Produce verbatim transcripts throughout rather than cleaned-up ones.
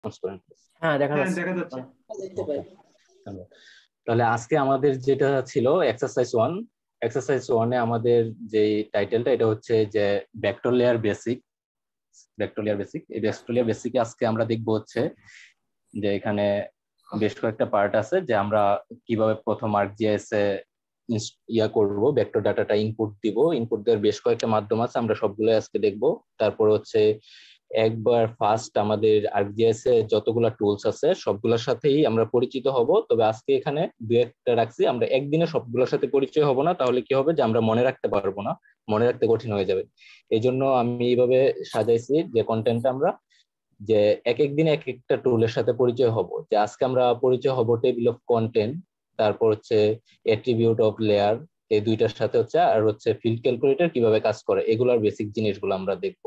হ্যাঁ দেখা হ্যাঁ যাচ্ছে। দেখা যাচ্ছে। দেখতে পাই। তাহলে আজকে আমাদের যেটা ছিল এক্সারসাইজ ওয়ান, এক্সারসাইজ ওয়ানে আমাদের যে টাইটেলটা এটা হচ্ছে যে vector layer basic. Vector layer basic এই ভেক্টর লেয়ার বেসিকে আজকে আমরা দেখবো হচ্ছে যে এখানে বেশ কয়েকটা পার্ট আছে যে আমরা কিভাবে প্রথম আর্কজিএস এ ইয়া করবো, ভেক্টর ডাটাটা ইনপুট দিব। ইনপুট দেওয়ার বেশ কয়েকটা মাধ্যম আছে, আমরা সবগুলো আজকে দেখবো। তারপর হচ্ছে একবার ফার্স্ট আমাদের আর্কজিএস এ যতগুলা টুলস আছে সবগুলোর সাথেই আমরা পরিচিত হব। তবে আজকে এখানে দু একটা রাখছি, আমরা একদিনে সবগুলোর সাথে পরিচয় হব না, তাহলে কি হবে যে আমরা মনে রাখতে পারবো না, মনে রাখতে কঠিন হয়ে যাবে। এই জন্য আমি এইভাবে সাজাইছি যে কন্টেন্টটা আমরা যে এক এক দিনে এক একটা টুলের সাথে পরিচয় হব। যে আজকে আমরা পরিচয় হব টেবিল অফ কন্টেন্ট, তারপর হচ্ছে অ্যাট্রিবিউট অফ লেয়ার, এই দুইটার সাথে হচ্ছে আর হচ্ছে ফিল্ড ক্যালকুলেটর কিভাবে কাজ করে, এগুলোর বেসিক জিনিসগুলো আমরা দেখবো।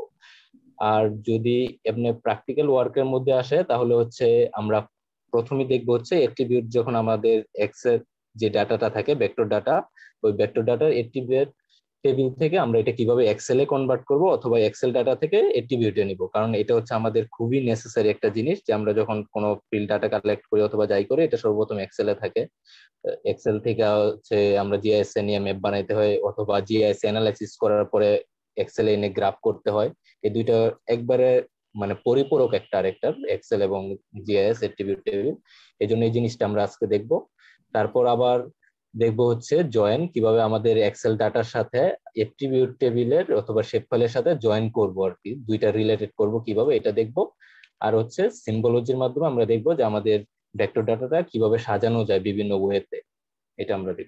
আর যদি এমনি প্র্যাকটিক্যাল ওয়ার্কের মধ্যে আসে তাহলে হচ্ছে আমরা প্রথমে দেখবো হচ্ছে অ্যাট্রিবিউট, যখন আমাদের এক্সের যে ডাটাটা থাকে ভেক্টর ডাটা, ওই ভেক্টর ডাটার অ্যাট্রিবিউট টেবিল থেকে আমরা এটা কিভাবে এক্সেল এ কনভার্ট করব অথবা এক্সেল ডাটা থেকে অ্যাট্রিবিউটে নিব। কারণ এটা হচ্ছে আমাদের খুবই নেসেসারি একটা জিনিস যে আমরা যখন কোনো ফিল্ড ডাটা কালেক্ট করি অথবা যাই করি এটা সর্বপ্রথম এক্সেল এ থাকে। এক্সেল থেকে হচ্ছে আমরা জিআইএস এ নিয়ে ম্যাপ বানাইতে হয় অথবা জিআইএস অ্যানালাইসিস করার পরে এক্সেল এনে গ্রাফ করতে হয়। এই দুইটা একবারে মানে পরিপূরক একটা আরেকটার, এক্সেল এবং জিআইএস অ্যাট্রিবিউট টেবিল। এই জন্য এই জিনিসটা আমরা আজকে দেখব। তারপর আবার দেখবো হচ্ছে জয়েন, কিভাবে আমাদের এক্সেল ডাটার সাথে অ্যাট্রিবিউট টেবিলের অথবা শেপ ফাইলের সাথে জয়েন করব আর কি, দুইটা রিলেটেড করব কিভাবে এটা দেখব। আর হচ্ছে সিম্বলজির মাধ্যমে আমরা দেখবো যে আমাদের ভেক্টর ডাটাটা কিভাবে সাজানো যায় বিভিন্ন ওয়েতে, এটা আমরা দেখব।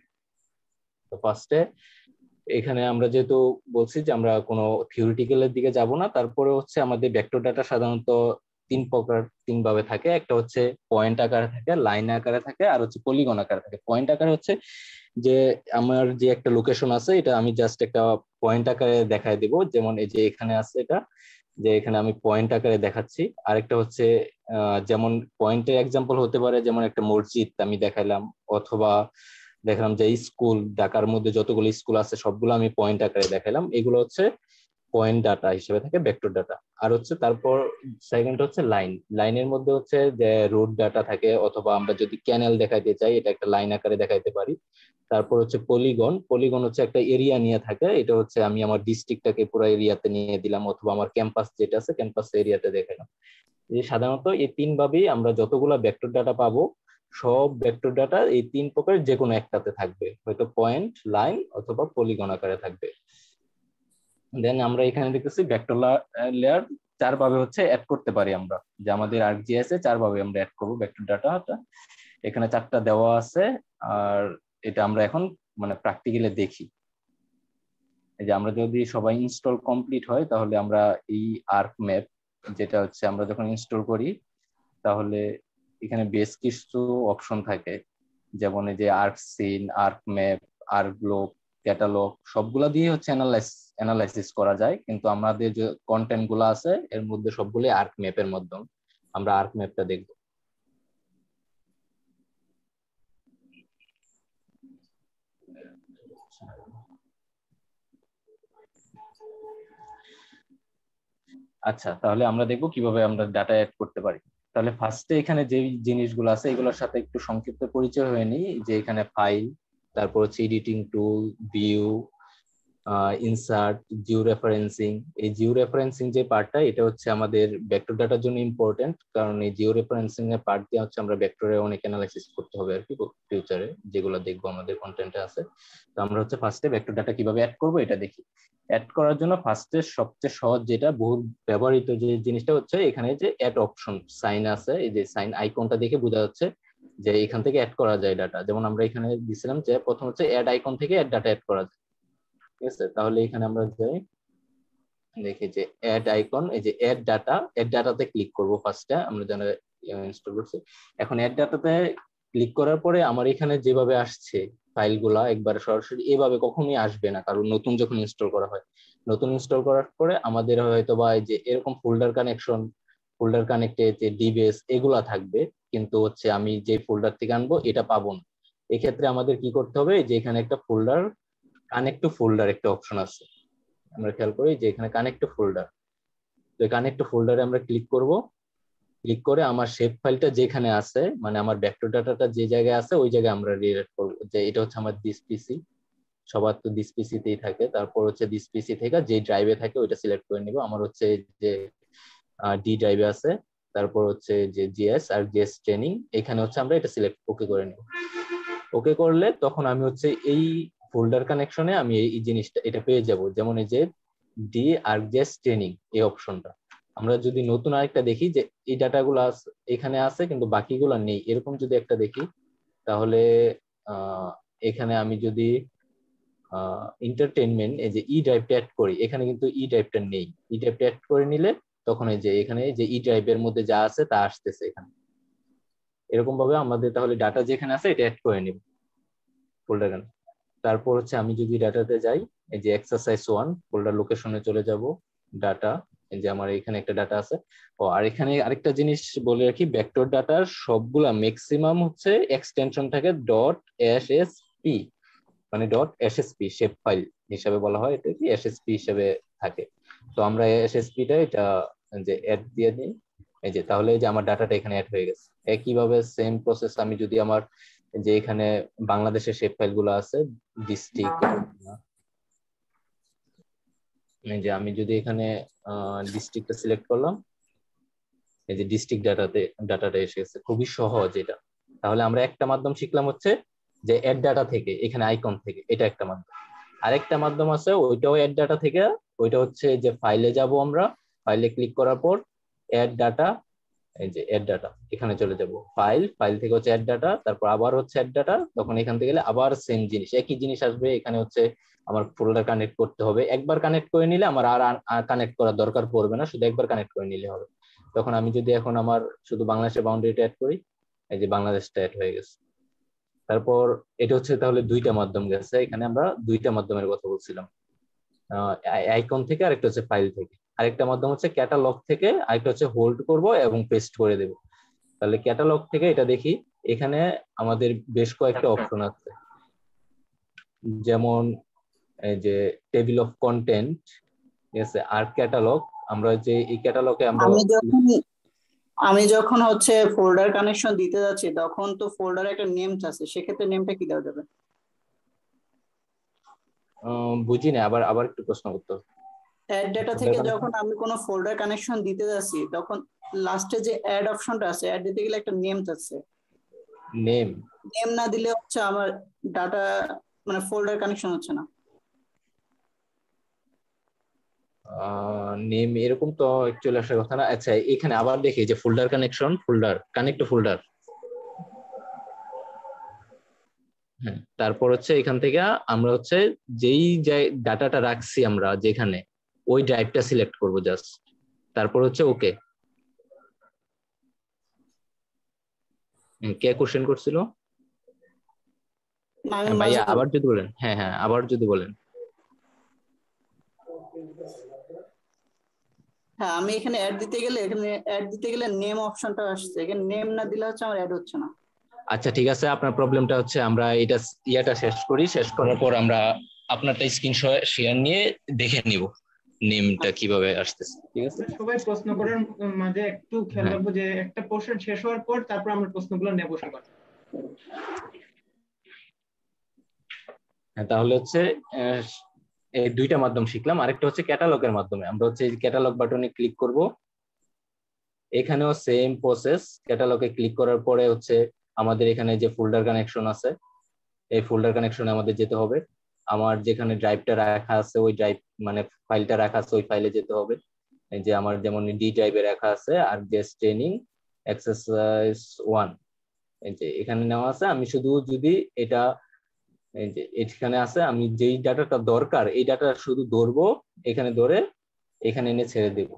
তো ফার্স্টে এখানে আমরা যেহেতু বলছি যে আমরা কোনো থিওরিটিক্যালের দিকে যাব না, তারপরে হচ্ছে আমাদের ভেক্টর ডাটা সাধারণত তিন প্রকার, তিন ভাবে থাকে। একটা হচ্ছে পয়েন্ট আকারে থাকে, লাইন আকারে থাকে, আর হচ্ছে পলিগন আকারে থাকে। পয়েন্ট আকারে হচ্ছে যে আমার যে একটা লোকেশন আছে এটা আমি জাস্ট একটা পয়েন্ট আকারে দেখায় দিব, যেমন এই যে এখানে আছে এটা, যে এখানে আমি পয়েন্ট আকারে দেখাচ্ছি। আরেকটা হচ্ছে যেমন পয়েন্টের এক্সাম্পল হতে পারে যেমন একটা মসজিদ আমি দেখাইলাম, অথবা দেখালাম যে স্কুল, ঢাকার মধ্যে যতগুলো স্কুল আছে সবগুলো আমি পয়েন্ট আকারে দেখাইলাম। এগুলো হচ্ছে পয়েন্ট ডাটা হিসেবে থাকে, ভেক্টর ডাটা। আর হচ্ছে তারপর সেকেন্ড হচ্ছে লাইন। লাইনের মধ্যে হচ্ছে যে রুট ডাটা থাকে, অথবা আমরা যদি ক্যানেল দেখাইতে চাই এটা একটা লাইন আকারে দেখাইতে পারি। তারপর হচ্ছে পলিগন। পলিগন হচ্ছে একটা এরিয়া নিয়ে থাকে, এটা হচ্ছে আমি আমার ডিস্ট্রিক্টটাকে পুরো এরিয়াতে নিয়ে দিলাম, অথবা আমার ক্যাম্পাস যেটা আছে ক্যাম্পাস এরিয়াতে দেখালাম। এই সাধারণত এই তিন ভাবেই আমরা যতগুলা ভেক্টর ডাটা পাবো সব ভেক্টর ডাটা এই তিন প্রকার যে কোনো একটাতে থাকবে, হয়তো পয়েন্ট, লাইন অথবা পলিগন আকারে থাকবে। দেন আমরা এখানে দেখতেছি ভেক্টর লেয়ার চার ভাবে হচ্ছে অ্যাড করতে পারি আমরা, যে আমাদের আর্কজিএস এ চার ভাবে আমরা অ্যাড করব ভেক্টর ডাটাটা। এখানে চারটা দেওয়া আছে, আর এটা আমরা এখন মানে প্র্যাকটিক্যালি দেখি। এই যে আমরা যদি সবাই ইনস্টল কমপ্লিট হয় তাহলে আমরা এই আর্ক ম্যাপ, যেটা হচ্ছে আমরা যখন ইনস্টল করি তাহলে এখানে বেশ কিছু অপশন থাকে, যেমন এই যে ArcScene, ArcMap, ArcGlobe, catalog, সবগুলা দিয়ে হচ্ছে অ্যানালাইস অ্যানালাইসিস করা যায়। কিন্তু আমাদের যে কন্টেন্ট গুলো আছে এর মধ্যে সবগুলো আর্ক ম্যাপের মাধ্যমে, আমরা আর্ক ম্যাপটা দেখব। আচ্ছা, তাহলে আমরা দেখবো কিভাবে আমরা ডাটা অ্যাড করতে পারি। তাহলে ফার্স্টে এখানে যে জিনিসগুলো আছে এগুলোর সাথে একটু সংক্ষিপ্ত পরিচয় হয়ে নিই। যে এখানে ফাইল, তারপর হচ্ছে editing tool, view, insert, georeferencing. এই জিও রেফারেন্সিং যে পার্টটা এটা হচ্ছে আমাদের ভেক্টর ডাটার জন্য ইম্পর্টেন্ট, কারণ এই জিও রেফারেন্সিং এর পার্ট দিয়ে হচ্ছে আমরা ভেক্টরে অনেক অ্যানালাইসিস করতে হবে আর কি ফিউচারে, যেগুলো দেখবো আমাদের কন্টেন্টে আছে। তো আমরা হচ্ছে ফার্স্টে ভেক্টর ডাটা কিভাবে অ্যাড করবো এটা দেখি। অ্যাড করার জন্য ফার্স্টে সবচেয়ে সহজ যেটা বহু ব্যবহৃত যে জিনিসটা হচ্ছে এখানে যে অ্যাড অপশন সাইন আছে, এই যে সাইন আইকনটা দেখে বোঝা যাচ্ছে যে এখান থেকে অ্যাড করা যায় ডাটা। যেমন আমরা এখানে দিছিলাম যে প্রথম হচ্ছে অ্যাড আইকন থেকে অ্যাড ডাটা অ্যাড করা যায়, ঠিক আছে। তাহলে এখানে আমরা যাই, দেখি যে অ্যাড আইকন, এই যে অ্যাড ডাটা, অ্যাড ডাটাতে ক্লিক করব ফার্স্টে, আমরা জানা ইনস্টল করছি। এখন অ্যাড ডাটাতে ক্লিক করার পরে আমার এখানে যেভাবে আসছে ফাইলগুলা একবারে সরাসরি এভাবে কখনোই আসবে না, কারণ নতুন যখন ইনস্টল করা হয়। নতুন ইনস্টল করার পরে আমাদের হয়তো বা এই যে এরকম ফোল্ডার কানেকশন, ফোল্ডার কানেক্টেড যে ডিবেস এগুলা থাকবে, কিন্তু হচ্ছে আমি যে ফোল্ডার থেকে আনবো এটা পাবো না। এক্ষেত্রে আমাদের কি করতে হবে, যে এখানে একটা ফোল্ডার, কানেক্ট টু ফোল্ডার একটা অপশন আছে, আমরা খেয়াল করি যে এখানে কানেক্ট টু ফোল্ডার। তো কানেক্ট টু ফোল্ডারে আমরা ক্লিক করব। ক্লিক করে আমার শেপ ফাইলটা যেখানে আছে, মানে আমার ভেক্টর ডাটাটা যে জায়গায় আছে ওই জায়গায় আমরা রিলেট করব, যে এটা হচ্ছে আমার দিস পিসি, সবার তো দিস পিসিতেই থাকে। তারপর হচ্ছে দিস পিসি থেকে যে ড্রাইভে থাকে ওইটা সিলেক্ট করে নিব। আমার হচ্ছে যে ডি ড্রাইভে আছে, তারপর হচ্ছে যে জিএস আর জিএস ট্রেনিং, এখানে হচ্ছে আমরা এটা সিলেক্ট ওকে করে নিব। ওকে করলে তখন আমি হচ্ছে এই ফোল্ডার কানেকশনে আমি এই জিনিসটা এটা পেয়ে যাব, যেমন এই যে ডি আর জিএস ট্রেনিং এই অপশনটা। আমরা যদি নতুন আরেকটা দেখি যে এই ডাটাগুলো এখানে আছে কিন্তু বাকিগুলো নেই, এরকম যদি একটা দেখি, তাহলে আহ এখানে আমি যদি এন্টারটেইনমেন্ট এই যে ই ড্রাইভটা অ্যাড করি, এখানে কিন্তু ই ড্রাইভটা নেই। ই ড্রাইভটা অ্যাড করে নিলে তখন এই যে এখানে যে ই ড্রাইভের মধ্যে যা আছে তা আসতেছে এখানে। এরকম ভাবে আমাদের তাহলে ডাটা যেখানে আছে এটা অ্যাড করে নিব ফোল্ডার। তারপর হচ্ছে আমি যদি ডাটাতে যাই, এই যে এক্সারসাইজ ওয়ান ফোল্ডার লোকেশনে চলে যাব, ডাটা, এই যে আমার এখানে একটা ডাটা আছে। ও আর এখানে আরেকটা জিনিস বলে রাখি, ভেক্টর ডাটার সবগুলা ম্যাক্সিমাম হচ্ছে এক্সটেনশন থাকে ডট এস এস পি, মানে ডট এসএসপি শেপ ফাইল হিসাবে বলা হয়, এটা কি এসএসপি হিসাবে থাকে। তো আমরা এসএসপি টা এটা যে অ্যাড দিয়ে দিই, এই যে তাহলে এই যে আমার ডাটাটা এখানে অ্যাড হয়ে গেছে। একইভাবে সেম প্রসেস আমি যদি আমার যে এখানে বাংলাদেশের শেপ ফাইল গুলো আছে ডিস্ট্রিক্ট, এই যে আমি যদি এখানে ডিস্ট্রিক্টটা সিলেক্ট করলাম, এই যে ডিস্ট্রিক্ট ডাটাতে ডাটাটা এসে গেছে, খুবই সহজ এটা। তাহলে আমরা একটা মাধ্যম শিখলাম হচ্ছে যে অ্যাড ডাটা থেকে, এখানে আইকন থেকে, এটা একটা মাধ্যম। আরেকটা মাধ্যম আছে ওইটাও অ্যাড ডাটা থেকে, ওইটা হচ্ছে যে ফাইলে যাব, আমরা ফাইলে ক্লিক করার পর অ্যাড ডাটা, এই যে অ্যাড ডাটা এখানে চলে যাব, ফাইল ফাইল থেকে হচ্ছে অ্যাড ডাটা, তারপর আবার হচ্ছে অ্যাড ডাটা, তখন এখান থেকে গেলে আবার সেম জিনিস একই জিনিস আসবে। এখানে হচ্ছে আমার ফোল্ডার কানেক্ট করতে হবে, একবার কানেক্ট করে নিলে আমার আর কানেক্ট করার দরকার পড়বে না, শুধু একবার কানেক্ট করে নিলে হবে। তখন আমি যদি এখন আমার শুধু বাংলাদেশের বাউন্ডারিটা অ্যাড করি, এই যে বাংলাদেশটা অ্যাড হয়ে গেছে। তারপর এটা হচ্ছে তাহলে দুইটা মাধ্যম গেছে, এখানে আমরা দুইটা মাধ্যমের কথা বলছিলাম, আইকন থেকে আরেকটা হচ্ছে ফাইল থেকে। আরেকটা মাধ্যম হচ্ছে ক্যাটালগ থেকে, আরেকটা হচ্ছে হোল্ড করব এবং পেস্ট করে দেব। তাহলে ক্যাটালগ থেকে এটা দেখি, এখানে আমাদের বেশ কয়েকটা অপশন আছে, যেমন এই যে টেবিল অফ কন্টেন্ট, ঠিক আছে, আর ক্যাটালগ। আমরা যে এই ক্যাটালগে আমরা আমি যখন আমি যখন হচ্ছে ফোল্ডার কানেকশন দিতে যাচ্ছি তখন তো ফোল্ডারে একটা নেম আছে, সেক্ষেত্রে নেমটা কি দেওয়া যাবে? বুঝি না, আবার আবার একটু প্রশ্ন করতে হবে। অ্যাড ডাটা থেকে যখন আমি কোনো ফোল্ডার কানেকশন দিতে যাচ্ছি তখন লাস্টে যে অ্যাড অপশনটা আছে, অ্যাড দিতে গেলে একটা নেম আছে, নেম নেম না দিলে হচ্ছে আমার ডাটা মানে ফোল্ডার কানেকশন হচ্ছে না। নেম এরকম তো অ্যাকচুয়ালি আসার কথা না। আচ্ছা এখানে আবার দেখি যে folder connection, folder connect to folder, হ্যাঁ, তারপর হচ্ছে এখান থেকে আমরা হচ্ছে যেই ডাটাটা রাখছি আমরা যেখানে, ওই ড্রাইভটা সিলেক্ট করব জাস্ট, তারপর হচ্ছে ওকে। কে কোশ্চেন করছিল? হ্যাঁ ভাইয়া আবার যদি বলেন, হ্যাঁ হ্যাঁ আবার যদি বলেন। হ্যাঁ, আমি এখানে অ্যাড দিতে গেলে এখানে অ্যাড দিতে গেলে নেম অপশনটা আসছে, এখানে নেম না দিলে হচ্ছে আমার অ্যাড হচ্ছে না। আচ্ছা ঠিক আছে, আপনার প্রবলেমটা হচ্ছে আমরা এটা ইয়াটা শেষ করি, শেষ করার পর আমরা আপনারটা স্ক্রিন শেয়ার নিয়ে দেখে নিব নেমটা কিভাবে আসতেছে। ঠিক আছে, সবাই প্রশ্ন করার মাঝে একটু খেয়াল রাখবো যে একটা পোর্শন শেষ হওয়ার পর তারপর আমরা প্রশ্নগুলো নেব সবার। তাহলে হচ্ছে এই দুইটা মাধ্যম শিখলাম, আরেকটা হচ্ছে ক্যাটালগের মাধ্যমে। আমরা হচ্ছে এই ক্যাটালগ বাটনে ক্লিক করব, এখানেও সেম প্রসেস। ক্যাটালগে ক্লিক করার পরে হচ্ছে আমাদের এখানে যে ফোল্ডার কানেকশন আছে, এই ফোল্ডার কানেকশনে আমাদের যেতে হবে। আমার যেখানে ড্রাইভটা রাখা আছে ওই ড্রাইভ মানে ফাইলটা রাখা আছে ওই ফাইলে যেতে হবে। এই যে আমার যেমন ডি ড্রাইভে রাখা আছে আর জেস ট্রেনিং এক্সারসাইজ ওয়ান, এই যে এখানে নেওয়া আছে। আমি শুধু যদি এটা এই যে এখানে আছে, আমি যেই ডাটাটা দরকার এই ডাটা শুধু ধরবো, এখানে ধরে এখানে এনে ছেড়ে দেব।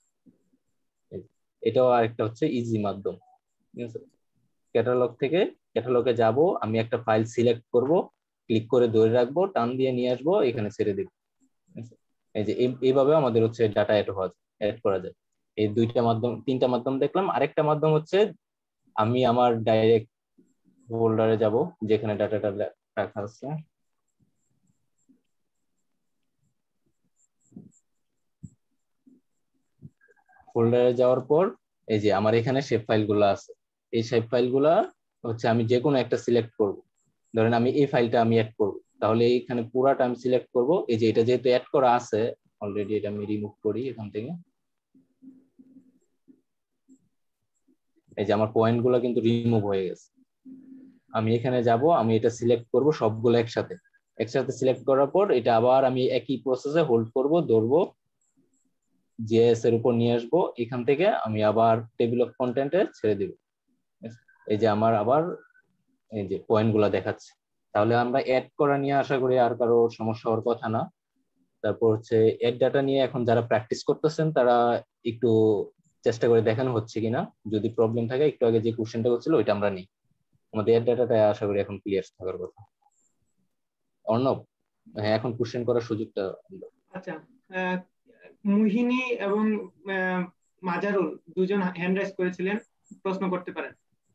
এটাও আরেকটা হচ্ছে ইজি মাধ্যম। ঠিক আছে, ক্যাটালগ থেকে ক্যাটালগে যাব, আমি একটা ফাইল সিলেক্ট করব, ক্লিক করে ধরে রাখবো, টান দিয়ে নিয়ে আসবো, এখানে ছেড়ে দেব। এই যে এইভাবে আমাদের হচ্ছে ডাটা অ্যাড হওয়া যায়, অ্যাড করা যায়। এই দুইটা মাধ্যম, তিনটা মাধ্যম দেখলাম। আরেকটা মাধ্যম হচ্ছে আমি আমার ডাইরেক্ট ফোল্ডারে যাব যেখানে ডাটাটা রাখা আছে। ফোল্ডারে যাওয়ার পর এই যে আমার এখানে শেপ ফাইলগুলো আছে, এই শেপ ফাইলগুলা হচ্ছে আমি যে কোনো একটা সিলেক্ট করব। ধরেন আমি এই ফাইলটা আমি অ্যাড করব, তাহলে এইখানে পুরাটা আমি সিলেক্ট করব। এই যে এটা যেহেতু অ্যাড করা আছে অলরেডি, এটা আমি রিমুভ করি এখান থেকে। এই যে আমার পয়েন্ট গুলো কিন্তু রিমুভ হয়ে গেছে। আমি এখানে যাব, আমি এটা সিলেক্ট করব সবগুলো একসাথে। একসাথে সিলেক্ট করার পর এটা আবার আমি একই প্রসেসে হোল্ড করব, ধরবো, জেএস এর উপর নিয়ে আসবো, এখান থেকে আমি আবার টেবিল অফ কন্টেন্টে ছেড়ে দিব। এই যে আমার আবার এই যে পয়েন্ট গুলা দেখাচ্ছে। তাহলে আমরা অ্যাড করা নিয়ে আশা করি আর কারো সমস্যা হওয়ার কথা না। তারপর হচ্ছে এড ডাটা নিয়ে এখন যারা প্র্যাকটিস করতেছেন তারা একটু চেষ্টা করে দেখানো হচ্ছে কিনা, যদি প্রবলেম থাকে একটু আগে যে কোশ্চেনটা হচ্ছিল ওইটা আমরা নিই। আমাদের এড ডাটাটা আশা করি এখন ক্লিয়ার থাকার কথা। অর্ণব, হ্যাঁ এখন কোশ্চেন করার সুযোগটা। আচ্ছা, আহ, মুহিনী এবং আহ, মাজারুল দুজন হ্যান্ড রাইজ করেছিলেন, প্রশ্ন করতে পারেন।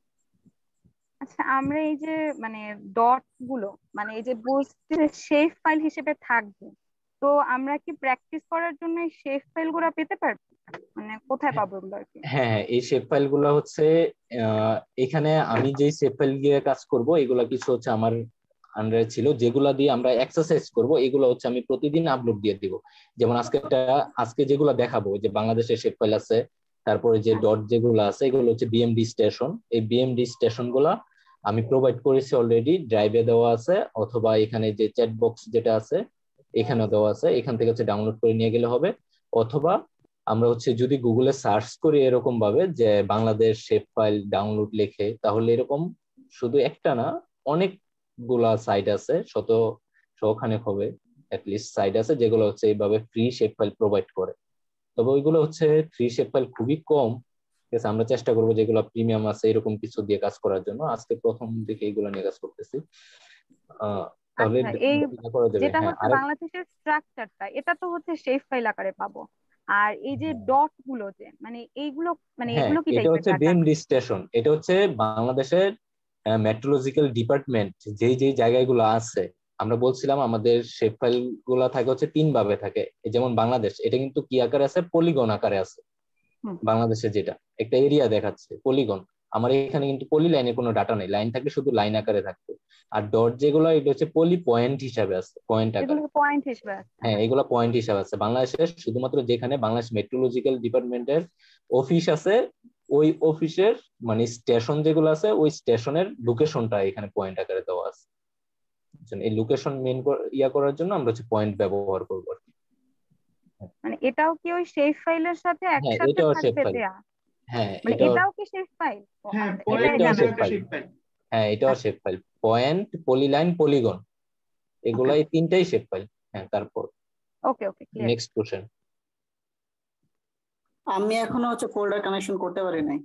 আচ্ছা, আমরা এই যে মানে ডট গুলো মানে এই যে বলছে শেপ ফাইল হিসেবে থাকবে, তো আমরা কি প্র্যাকটিস করার জন্য এই শেপ ফাইল গুলো পেতে পারবো? মানে কোথায় পাবো এগুলো আর কি? হ্যাঁ হ্যাঁ, এই শেপ ফাইল গুলা হচ্ছে আহ, এখানে আমি যেই শেপ ফাইল দিয়ে কাজ করব এগুলা কিছু হচ্ছে আমার আন্ডারে ছিল, যেগুলা দিয়ে আমরা এক্সারসাইজ করব এগুলো হচ্ছে আমি প্রতিদিন আপলোড দিয়ে দিব। যেমন আজকে একটা আজকে যেগুলো দেখাবো, যে বাংলাদেশের শেপ ফাইল আছে, তারপরে যে ডট যেগুলো আছে এগুলো হচ্ছে বিএমডি স্টেশন। এই বিএমডি স্টেশন গুলা আমি প্রোভাইড করেছি অলরেডি, ড্রাইভে দেওয়া আছে, অথবা এখানে যে চ্যাট বক্স যেটা আছে এখানেও দেওয়া আছে, এখান থেকে হচ্ছে ডাউনলোড করে নিয়ে গেলে হবে। অথবা আমরা হচ্ছে যদি গুগলে সার্চ করি এরকম ভাবে যে বাংলাদেশ শেপ ফাইল ডাউনলোড লিখে, তাহলে এরকম শুধু একটা না অনেকগুলা সাইট আছে, শত শখানেক হবে অ্যাটলিস্ট সাইট আছে যেগুলো হচ্ছে এইভাবে ফ্রি শেপ ফাইল প্রোভাইড করে। তবে ওইগুলো হচ্ছে ফ্রি শেপ ফাইল খুবই কম, ঠিক আছে? আমরা চেষ্টা করবো যেগুলো প্রিমিয়াম আছে এরকম কিছু দিয়ে কাজ করার জন্য। আজকে প্রথম দিকে এইগুলো নিয়ে কাজ করতেছি। আহ তাহলে আচ্ছা, এই এটা করা যাবে। যেটা হ্যাঁ, হচ্ছে আরেক বাংলাদেশের স্ট্রাকচারটা, এটা তো হচ্ছে শেপ ফাইল আকারে পাবো। আর এই যে ডট গুলো যে মানে এইগুলো মানে হ্যাঁ, এগুলো কি এটা টাইপের হচ্ছে ডাটা? BMD station. এটা হচ্ছে বাংলাদেশের মেট্রোলজিক্যাল ডিপার্টমেন্ট যেই যেই জায়গাগুলো আছে। আমরা বলছিলাম আমাদের শেপ ফাইল গুলা থাকে হচ্ছে তিন ভাবে থাকে। এই যেমন বাংলাদেশ, এটা কিন্তু কি আকারে আছে? পলিগন আকারে আছে। বাংলাদেশে যেটা একটা এরিয়া দেখাচ্ছে পলিগন, আমার এখানে কিন্তু পলি লাইনের কোনো ডাটা নেই, লাইন থাকলে শুধু লাইন আকারে থাকবে। আর ডট যেগুলো এটা হচ্ছে পলি পয়েন্ট হিসাবে আছে, পয়েন্ট আকারে। এগুলো পয়েন্ট হিসেবে আছে। হ্যাঁ, এগুলো পয়েন্ট হিসাবে আছে। বাংলাদেশের শুধুমাত্র যেখানে বাংলাদেশ মেট্রোলজিক্যাল ডিপার্টমেন্টের অফিস আছে ওই অফিসের মানে স্টেশন যেগুলো আছে ওই স্টেশনের লোকেশনটা এখানে পয়েন্ট আকারে দেওয়া আছে। এই লোকেশন মেন ইয়া করার জন্য আমরা হচ্ছে পয়েন্ট ব্যবহার করবো আর কি। মানে এটাও কি ওই শেপ ফাইলের সাথে হ্যাঁ, একসাথে এটাও শেপ থাকবে ফাইল। দেয়া? হ্যাঁ, মানে এটাও এটাও কি শেপ ফাইল? হ্যাঁ, আচ্ছা, পয়েন্ট এটাই এটাও জানা শেপ একটা আছে। ফাইল। Shape file. হ্যাঁ, এটাও shape file. Point, polyline, polygon, এগুলা এই তিনটাই শেপ ফাইল। হ্যাঁ, তারপর okay okay, clear. Next question. আমি এখনো হচ্ছে ফোল্ডার কানেকশন করতে পারি নাই।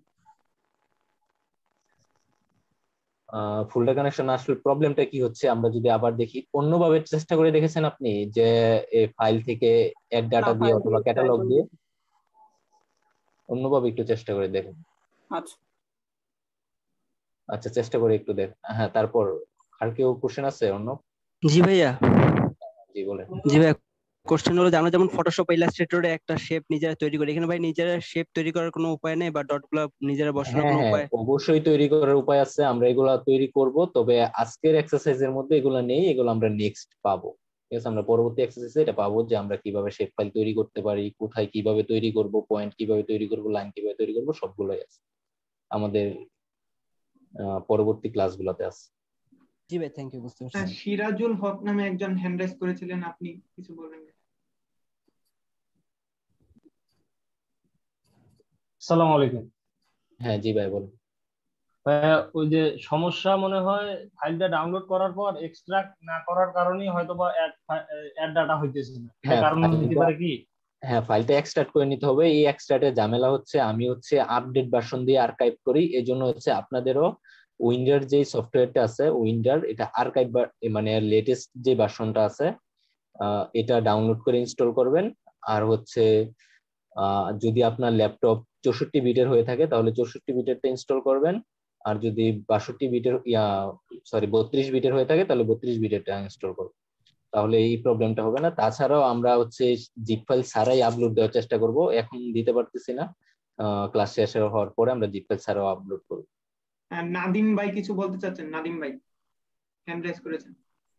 ফোল্ডার কানেকশন আসলে প্রবলেমটা কি হচ্ছে আমরা যদি আবার দেখি, অন্যভাবে চেষ্টা করে দেখেছেন আপনি যে এই ফাইল থেকে অ্যাড ডাটা দিয়ে অথবা ক্যাটালগ দিয়ে? অন্যভাবে একটু চেষ্টা করে দেখেন। আচ্ছা আচ্ছা, চেষ্টা করে একটু দেখ। হ্যাঁ, তারপর আর কেউ কোশ্চেন আছে অন্য? জি ভাইয়া। জি বলেন। জি ভাইয়া, কোশ্চেন হলো যে আমরা যেমন ফটোশপ ইলাস্ট্রেটরে একটা শেপ নিজেরা তৈরি করি, এখানে ভাই নিজেরা শেপ তৈরি করার কোনো উপায় নেই বা ডট গুলো নিজেরা বসানোর হ্যাঁ কোনো হ্যাঁ, উপায়? অবশ্যই তৈরি করার উপায় আছে, আমরা এগুলা তৈরি করব। তবে আজকের এক্সারসাইজের মধ্যে এগুলা নেই, এগুলো আমরা নেক্সট পাবো। ঠিক আছে, আমরা পরবর্তী এক্সারসাইজে এটা পাবো যে আমরা কিভাবে শেপ ফাইল তৈরি করতে পারি, কোথায় কিভাবে তৈরি করব, পয়েন্ট কিভাবে তৈরি করব, লাইন কিভাবে তৈরি করব, সবগুলোই আছে আমাদের পরবর্তী ক্লাসগুলোতে আছে। জি ভাই, থ্যাংক ইউ, বুঝতে হ্যাঁ, পারছি। সিরাজুল হক নামে একজন হ্যান্ড রাইজ করেছিলেন, আপনি কিছু বলবেন? আসসালামু আলাইকুম। হ্যাঁ জি ভাই বলুন। ভাইয়া, ওই যে সমস্যা মনে হয় ফাইলটা ডাউনলোড করার পর এক্সট্রাক্ট না করার কারণেই হয়তো বা অ্যাড ডাটা হইতেছে না, এর হ্যাঁ, কারণ হতে পারে কি? হ্যাঁ, ফাইলটা এক্সট্রাক্ট করে নিতে হবে। এই এক্সট্রাক্টের ঝামেলা হচ্ছে আমি হচ্ছে আপডেট ভার্সন দিয়ে আর্কাইভ করি, এজন্য হচ্ছে আপনাদেরও উইন্ডার যে সফটওয়্যারটা আছে উইন্ডার, এটা আর্কাইভ মানে লেটেস্ট যে ভার্সনটা আছে এটা ডাউনলোড করে ইনস্টল করবেন। আর হচ্ছে যদি আপনার ল্যাপটপ চৌষট্টি বিটের হয়ে থাকে তাহলে চৌষট্টি বিটেরটা ইনস্টল করবেন, আর যদি বাষট্টি বিটের ইয়া সরি বত্রিশ বিটের হয়ে থাকে তাহলে বত্রিশ বিটেরটা ইনস্টল করবেন, তাহলে এই প্রবলেমটা হবে না। তাছাড়াও আমরা হচ্ছে জিপ ফাইল ছাড়াই আপলোড দেওয়ার চেষ্টা করব, এখন দিতে পারতেছি না, ক্লাস শেষ হওয়ার পরে আমরা জিপ ফাইল ছাড়াও আপলোড করব। আর নাদিম ভাই কিছু বলতে চাচ্ছেন? নাদিম ভাই হ্যান্ড রেজ করেছেন।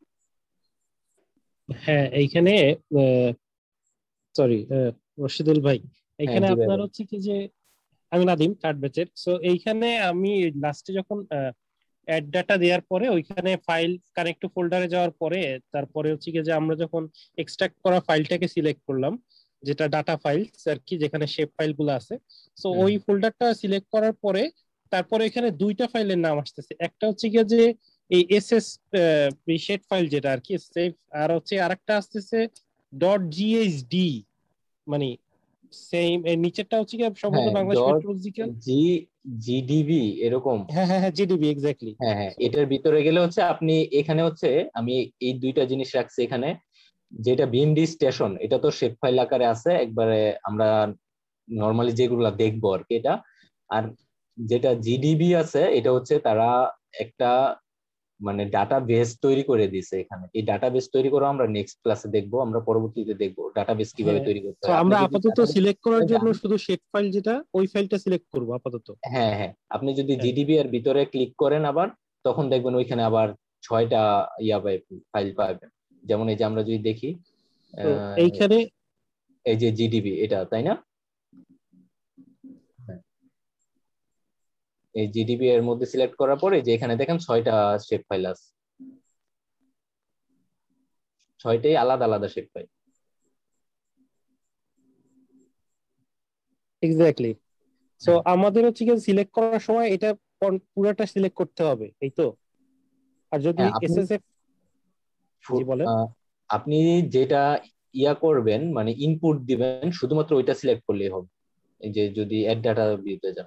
হ্যাঁ এইখানে সরি রশিদুল ভাই, হ্যাঁ এইখানে জি ভাই আপনার বলুন। হচ্ছে কি যে আমি নাদিম কার্ড ব্যাচের। সো এইখানে আমি লাস্টে যখন অ্যাড ডাটা দেওয়ার পরে ওইখানে ফাইল কানেক্ট ফোল্ডারে যাওয়ার পরে তারপরে হচ্ছে কি যে আমরা যখন এক্সট্রাক্ট করা ফাইলটাকে সিলেক্ট করলাম, যেটা ডাটা ফাইলস আর কি, যেখানে শেপ ফাইল গুলো আছে, সো হুম ওই ফোল্ডারটা সিলেক্ট করার পরে তারপরে এখানে দুইটা ফাইলের নাম আসতেছে। একটা হচ্ছে কি যে এই এস এস শেপ ফাইল যেটা আর কি সেভ, আর হচ্ছে আরেকটা আসতেছে ডট জিএইচডি, মানে সেম। এর নিচেরটা হচ্ছে কি সম্ভবত হ্যাঁ Bangladesh dot metrological. G G D B এরকম। হ্যাঁ হ্যাঁ হ্যাঁ জিডিবি এক্স্যাক্টলি। হ্যাঁ হ্যাঁ এটার ভিতরে গেলে হচ্ছে আপনি এখানে হচ্ছে আমি এই দুইটা জিনিস রাখছি এখানে। যেটা বিএমডি স্টেশন এটা তো শেপ ফাইল আকারে আছে একবারে, আমরা নরমালি যেগুলো দেখবো আর কি এটা। আর যেটা জিডিবি আছে এটা হচ্ছে তারা একটা মানে ডাটা বেস তৈরি করে দিয়েছে এখানে। এই ডাটা বেস তৈরি করে আমরা নেক্সট ক্লাসে দেখবো, আমরা পরবর্তীতে দেখবো ডাটা বেস কিভাবে হ্যাঁ, তৈরি করতে তো হয়। আপনি আমরা যদি আপাতত database সিলেক্ট করার জন্য যান- শুধু শেপ ফাইল যেটা ওই ফাইলটা সিলেক্ট করব আপাতত। হ্যাঁ হ্যাঁ আপনি যদি হ্যাঁ। জিডিবি এর ভিতরে ক্লিক করেন আবার, তখন দেখবেন ওইখানে আবার ছয়টা ইয়া ফাইল পাবেন। যেমন এই যে আমরা যদি দেখি তো আহ, এইখানে এই যে জিডিবি এটা, তাই না? হ্যাঁ। এই জিডিবি এর মধ্যে সিলেক্ট করার পরে যে এখানে দেখেন ছয়টা শেপ ফাইল আছে, ছয়টাই আলাদা আলাদা শেপ ফাইল। এক্স্যাক্টলি। সো আমাদের হচ্ছে কি সিলেক্ট করার সময় এটা পন- পুরোটা সিলেক্ট করতে হবে, এই তো? আর যদি হ্যাঁ আপনি এসএসএফ, জি বলেন। আহ, আপনি যেটা ইয়া করবেন মানে ইনপুট দিবেন শুধুমাত্র ওইটা সিলেক্ট করলেই হবে। এই যে যদি অ্যাড ডাটা ভিউতে যান,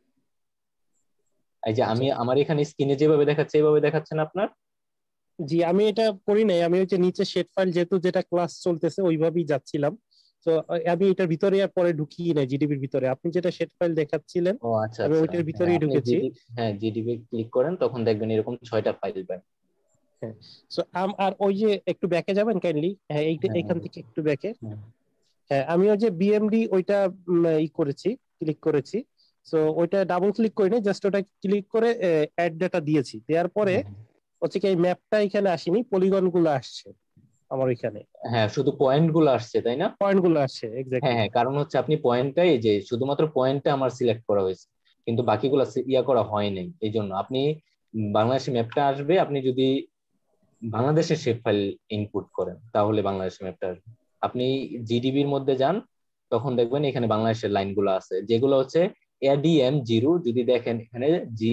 এই যে আমি আচ্ছা আমার এখানে স্ক্রিনে যেভাবে দেখাচ্ছে এইভাবে দেখাচ্ছে না আপনার? জি, আমি এটা করি নাই, আমি হচ্ছে নিচে শেড ফাইল যেহেতু যেটা ক্লাস চলতেছে ওইভাবেই যাচ্ছিলাম। তো আমি এটার ভিতরে আর পরে ঢুকিয়ে নাই জিডিবির ভিতরে, আপনি যেটা শেড ফাইল দেখাচ্ছিলেন ও আচ্ছা আমি আচ্ছা। ওইটার হ্যাঁ ভিতরেই আপনি ঢুকেছি। জিডি হ্যাঁ জিডিবি ক্লিক করেন তখন দেখবেন এরকম ছয়টা ফাইল পাবেন। হ্যাঁ। সো আর ওই যে একটু ব্যাকে যাবেন কাইন্ডলি, হ্যাঁ এইটা হ্যাঁ এখান থেকে একটু ব্যাকে। হ্যাঁ হ্যাঁ আমি ওই যে বিএমডি ওইটা উম, ই করেছি, ক্লিক করেছি। সো ওইটা ডাবল ক্লিক করিনি, জাস্ট ওটা ক্লিক করে অ্যাড ডাটা দিয়েছি। দেওয়ার পরে হ্যাঁ হচ্ছে কি এই ম্যাপটা এখানে আসেনি, পলিগন গুলো আসছে আমার ওইখানে, হ্যাঁ শুধু পয়েন্ট গুলো আসছে তাই না? পয়েন্ট গুলো আসছে হ্যাঁ এক্স্যাক্টলি। হ্যাঁ কারণ হচ্ছে আপনি পয়েন্টটাই যে শুধুমাত্র পয়েন্টটা আমার সিলেক্ট করা হয়েছে, কিন্তু বাকিগুলো ইয়া করা হয় নাই। এই জন্য আপনি বাংলাদেশি ম্যাপটা আসবে, আপনি যদি বাংলাদেশের শেপ ফাইল ইনপুট করেন তাহলে বাংলাদেশের ম্যাপটা আসবে। আপনি জিডিবির মধ্যে যান তখন দেখবেন এখানে বাংলাদেশের লাইনগুলো আছে যেগুলো হচ্ছে এডিএম জিরো। যদি দেখেন এখানে জি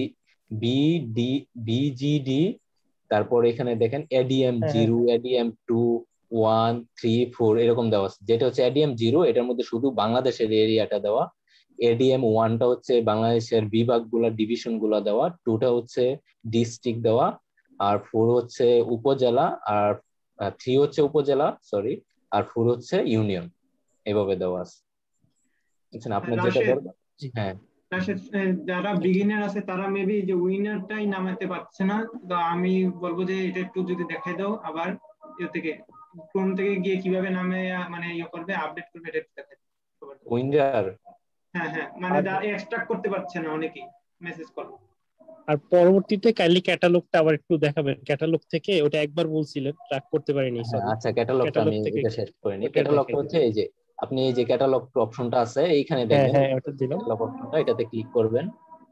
বিডি বিজিডি, তারপর এখানে দেখেন এডিএম হ্যাঁ হ্যাঁ zero, ADM two, one, three, four এরকম দেওয়া আছে। যেটা হচ্ছে এডিএম জিরো এটার মধ্যে শুধু বাংলাদেশের এরিয়াটা দেওয়া, এডিএম ওয়ানটা হচ্ছে বাংলাদেশের বিভাগগুলা ডিভিশন গুলা দেওয়া, টুটা হচ্ছে ডিস্ট্রিক্ট দেওয়া, আর ফোর হচ্ছে উপজেলা, আর থ্রি হচ্ছে উপজেলা সরি, আর ফোর হচ্ছে ইউনিয়ন। এভাবে দেওয়া আছে বুঝছেন আপনার যেটা রাশেদ দরকার। জি হ্যাঁ রাশেদ আহ, যারা বিগিনার আছে তারা মেবি যে উইনারটাই নামাতে পারছে না। তো আমি বলবো যে এটা একটু যদি দেখাই দাও আবার ইয়ে থেকে ক্রোম থেকে গিয়ে কিভাবে নামে আহ, মানে ইয়ে করবে আপডেট করবে এটা একটু দেখাই দাও সবার জন্য। উইন্ডার। হ্যাঁ হ্যাঁ মানে আর এক্সট্রাক্ট করতে পারছে না অনেকেই, মেসেজ করো। আর পরবর্তীতে কাইন্ডলি ক্যাটালগটা আবার একটু দেখাবেন, ক্যাটালগ থেকে ওটা একবার বলছিলেন ট্র্যাক করতে পারিনি, হ্যাঁ সরি। আচ্ছা ক্যাটালগটা ক্যাটালগ আমি থেকে এটা শেষ করিনি। ওটা ক্যাটালগটা দেখাই হচ্ছে দিবেন। এই যে আপনি এই যে ক্যাটালগ অপশনটা আছে এইখানে হ্যাঁ দেখবেন, হ্যাঁ ওটা দিলাম। ক্যাটালগ অপশনটা এটাতে ক্লিক করবেন।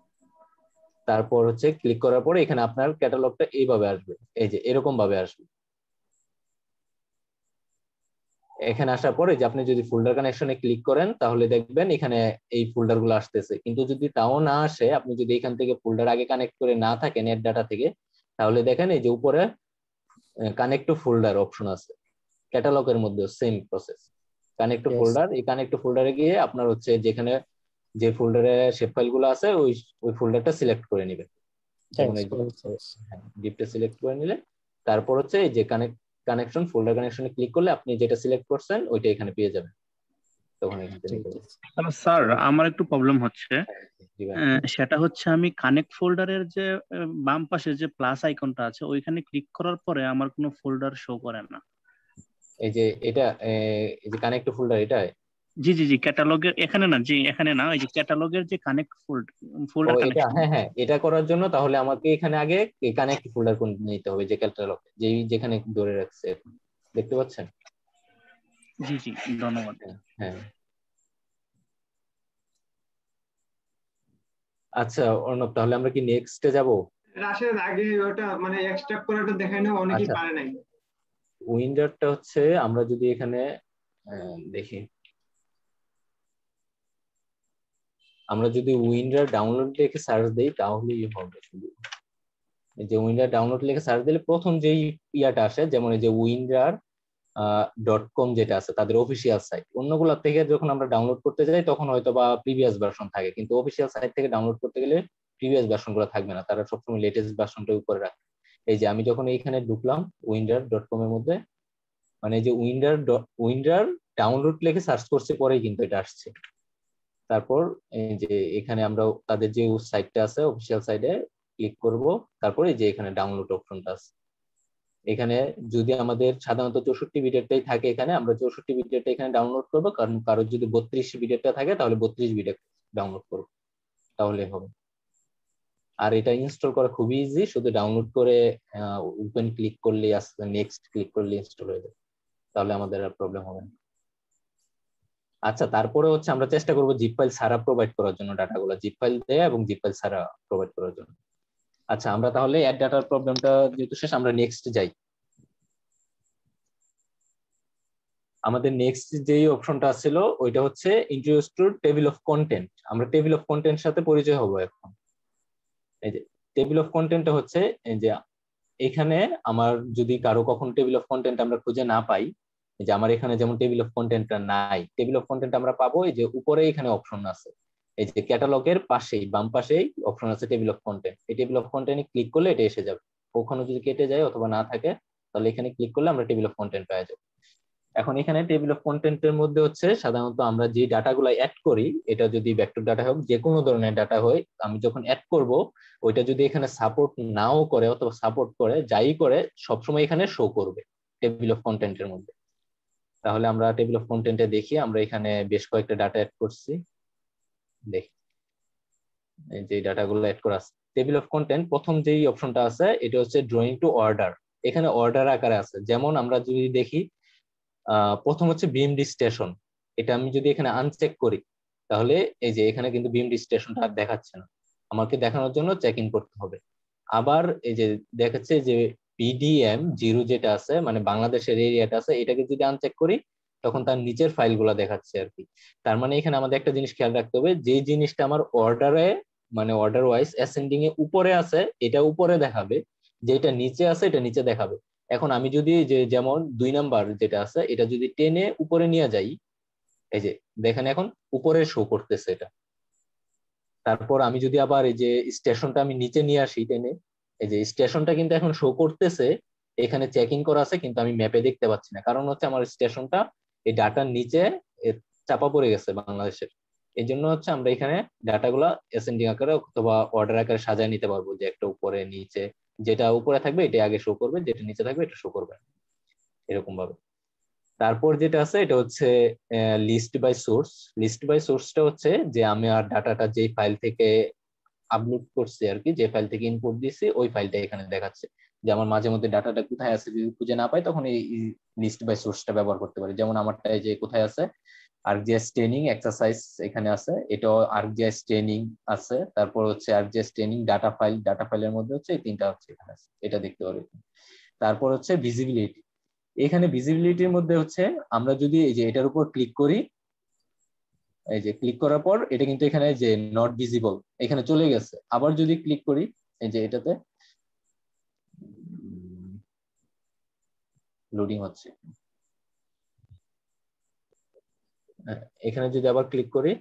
তারপর হচ্ছে ক্লিক করার পরে এখানে আপনার ক্যাটালগটা এইভাবে আসবে, এই যে এরকম ভাবে আসবে। এখানে আসার পরে যে আপনি যদি ফোল্ডার কানেকশনে ক্লিক করেন তাহলে দেখবেন এখানে এই ফোল্ডার গুলো আসতেছে। কিন্তু যদি তাও না আসে, আপনি যদি এখান থেকে ফোল্ডার আগে কানেক্ট করে না থাকে নেট ডাটা থেকে, তাহলে দেখেন এই যে উপরে কানেক্ট টু ফোল্ডার অপশন আছে। ক্যাটালগের মধ্যে same process, connect to Yes, folder. এই কানেক্ট টু ফোল্ডারে গিয়ে আপনার হচ্ছে যেখানে যে ফোল্ডারে শেপ ফাইল গুলো আছে ওই ওই ফোল্ডারটা সিলেক্ট করে নেবেন। যেমন thanks এই for insights. ডিপটা সিলেক্ট করে নিলে তারপর হচ্ছে এই যে কানেক্ট কানেকশন ফোল্ডার কানেকশনে ক্লিক করলে আপনি যেটা সিলেক্ট করছেন ওইটা এখানে পেয়ে যাবেন। তখন এখান থেকে ঠিক নিতে আছে। হ্যালো স্যার, আমার একটু প্রবলেম হচ্ছে। দিবেন। আহ, সেটা হচ্ছে আমি কানেক্ট ফোল্ডারের যে আহ, বাম পাশে যে প্লাস আইকনটা আছে ওইখানে ক্লিক করার পরে আমার কোনো ফোল্ডার শো করে না। এই যে এটা এই যে কানেক্ট টু ফোল্ডার এটা জি জি জি ক্যাটালগের এখানে না, জি এখানে না, ওই যে ক্যাটালগের যে কানেক্ট ফোল্ড ও ফোল্ডার এটা, কানেকশন। হ্যাঁ হ্যাঁ, এটা করার জন্য তাহলে আমাকে এখানে আগে কানেক্ট ফোল্ডার কোন নিতে হবে, যে ক্যাটালগ যেই যেখানে ধরে রাখছে এখন। দেখতে পাচ্ছেন? জি জি ধন্যবাদ। হ্যাঁ হ্যাঁ। আচ্ছা অর্ণব, তাহলে আমরা কি নেক্সটে যাব? রাশেদ আগে ওটা মানে এক্সট্রাক্ট করাটা দেখাই না, অনেকেই আচ্ছা, পারে নাই। উইন্ডারটা হচ্ছে আমরা যদি এখানে আহ, দেখি, আমরা যদি উইন্ডার ডাউনলোড লিখে সার্চ দেই তাহলেই হবে। শুধু এই যে উইন্ডার ডাউনলোড লিখে সার্চ দিলে প্রথম যেই ইয়াটা আসে, যেমন এই যে উইন্ডার ডট কম যেটা আছে তাদের অফিসিয়াল সাইট, অন্যগুলো থেকে যখন আমরা ডাউনলোড করতে যাই তখন হয়তো বা প্রিভিয়াস ভার্সন থাকে, কিন্তু অফিসিয়াল সাইট থেকে ডাউনলোড করতে গেলে প্রিভিয়াস ভার্সন গুলো থাকবে না, তারা সবসময় লেটেস্ট ভার্সনটা উপরে রাখে। এই যে আমি যখন এইখানে ঢুকলাম উইন্ডার ডট কম এর মধ্যে, মানে যে উইন্ডার উইন্ডার ডাউনলোড লিখে সার্চ করছে পরেই কিন্তু এটা আসছে। তারপর এই যে এখানে আমরা তাদের যে সাইটটা আছে অফিসিয়াল সাইটে ক্লিক করব, তারপরে যে এখানে ডাউনলোড অপশনটা আছে, এখানে যদি আমাদের সাধারণত চৌষট্টি বিটেরটাই থাকে, এখানে আমরা চৌষট্টি বিটেরটা এখানে ডাউনলোড করব, কারণ কারোর যদি বত্রিশ বিটেরটা থাকে তাহলে বত্রিশ বিটের ডাউনলোড করব, তাহলে হবে। আর এটা ইনস্টল করা খুবই ইজি, শুধু ডাউনলোড করে ওপেন ক্লিক করলে আসবে, নেক্সট ক্লিক করলে ইনস্টল হয়ে যাবে, তাহলে আমাদের আর প্রবলেম হবে না। আচ্ছা, তারপরে হচ্ছে আমরা চেষ্টা করবো জিপ ফাইল ছাড়া প্রোভাইড করার জন্য, ডাটাগুলো জিপ ফাইল দেয়া এবং জিপ ফাইল ছাড়া প্রোভাইড করার জন্য। আচ্ছা, আমরা তাহলে অ্যাড ডাটার প্রবলেমটা যেহেতু শেষ, আমরা নেক্সট যাই। আমাদের নেক্সট যেই অপশনটা ছিল ওইটা হচ্ছে introduce to table of content. আমরা টেবিল অফ কন্টেন্ট সাথে পরিচয় হবো এখন। এই যে টেবিল অফ কন্টেন্টটা হচ্ছে এই যে এখানে আমার যদি কারো কখন টেবিল অফ কন্টেন্ট আমরা খুঁজে না পাই, যে আমার এখানে যেমন টেবিল অফ কন্টেন্টটা নাই, টেবিল অফ কন্টেন্ট আমরা পাবো এই যে উপরে এখানে অপশন আছে, এই যে ক্যাটালগের পাশেই বাম পাশেই অপশন আছে টেবিল অফ কন্টেন্ট। এই টেবিল অফ কন্টেন্টে ক্লিক করলে এটা এসে যাবে। ওখানে যদি কেটে যায় অথবা না থাকে তাহলে এখানে ক্লিক করলে আমরা টেবিল অফ কন্টেন্ট পেয়ে যাবো। এখন এখানে টেবিল অফ কন্টেন্টের মধ্যে হচ্ছে সাধারণত আমরা যে ডাটাগুলো অ্যাড করি, এটা যদি ভেক্টর ডাটা হোক যে কোনো ধরনের ডাটা হয়, আমি যখন অ্যাড করব ওইটা যদি এখানে সাপোর্ট নাও করে অথবা সাপোর্ট করে, যাই করে সবসময় এখানে শো করবে টেবিল অফ কন্টেন্টের মধ্যে। তাহলে আমরা টেবিল অফ কন্টেন্টে দেখি, আমরা এখানে বেশ কয়েকটা ডাটা অ্যাড করছি, দেখি এই যে ডাটাগুলো অ্যাড করা আছে। টেবিল অফ কন্টেন্ট প্রথম যেই অপশনটা আছে এটা হচ্ছে ড্রয়িং টু অর্ডার, এখানে অর্ডার আকারে আছে। যেমন আমরা যদি দেখি আহ প্রথম হচ্ছে বিএমডি স্টেশন, এটা আমি যদি এখানে আনচেক করি তাহলে এই যে এখানে কিন্তু বিএমডি স্টেশনটা আর দেখাচ্ছে না, আমাকে দেখানোর জন্য চেক ইন করতে হবে। আবার এই যে দেখাচ্ছে যে পিডিএম জিরো যেটা আছে মানে বাংলাদেশের এরিয়াটা আছে, এটাকে যদি আনচেক করি তখন তার নিচের ফাইলগুলো দেখাচ্ছে আর কি। তার মানে এখানে আমাদের একটা জিনিস খেয়াল রাখতে হবে, যে জিনিসটা আমার অর্ডারে মানে অর্ডার ওয়াইজ অ্যাসেন্ডিং এ উপরে আছে এটা উপরে দেখাবে, যেটা নিচে আছে এটা নিচে দেখাবে। এখন আমি যদি যে যেমন দুই নাম্বার যেটা আছে এটা যদি টেনে উপরে নিয়ে যাই, এই যে দেখেন এখন উপরে শো করতেছে এটা। তারপর আমি যদি আবার এই যে স্টেশনটা আমি নিচে নিয়ে আসি টেনে, এই যে স্টেশনটা কিন্তু এখন শো করতেছে, এখানে চেকিং করা আছে কিন্তু আমি ম্যাপে দেখতে পাচ্ছি না, কারণ হচ্ছে আমার স্টেশনটা এই ডাটার নিচে চাপা পড়ে গেছে বাংলাদেশের। এই জন্য হচ্ছে আমরা এখানে ডাটাগুলো অ্যাসেন্ডিং আকারে অথবা অর্ডার আকারে সাজায় নিতে পারবো, যে একটা উপরে নিচে, যেটা উপরে থাকবে এটা আগে শো করবে, যেটা নিচে থাকবে এটা শো করবে, এরকম ভাবে। তারপর যেটা আছে এটা হচ্ছে list by source. List by সোর্সটা হচ্ছে যে আমি আর ডাটাটা যে ফাইল থেকে আপলোড করছি আর কি, যে ফাইল থেকে ইনপুট দিছি ওই ফাইলটা এখানে দেখাচ্ছে। যে আমার মাঝে মধ্যে ডাটাটা কোথায় আছে যদি খুঁজে না পাই তখন এই লিস্ট বাই সোর্সটা ব্যবহার করতে পারি। যেমন আমারটা এই যে কোথায় আছে আর্কজিএস ট্রেনিং এক্সারসাইজ এখানে আছে, এটাও আর্কজিএস ট্রেনিং আছে। তারপর হচ্ছে ArcGIS training data file, data ফাইলের মধ্যে হচ্ছে এই তিনটা হচ্ছে এখানে আছে, এটা দেখতে পারি। তারপর হচ্ছে ভিজিবিলিটি, এখানে ভিজিবিলিটির মধ্যে হচ্ছে আমরা যদি এই যে এটার উপর ক্লিক করি, এই যে ক্লিক করার পর এটা কিন্তু এখানে যে নট ভিজিবল এখানে চলে গেছে। আবার যদি ক্লিক করি এই যে এটাতে লোডিং হচ্ছে, এখানে যদি আবার ক্লিক করি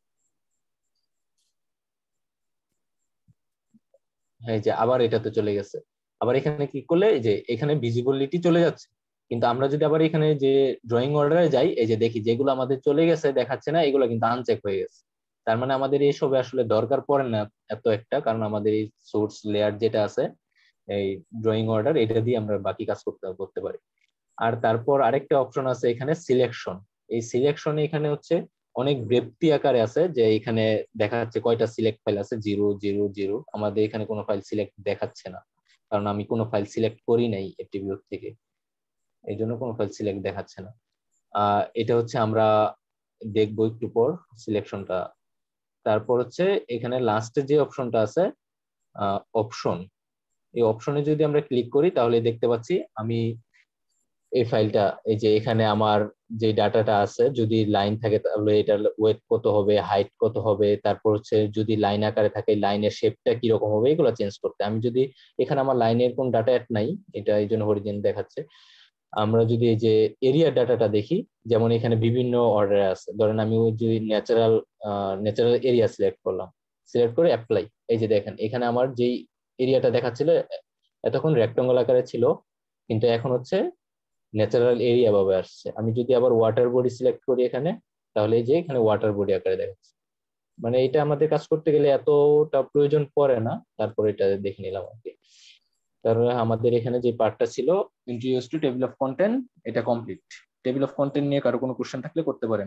এই যে আবার এটাতে চলে গেছে। আবার এখানে ক্লিক করলে এই যে এখানে ভিজিবিলিটি চলে যাচ্ছে। কিন্তু আমরা যদি আবার এখানে যে ড্রয়িং অর্ডারে যাই, এই যে দেখি যেগুলো আমাদের চলে গেছে দেখাচ্ছে না, এগুলো কিন্তু আনচেক হয়ে গেছে। তার মানে আমাদের এইসবে আসলে দরকার পড়ে না এত একটা, কারণ আমাদের এই সোর্স লেয়ার যেটা আছে এই ড্রয়িং অর্ডার, এটা দিয়ে আমরা বাকি কাজ করতে করতে পারি। আর তারপর আরেকটা অপশন আছে এখানে সিলেকশন। এই সিলেকশনে এখানে হচ্ছে অনেক ব্রেপ্তি আকারে আছে, যে এখানে দেখা যাচ্ছে কয়টা সিলেক্ট ফাইল আছে, জিরো জিরো জিরো। আমাদের এখানে কোনো ফাইল সিলেক্ট দেখাচ্ছে না, কারণ আমি কোনো ফাইল সিলেক্ট করি নাই অ্যাট্রিবিউট থেকে, এই জন্য কোনো ফাইল সিলেক্ট দেখাচ্ছে না। আহ এটা হচ্ছে আমরা দেখবো একটু পর সিলেকশনটা। তারপর হচ্ছে এখানে লাস্টে যে অপশনটা আছে অপশন, এই অপশনে যদি আমরা ক্লিক করি তাহলে দেখতে পাচ্ছি আমি এই ফাইলটা, এই যে এখানে আমার যে ডাটাটা আছে, যদি লাইন থাকে তাহলে এটার ওয়েট কত হবে, হাইট কত হবে, তারপর হচ্ছে যদি লাইন আকারে থাকে লাইনের শেপটা কিরকম হবে, এগুলো চেঞ্জ করতে। আমি যদি এখানে আমার লাইনের কোন ডাটা অ্যাড নাই, এটা এই জন্য হরিজেন দেখাচ্ছে। আমরা যদি এই যে এরিয়া ডাটাটা দেখি, যেমন এখানে বিভিন্ন অর্ডারে আছে, ধরেন আমি ওই যদি ন্যাচারাল ন্যাচারাল এরিয়া সিলেক্ট করলাম, সিলেক্ট করে অ্যাপ্লাই, এই যে দেখেন এখানে আমার যেই এরিয়াটা দেখাচ্ছিল এতক্ষণ রেক্টাঙ্গল আকারে ছিল, কিন্তু এখন হচ্ছে ন্যাচারাল এরিয়া ভাবে আসছে। আমি যদি আবার ওয়াটার বডি সিলেক্ট করি এখানে, তাহলে এই যে এখানে ওয়াটার বডি আকারে দেখাচ্ছে। মানে এটা আমাদের কাজ করতে গেলে এতটা প্রয়োজন পড়ে না, তারপর এটা দেখে নিলাম আর কি। তারপরে আমাদের এখানে যে পার্টটা ছিল introduce to table of content, এটা কমপ্লিট। টেবিল অফ কন্টেন্ট নিয়ে কারো কোনো কোশ্চেন থাকলে করতে পারেন।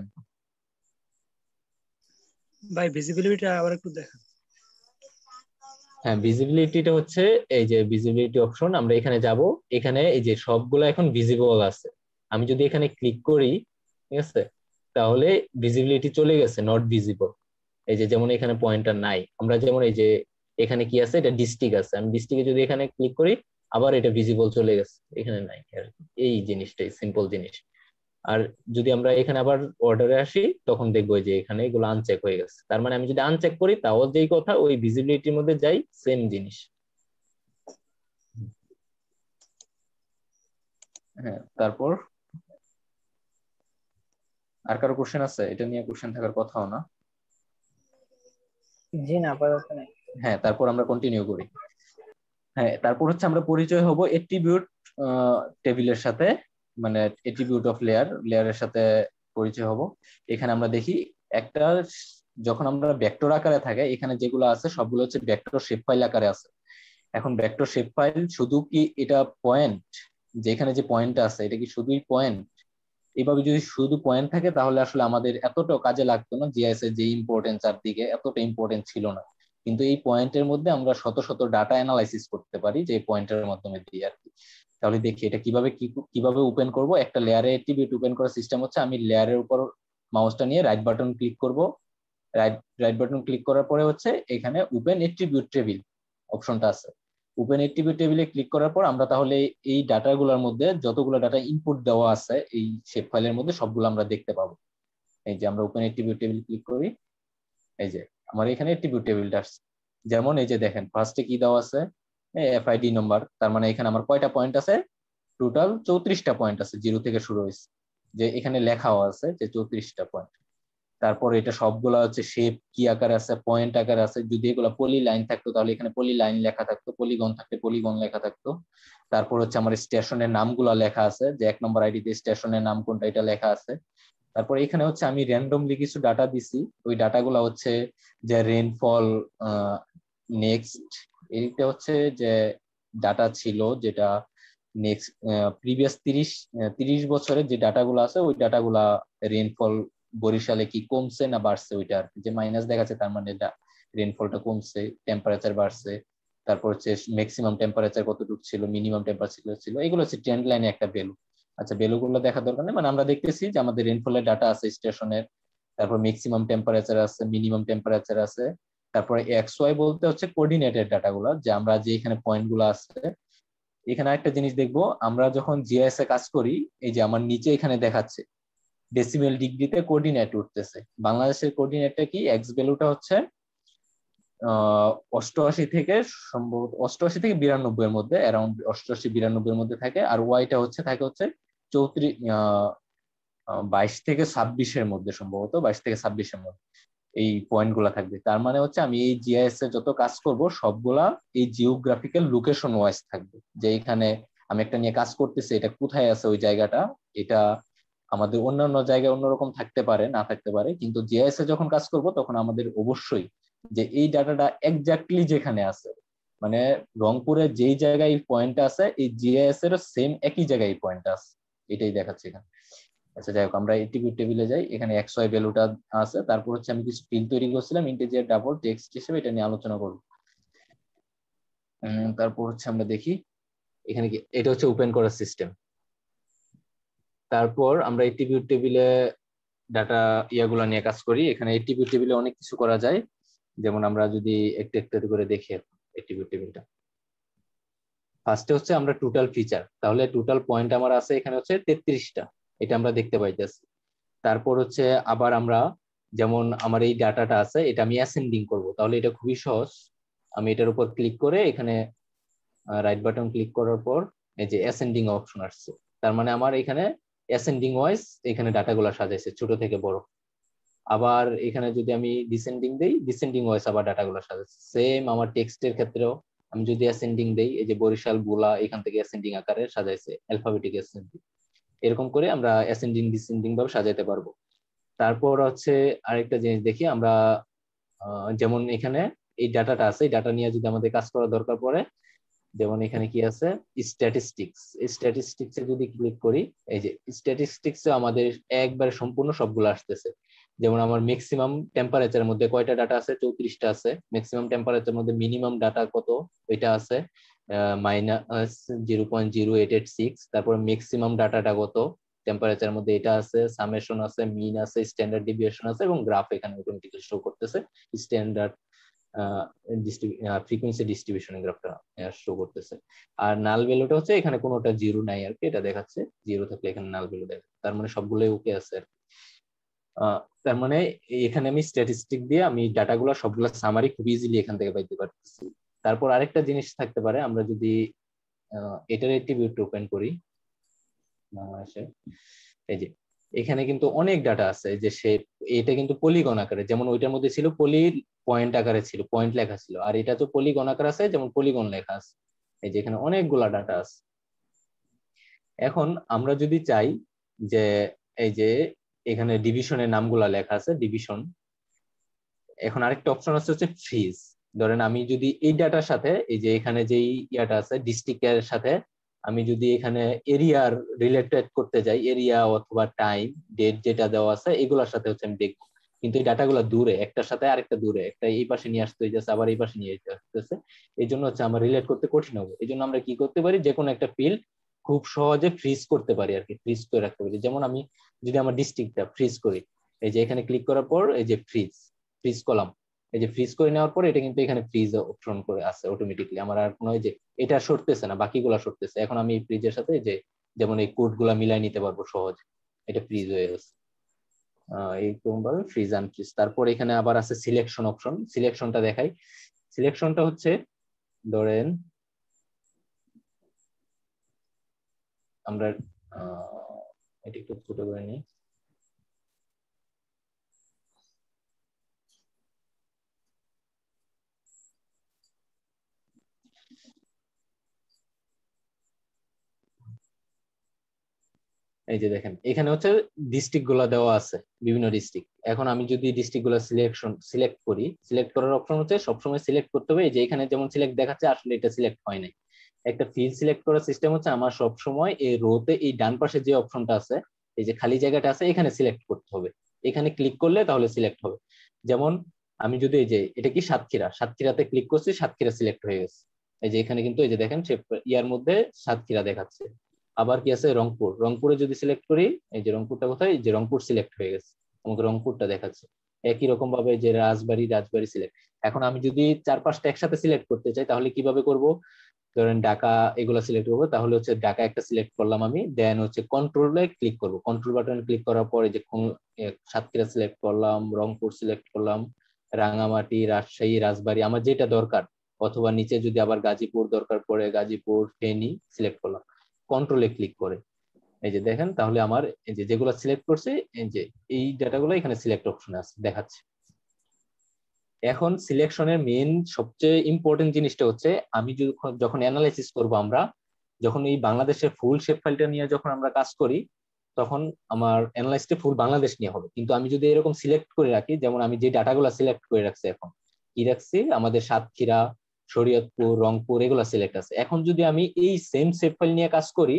ভাই ভিজিবিলিটি আবার একটু দেখান। হ্যাঁ, ভিজিবিলিটিটা হচ্ছে এই যে ভিজিবিলিটি অপশন, আমরা এখানে যাব, এখানে এই যে সবগুলো এখন ভিজিবল আছে। আমি যদি এখানে ক্লিক করি, ঠিক আছে, তাহলে ভিজিবিলিটি চলে গেছে নট ভিজিবল। এই যে যেমন এখানে পয়েন্টার নাই, আমরা যেমন এই যে এখানে কি আছে, এটা ডিস্ট্রিক্ট আছে, আমি ডিস্ট্রিক্টে যদি এখানে ক্লিক করি আবার এটা ভিজিবল চলে গেছে, এখানে নাই। এই জিনিসটাই সিম্পল জিনিস। আর যদি আমরা এখানে আবার অর্ডারে আসি তখন দেখবো যে এখানে এগুলো আনচেক হয়ে গেছে। তার মানে আমি যদি আনচেক করি তাও যেই কথা, ওই ভিজিবিলিটির মধ্যে যাই, সেম জিনিস। হ্যাঁ, তারপর আর কারো কোশ্চেন আছে? এটা নিয়ে কোশ্চেন থাকার কথাও না। জি না, আপাতত নাই। হ্যাঁ, তারপর আমরা কন্টিনিউ করি। হ্যাঁ, তারপর হচ্ছে আমরা পরিচয় হব অ্যাট্রিবিউট টেবিলের সাথে, মানে অ্যাট্রিবিউট অফ লেয়ার লেয়ারের সাথে পরিচয় হব। এখানে আমরা দেখি একটা, যখন আমরা ভেক্টর আকারে থাকে এখানে যেগুলো আছে সবগুলো হচ্ছে ভেক্টর শেপ ফাইল আকারে আছে। এখন ভেক্টর শেপ ফাইল শুধু কি এটা পয়েন্ট, যে এখানে যে পয়েন্ট আছে এটা কি শুধুই পয়েন্ট? এইভাবে যদি শুধু পয়েন্ট থাকে তাহলে আসলে আমাদের এতটা কাজে লাগতো না, জিআইএস এর যে ইম্পর্টেন্স আর দিকে এতটা ইম্পর্টেন্ট ছিল না। কিন্তু এই পয়েন্টের মধ্যে আমরা শত শত ডাটা অ্যানালাইসিস করতে পারি যে পয়েন্টের মাধ্যমে দিয়ে আর কি। তাহলে দেখি এটা কিভাবে কিভাবে ওপেন করব। একটা লেয়ারে অ্যাট্রিবিউট ওপেন করার সিস্টেম হচ্ছে, আমি লেয়ারের উপর মাউসটা নিয়ে রাইট বাটন ক্লিক করব। রাইট রাইট বাটন ক্লিক করার পরে হচ্ছে এখানে ওপেন অ্যাট্রিবিউট টেবিল অপশনটা আছে। ওপেন অ্যাট্রিবিউট টেবিলে ক্লিক করার পর আমরা তাহলে এই ডাটাগুলোর মধ্যে যতগুলো ডাটা ইনপুট দেওয়া আছে এই শেপ ফাইলের মধ্যে সবগুলো আমরা দেখতে পাবো। এই যে আমরা ওপেন অ্যাট্রিবিউট টেবিল ক্লিক করি, এই যে আমার এখানে অ্যাট্রিবিউট টেবিলটা আসছে। যেমন এই যে দেখেন ফার্স্টে কি দেওয়া আছে, এফআইডি নাম্বার। তার মানে এখানে আমার কয়টা পয়েন্ট আছে? টোটাল চৌত্রিশটা পয়েন্ট আছে, জিরো থেকে শুরু হয়েছে, যে এখানে লেখাও আছে যে চৌত্রিশটা পয়েন্ট। তারপর এটা সবগুলা হচ্ছে শেপ কি আকারে আছে, পয়েন্ট আকারে আছে। যদি এগুলো পলি লাইন থাকতো তাহলে এখানে পলি লাইন লেখা থাকতো, পলিগন থাকলে পলিগন লেখা থাকতো। তারপর হচ্ছে আমার স্টেশনের নামগুলো লেখা আছে, যে এক নম্বর আইডিতে স্টেশনের নাম কোনটা এটা লেখা আছে। তারপর এখানে হচ্ছে আমি র্যান্ডমলি কিছু ডাটা দিছি, ওই ডাটাগুলো হচ্ছে যে রেইনফল, নেক্সট এইটা হচ্ছে যে ডাটা ছিল যেটা নেক্সট প্রিভিয়াস তিরিশ তিরিশ বছরের যে ডাটাগুলো আছে ওই ডাটাগুলা রেইনফল বরিশালে কি কমছে না বাড়ছে, ওইটা আর কি। যে মাইনাস দেখাচ্ছে তার মানে রেইনফলটা কমছে, টেম্পারেচার বাড়ছে। তারপর হচ্ছে ম্যাক্সিমাম টেম্পারেচার কতটুকু ছিল, মিনিমাম টেম্পারেচার ছিল, এগুলো হচ্ছে ট্রেন্ড লাইনে একটা ভ্যালু। আচ্ছা, ভ্যালু গুলো দেখার দরকার নেই, মানে আমরা দেখতেছি যে আমাদের রেইনফলের ডাটা আছে স্টেশনের, তারপর ম্যাক্সিমাম টেম্পারেচার আছে, মিনিমাম টেম্পারেচার আছে। তারপরে এক্স ওয়াই বলতে হচ্ছে কোঅর্ডিনেটেড ডাটাগুলো, যে আমরা যে এখানে পয়েন্ট গুলো আছে। এখানে একটা জিনিস দেখবো, আমরা যখন জিআইএস এ কাজ করি, এই যে আমার নিচে এখানে দেখাচ্ছে ডেসিমেল ডিগ্রিতে কোঅর্ডিনেট উঠতেছে। বাংলাদেশের কোঅর্ডিনেটটা কি, এক্স ভ্যালুটা হচ্ছে আহ অষ্টআশি থেকে সম্ভবত অষ্টআশি থেকে বিরানব্বই এর মধ্যে, অ্যারাউন্ড অষ্টআশি বিরানব্বই এর মধ্যে থাকে। আর ওয়াইটা হচ্ছে থাকে হচ্ছে চৌত্রিশ আহ বাইশ থেকে ছাব্বিশের মধ্যে, সম্ভবত বাইশ থেকে ছাব্বিশের মধ্যে এই পয়েন্ট গুলা থাকবে। তার মানে হচ্ছে আমি এই জিআইএস এ যত কাজ করব সবগুলা এই জিওগ্রাফিক্যাল লোকেশন ওয়াইজ থাকবে, যে এখানে আমি একটা নিয়ে কাজ করতেছি এটা কোথায় আছে ওই জায়গাটা। এটা আমাদের অন্যান্য জায়গায় অন্যরকম থাকতে পারে, না থাকতে পারে, কিন্তু জিআইএস এ যখন কাজ করব তখন আমাদের অবশ্যই যে এই ডাটাটা এক্স্যাক্টলি যেখানে আছে, মানে রংপুরের যেই জায়গায় এই পয়েন্ট আছে এই জিআইএস এর সেম একই জায়গায় এই পয়েন্ট আছে, এটাই দেখাচ্ছে এখানে। আচ্ছা যাই হোক, আমরা এট্রিবিউট টেবিলে যাই। এখানে এক্স ওয়াই ভ্যালুটা আছে, তারপর হচ্ছে আমি কিছু ফিল্ড তৈরি করছিলাম ইন্টিজার ডাবল টেক্সট হিসেবে, এটা নিয়ে আলোচনা করব। তারপর হচ্ছে আমরা দেখি এখানে কি, এটা হচ্ছে ওপেন করার সিস্টেম। তারপর আমরা এট্রিবিউট টেবিলে ডাটা ইয়াগুলা নিয়ে কাজ করি। এখানে এট্রিবিউট টেবিলে অনেক কিছু করা যায়, যেমন আমরা যদি একটু একটু করে দেখি এট্রিবিউট টেবিলটা। ফার্স্টে হচ্ছে আমরা টোটাল ফিচার, তাহলে টোটাল পয়েন্ট আমার আছে এখানে হচ্ছে তেত্রিশটা, এটা আমরা দেখতে পাইতেছি। তারপর হচ্ছে আবার আমরা যেমন আমার এই ডাটাটা আছে, এটা আমি অ্যাসেন্ডিং করব, তাহলে এটা খুবই সহজ। আমি এটার উপর ক্লিক করে এখানে রাইট বাটন ক্লিক করার পর এই যে অ্যাসেন্ডিং অপশন আসছে, তার মানে আমার এখানে অ্যাসেন্ডিং ওয়াইজ এখানে ডাটাগুলো সাজাইছে ছোট থেকে বড়। আবার এখানে যদি আমি ডিসেন্ডিং দেই, ডিসেন্ডিং ওয়াইজ আবার ডাটাগুলো সাজাইছে। সেম আমার টেক্সটের ক্ষেত্রেও আমি যদি অ্যাসেন্ডিং দেই, এই যে বরিশাল বুলা এখান থেকে অ্যাসেন্ডিং আকারে সাজাইছে, অ্যালফাবেটিক অ্যাসেন্ডিং। এরকম করে আমরা অ্যাসেন্ডিং ডিসেন্ডিং ভাবে সাজাইতে পারবো। তারপর হচ্ছে আরেকটা জিনিস দেখি আমরা, যেমন এখানে এই ডাটাটা আছে, এই ডাটা নিয়ে যদি আমাদের কাজ করা দরকার পড়ে, যেমন এখানে কি আছে স্ট্যাটিস্টিক্স, এই স্ট্যাটিস্টিক্সে যদি ক্লিক করি, এই যে স্ট্যাটিস্টিক্সে আমাদের একবার সম্পূর্ণ সবগুলো আসতেছে। যেমন আমার ম্যাক্সিমাম টেম্পারেচারের মধ্যে কয়টা ডাটা আছে, চৌত্রিশটা আছে। ম্যাক্সিমাম টেম্পারেচারের মধ্যে মিনিমাম ডাটা কত, ওইটা আছে minus zero point zero eight eight six. তারপর ম্যাক্সিমাম ডাটাটা কত টেম্পারেচারের মধ্যে, এটা আছে, সামেশন আছে, মিন আছে, স্ট্যান্ডার্ড ডিভিয়েশন আছে, এবং গ্রাফ এখানে অটোমেটিক্যালি শো করতেছে। স্ট্যান্ডার্ড ফ্রিকোয়েন্সি ডিস্ট্রিবিউশন গ্রাফটা শো করতেছে। আর নাল ভ্যালুটা হচ্ছে এখানে কোনোটা জিরো নাই আর কি, এটা দেখাচ্ছে। জিরো থাকলে এখানে নাল ভ্যালু দেখাচ্ছে, তার মানে সবগুলোই ওকে আছে আর কি। তার মানে এখানে আমি স্ট্যাটিস্টিক দিয়ে আমি ডাটাগুলো সবগুলো সামারি খুব ইজিলি এখান থেকে পাইতে পারতেছি। তারপর আরেকটা জিনিস থাকতে পারে, আমরা যদি এটার অ্যাট্রিবিউট ওপেন করি, এই যে এখানে কিন্তু অনেক ডাটা আছে, যে সে এটা কিন্তু পলিগন আকারে, যেমন ওইটার মধ্যে ছিল পলি পয়েন্ট আকারে ছিল, পয়েন্ট লেখা ছিল, আর এটা তো পলিগন আকার আছে, যেমন পলিগন লেখা আছে। এই যে এখানে অনেকগুলা ডাটা আছে। এখন আমরা যদি চাই যে এই যে এখানে ডিভিশনের নামগুলা লেখা আছে, ডিভিশন, এখন আরেকটা অপশন আছে হচ্ছে ফ্রিজ। ধরেন আমি যদি এই ডাটার সাথে এই যে এখানে যেই ইয়াটা আছে ডিস্ট্রিক্টের সাথে আমি যদি এখানে এরিয়ার রিলেটেড করতে যাই, এরিয়া অথবা টাইম ডেট যেটা দেওয়া আছে এগুলোর সাথে হচ্ছে আমি দেখবো, কিন্তু এই ডাটাগুলো দূরে, একটার সাথে আরেকটা দূরে, একটা এই পাশে নিয়ে আসতে হইতেছে, আবার এই পাশে নিয়ে যেতে আসতেছে। এই জন্য হচ্ছে আমার রিলেট করতে কঠিন হবে। এই জন্য আমরা কি করতে পারি, যে কোনো একটা ফিল্ড খুব সহজে ফ্রিজ করতে পারি আর কি, ফ্রিজ করে রাখতে পারি। যেমন আমি যদি আমার ডিস্ট্রিক্টটা ফ্রিজ করি, এই যে এখানে ক্লিক করার পর এই যে ফ্রিজ ফ্রিজ কলাম, এই যে ফ্রিজ করে নেওয়ার পর এটা কিন্তু এখানে ফ্রিজ অপশন করে আছে অটোমেটিকলি, আমার আর কোনো যে এটা সরতেছে না, বাকিগুলা সরতেছে। এখন আমি এই ফ্রিজের সাথে যে যেমন এই কোড গুলা মিলাই নিতে পারবো সহজ, এটা ফ্রিজ হয়ে গেছে। আহ এইরকম ভাবে ফ্রিজ আনফ্রিজ। তারপর এখানে আবার আছে সিলেকশন অপশন, সিলেকশনটা দেখাই। সিলেকশনটা হচ্ছে ধরেন আমরা আহ এটা একটু ছোট করে নিই। এই যে দেখেন এখানে হচ্ছে ডিস্ট্রিক্ট গুলা দেওয়া আছে, বিভিন্ন ডিস্ট্রিক্ট। এখন আমি যদি ডিস্ট্রিক্ট গুলা সিলেকশন সিলেক্ট করি, সিলেক্ট করার অপশন হচ্ছে সবসময় সিলেক্ট করতে হবে। যে এখানে যেমন সিলেক্ট দেখাচ্ছে, আসলে এটা সিলেক্ট হয় নাই। একটা ফিল্ড সিলেক্ট করার সিস্টেম হচ্ছে আমার সবসময় এই রোতে এই ডান পাশে যে অপশনটা আছে, এই যে খালি জায়গাটা আছে, এখানে সিলেক্ট করতে হবে। এখানে ক্লিক করলে তাহলে সিলেক্ট হবে। যেমন আমি যদি এই যে এটা কি সাতক্ষীরা, সাতক্ষীরাতে ক্লিক করছি, সাতক্ষীরা সিলেক্ট হয়ে গেছে। এই যে এখানে কিন্তু এই যে দেখেন ইয়ার মধ্যে সাতক্ষীরা দেখাচ্ছে। আবার কি আছে রংপুর, রংপুরে যদি সিলেক্ট করি, এই যে রংপুরটা কোথায়, এই যে রংপুর সিলেক্ট হয়ে গেছে, আমাকে রংপুরটা দেখাচ্ছে। একই রকম ভাবে যে রাজবাড়ী, রাজবাড়ী সিলেক্ট। এখন আমি যদি চার পাঁচটা একসাথে সিলেক্ট করতে চাই তাহলে কিভাবে করব, ধরেন ঢাকা এগুলো সিলেক্ট করবো, তাহলে হচ্ছে ঢাকা একটা সিলেক্ট করলাম আমি, দেন হচ্ছে কন্ট্রোলে ক্লিক করবো, কন্ট্রোল বাটনে ক্লিক করার পরে যে সাতক্ষীরা সিলেক্ট করলাম, রংপুর সিলেক্ট করলাম, রাঙামাটি, রাজশাহী, রাজবাড়ী আমার যেটা দরকার, অথবা নিচে যদি আবার গাজীপুর দরকার পড়ে, গাজীপুর, ফেনী সিলেক্ট করলাম, কন্ট্রোলে ক্লিক করে এই যে দেখেন, তাহলে আমার এই যে যেগুলো সিলেক্ট করছে এই যে এই ডাটাগুলো এখানে সিলেক্ট অপশনে আছে দেখাচ্ছে। এখন সিলেকশনের মেইন সবচেয়ে ইম্পর্টেন্ট জিনিসটা হচ্ছে আমি যখন অ্যানালাইসিস করব, আমরা যখন এই বাংলাদেশের ফুল শেপ ফাইলটা নিয়ে যখন আমরা কাজ করি, তখন আমার অ্যানালাইসিসটা ফুল বাংলাদেশ নিয়ে হবে। কিন্তু আমি যদি এরকম সিলেক্ট করে রাখি, যেমন আমি যে ডাটাগুলো সিলেক্ট করে রাখছি, এখন কি রাখছি, আমাদের সাতক্ষীরা, শরীয়তপুর, রংপুর এগুলো সিলেক্ট আছে। এখন যদি আমি এই সেম শেপ ফাইল নিয়ে কাজ করি,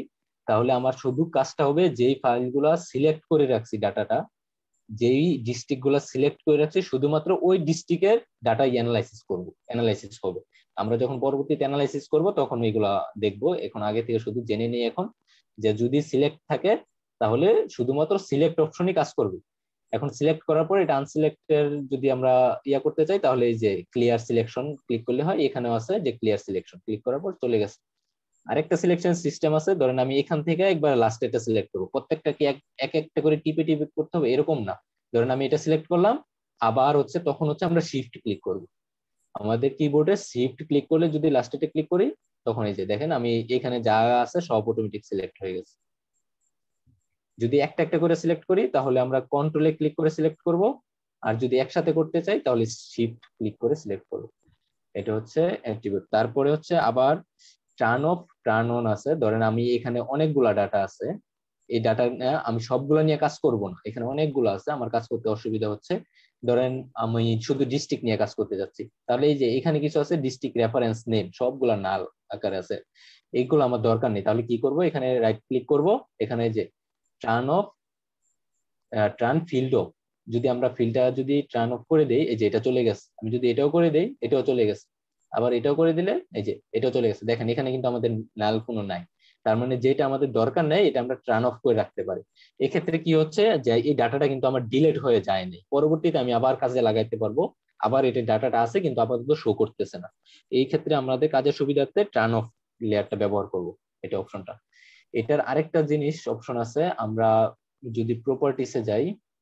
তাহলে আমার শুধু কাজটা হবে যেই ফাইলগুলো সিলেক্ট করে রাখছি, ডাটাটা যেই ডিস্ট্রিক্ট গুলো সিলেক্ট করে রাখছি শুধুমাত্র ওই ডিস্ট্রিক্টের ডাটা অ্যানালাইসিস করব, অ্যানালাইসিস হবে। আমরা যখন পরবর্তীতে অ্যানালাইসিস করব তখন এইগুলা দেখবো। এখন আগে থেকে শুধু জেনে নিই এখন যে যদি সিলেক্ট থাকে তাহলে শুধুমাত্র সিলেক্ট অপশনই কাজ করবে। এখন সিলেক্ট করার পর এটা আনসিলেক্টেড যদি আমরা ইয়া করতে চাই তাহলে এই যে ক্লিয়ার সিলেকশন ক্লিক করলে হয়, এখানেও আছে যে ক্লিয়ার সিলেকশন, ক্লিক করার পর চলে গেছে। আরেকটা সিলেকশন সিস্টেম আছে, ধরেন আমি এখান থেকে একবার লাস্ট এটা সিলেক্ট করবো, প্রত্যেকটা কি এক একটা করে টিপে টিপে করতে হবে এরকম না। ধরেন আমি এটা সিলেক্ট করলাম, আবার হচ্ছে তখন হচ্ছে আমরা শিফট ক্লিক করব। আমাদের কিবোর্ডে শিফট ক্লিক করলে যদি লাস্ট এটা ক্লিক করি তখন এই যে দেখেন আমি এখানে যা আছে সব অটোমেটিক সিলেক্ট হয়ে গেছে। যদি একটা একটা করে সিলেক্ট করি তাহলে আমরা কন্ট্রোলে ক্লিক করে সিলেক্ট করব, আর যদি একসাথে করতে চাই তাহলে শিফট ক্লিক করে সিলেক্ট করব। এটা হচ্ছে অ্যাট্রিবিউট। তারপরে হচ্ছে আবার টার্ন অফ টার্ন অন আছে। ধরেন আমি এখানে অনেকগুলা ডাটা আছে, এই ডাটা আমি সবগুলো নিয়ে কাজ করব না, এখানে অনেকগুলো আছে, আমার কাজ করতে অসুবিধা হচ্ছে। ধরেন আমি শুধু ডিস্ট্রিক্ট নিয়ে কাজ করতে যাচ্ছি, তাহলে এই যে এখানে কিছু আছে ডিস্ট্রিক্ট রেফারেন্স নেম, সবগুলা নাল আকারে আছে, এইগুলো আমার দরকার নেই। তাহলে কি করব, এখানে রাইট ক্লিক করব, এখানে যে turn off turn field off, যদি আমরা ফিল্ডটা যদি টার্ন অফ করে দেই এই যে এটা চলে গেছে। আমি যদি এটাও করে দেই এটাও চলে গেছে, আবার এটাও করে দিলে এই যে এটাও চলে গেছে। দেখেন এখানে কিন্তু আমাদের নাল কোনো নাই, তার মানে যেটা আমাদের দরকার নেই এটা আমরা টার্ন অফ করে রাখতে পারি। এক্ষেত্রে কি হচ্ছে যে এই ডাটাটা কিন্তু আমার ডিলিট হয়ে যায়নি, পরবর্তীতে আমি আবার কাজে লাগাইতে পারবো, আবার এটা ডাটাটা আছে কিন্তু আপাতত শো করতেছে না। এই ক্ষেত্রে আমাদের কাজের সুবিধার্থে টার্ন অফ লেয়ারটা ব্যবহার করব, এটা অপশনটা। এটার আরেকটা জিনিস অপশন আছে, আমরা যদি প্রপার্টিসে যাই,